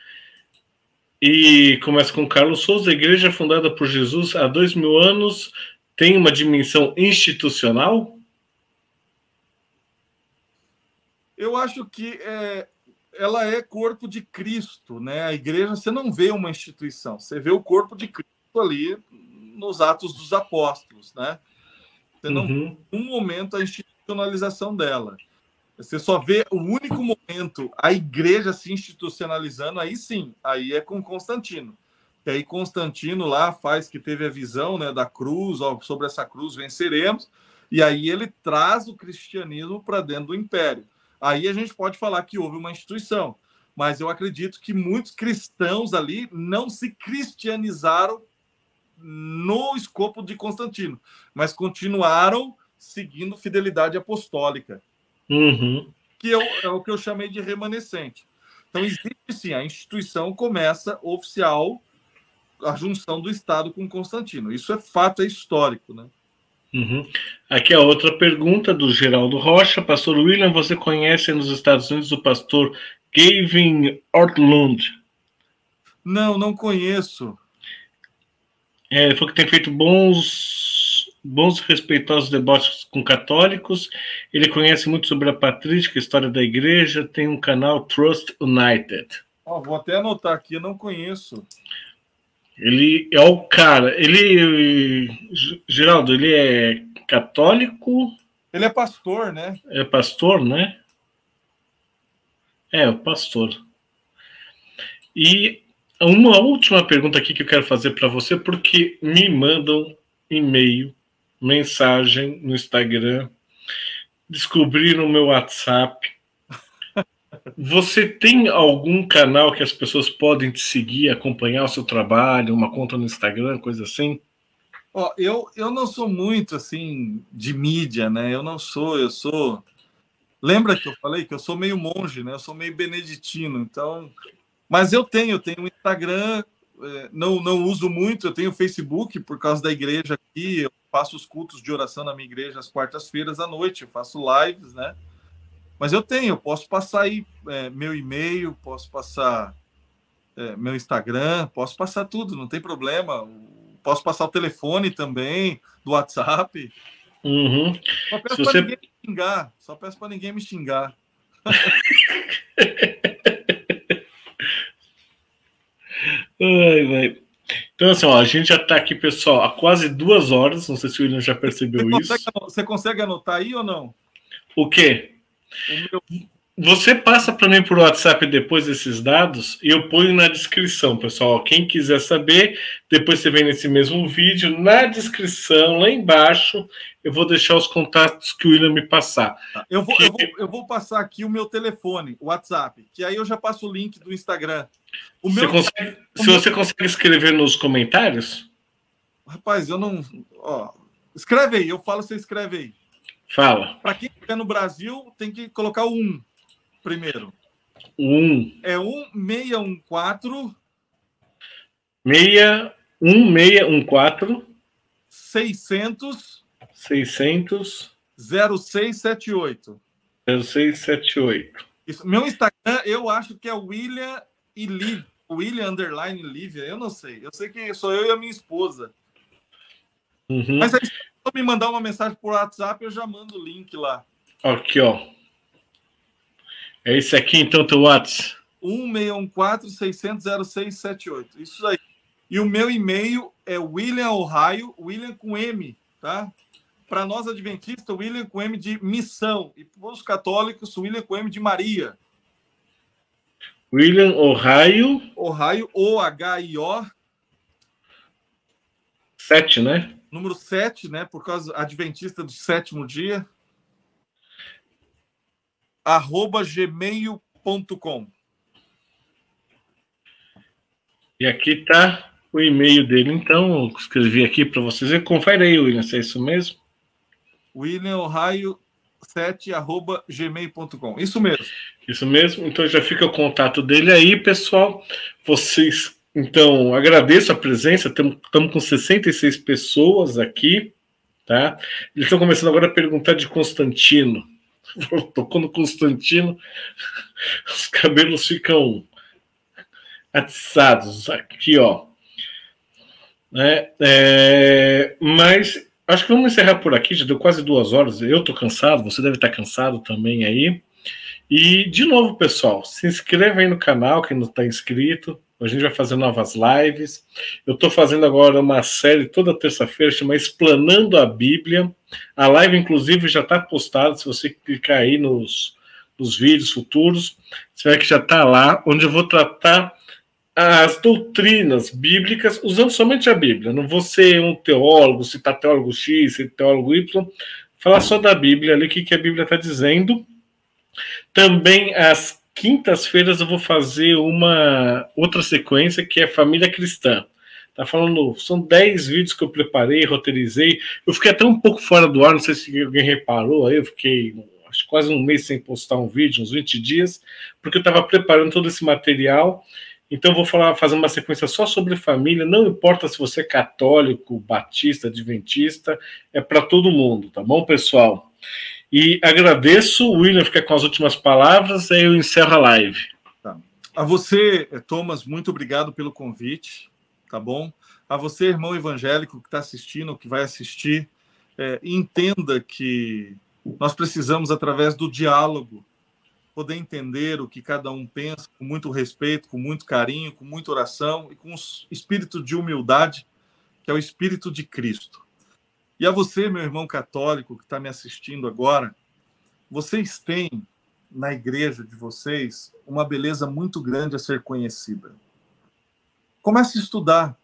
E começa com Carlos Souza. A igreja fundada por Jesus há 2000 anos tem uma dimensão institucional? Eu acho que ela é corpo de Cristo, né? A igreja, você não vê uma instituição, você vê o corpo de Cristo ali nos Atos dos Apóstolos, né? Você não vê um momento a institucionalização dela. Você só vê o único momento a igreja se institucionalizando, aí sim, aí é com Constantino. E aí Constantino lá faz que teve a visão, né, da cruz, ó, sobre essa cruz venceremos, e aí ele traz o cristianismo para dentro do império. Aí a gente pode falar que houve uma instituição, mas eu acredito que muitos cristãos ali não se cristianizaram no escopo de Constantino, mas continuaram seguindo fidelidade apostólica. Que é o que eu chamei de remanescente. Então, existe sim, a instituição começa oficial a junção do Estado com Constantino. Isso é fato, é histórico, né? Aqui a outra pergunta do Geraldo Rocha. Pastor William, você conhece nos Estados Unidos o pastor Gavin Ortlund? Não conheço. Ele falou que tem feito bons e respeitosos debates com católicos. Ele conhece muito sobre a patrística, a história da igreja. Tem um canal Trust United. Vou até anotar aqui, eu não conheço. Ele é o cara. Geraldo, ele é católico? Ele é pastor, né? É pastor, né? É, o pastor. E uma última pergunta aqui que eu quero fazer para você, porque me mandam e-mail, mensagem no Instagram, descobriram o meu WhatsApp. Você tem algum canal que as pessoas podem te seguir, acompanhar o seu trabalho, uma conta no Instagram, coisa assim? Eu não sou muito assim de mídia, né? Eu sou. Lembra que eu falei que eu sou meio monge, né? Eu sou meio beneditino, então. Mas eu tenho um Instagram, não uso muito, eu tenho Facebook por causa da igreja aqui, eu faço os cultos de oração na minha igreja às quartas-feiras à noite, eu faço lives, né? Mas eu posso passar aí meu e-mail, posso passar meu Instagram, posso passar tudo, não tem problema. Posso passar o telefone também, do WhatsApp. Só peço para ninguém me xingar. Só peço para ninguém me xingar. Ai. Então, assim, a gente já está aqui, pessoal, há quase 2 horas. Não sei se o William já percebeu isso. Você consegue anotar aí ou não? O quê? Você passa para mim por WhatsApp depois desses dados e eu ponho na descrição, pessoal. Quem quiser saber, depois você vem nesse mesmo vídeo, na descrição, lá embaixo, eu vou deixar os contatos que o William me passar. Eu vou passar aqui o meu telefone, o WhatsApp, que aí eu já passo o link do Instagram. Você consegue escrever nos comentários? Rapaz, eu não... escreve aí, eu falo, você escreve aí. Fala. Para quem estiver no Brasil, tem que colocar o 1 primeiro. 1. É 1614... 1614... 600... 0678. 0678. Isso. Meu Instagram, eu acho que é William e Lívia. William _ Lívia, eu não sei. Eu sei que sou eu e a minha esposa. Mas aí, se você me mandar uma mensagem por WhatsApp, eu já mando o link lá. Aqui, ó. É esse aqui, então, teu WhatsApp? 1614-600-0678. Isso aí. E o meu e-mail é William Ohio, William com M, tá? Para nós adventistas, William com M de missão. E para os católicos, William com M de Maria. William Ohio. Ohio, O-H-I-O. 7, né? Número 7, né? Por causa adventista do 7º dia. @gmail.com. E aqui tá o e-mail dele, então. Eu escrevi aqui para vocês. Confere aí, William, se é isso mesmo. William Ohio 7 @gmail.com. Isso mesmo. Isso mesmo. Então já fica o contato dele aí, pessoal. Vocês Então, agradeço a presença, estamos com 66 pessoas aqui, tá? Eles estão começando agora a perguntar de Constantino. Tocou no Constantino, os cabelos ficam atiçados aqui, ó. Mas acho que vamos encerrar por aqui, já deu quase 2 horas, eu estou cansado, você deve estar cansado também aí. E, de novo, pessoal, se inscreva aí no canal, quem não está inscrito, a gente vai fazer novas lives. Eu estou fazendo agora uma série toda terça-feira, chama Explanando a Bíblia. A live, inclusive, já está postada, se você clicar aí nos vídeos futuros, você vai que já está lá, onde eu vou tratar as doutrinas bíblicas, usando somente a Bíblia. Não vou ser um teólogo, citar teólogo X, citar teólogo Y, falar só da Bíblia, ali o que a Bíblia está dizendo. Também, às quintas-feiras, eu vou fazer uma outra sequência, que é Família Cristã. Tá falando, são 10 vídeos que eu preparei, roteirizei. Eu fiquei até um pouco fora do ar, não sei se alguém reparou, aí eu fiquei acho, quase um mês sem postar um vídeo, uns 20 dias, porque eu estava preparando todo esse material. Então, eu vou fazer uma sequência só sobre família, não importa se você é católico, batista, adventista, é para todo mundo, tá bom, pessoal? E agradeço, o William fica com as últimas palavras, aí eu encerro a live. Tá. A você, Thomas, muito obrigado pelo convite, tá bom? A você, irmão evangélico que está assistindo, que vai assistir, entenda que nós precisamos, através do diálogo, poder entender o que cada um pensa, com muito respeito, com muito carinho, com muita oração e com um espírito de humildade, que é o espírito de Cristo. E a você, meu irmão católico que está me assistindo agora, vocês têm na igreja de vocês uma beleza muito grande a ser conhecida. Comece a estudar,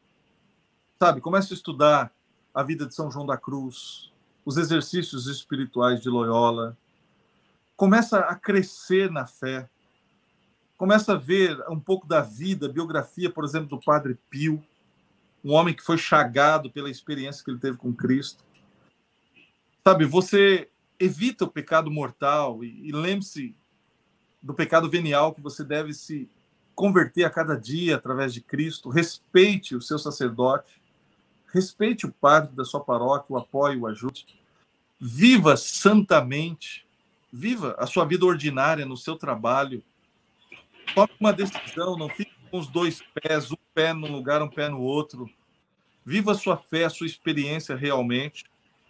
sabe? Comece a estudar a vida de São João da Cruz, os exercícios espirituais de Loyola. Começa a crescer na fé. Começa a ver um pouco da vida, biografia, por exemplo, do Padre Pio, um homem que foi chagado pela experiência que ele teve com Cristo. Sabe, você evita o pecado mortal e lembre-se do pecado venial que você deve se converter a cada dia através de Cristo. Respeite o seu sacerdote, respeite o padre da sua paróquia, o apoie, o ajude. Viva santamente, viva a sua vida ordinária no seu trabalho. Tome uma decisão, não fique com os 2 pés, um pé num lugar, um pé no outro. Viva a sua fé, a sua experiência realmente.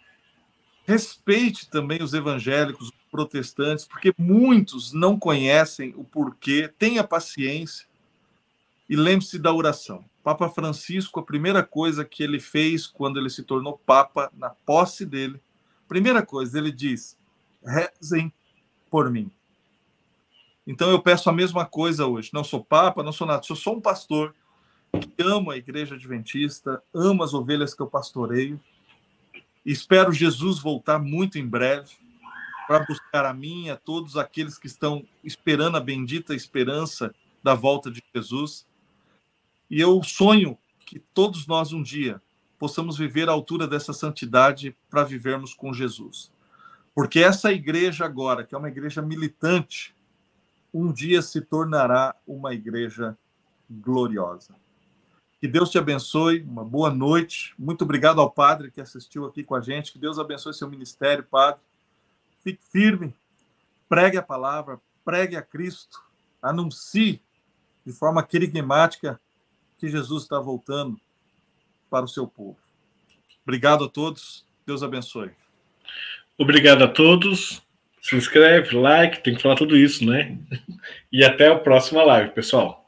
Respeite também os evangélicos, os protestantes, porque muitos não conhecem o porquê. Tenha paciência e lembre-se da oração. Papa Francisco, a primeira coisa que ele fez quando ele se tornou Papa, na posse dele, primeira coisa, ele diz: rezem por mim. Então eu peço a mesma coisa hoje. Não sou Papa, não sou nada, sou só um pastor que ama a Igreja Adventista, ama as ovelhas que eu pastoreio. Espero Jesus voltar muito em breve para buscar a mim e a todos aqueles que estão esperando a bendita esperança da volta de Jesus. E eu sonho que todos nós um dia possamos viver à altura dessa santidade para vivermos com Jesus. Porque essa igreja agora, que é uma igreja militante, um dia se tornará uma igreja gloriosa. Que Deus te abençoe, uma boa noite. Muito obrigado ao padre que assistiu aqui com a gente. Que Deus abençoe seu ministério, padre. Fique firme, pregue a palavra, pregue a Cristo, anuncie de forma querigmática que Jesus está voltando para o seu povo. Obrigado a todos. Deus abençoe. Obrigado a todos. Se inscreve, like, tem que falar tudo isso, né? E até a próxima live, pessoal.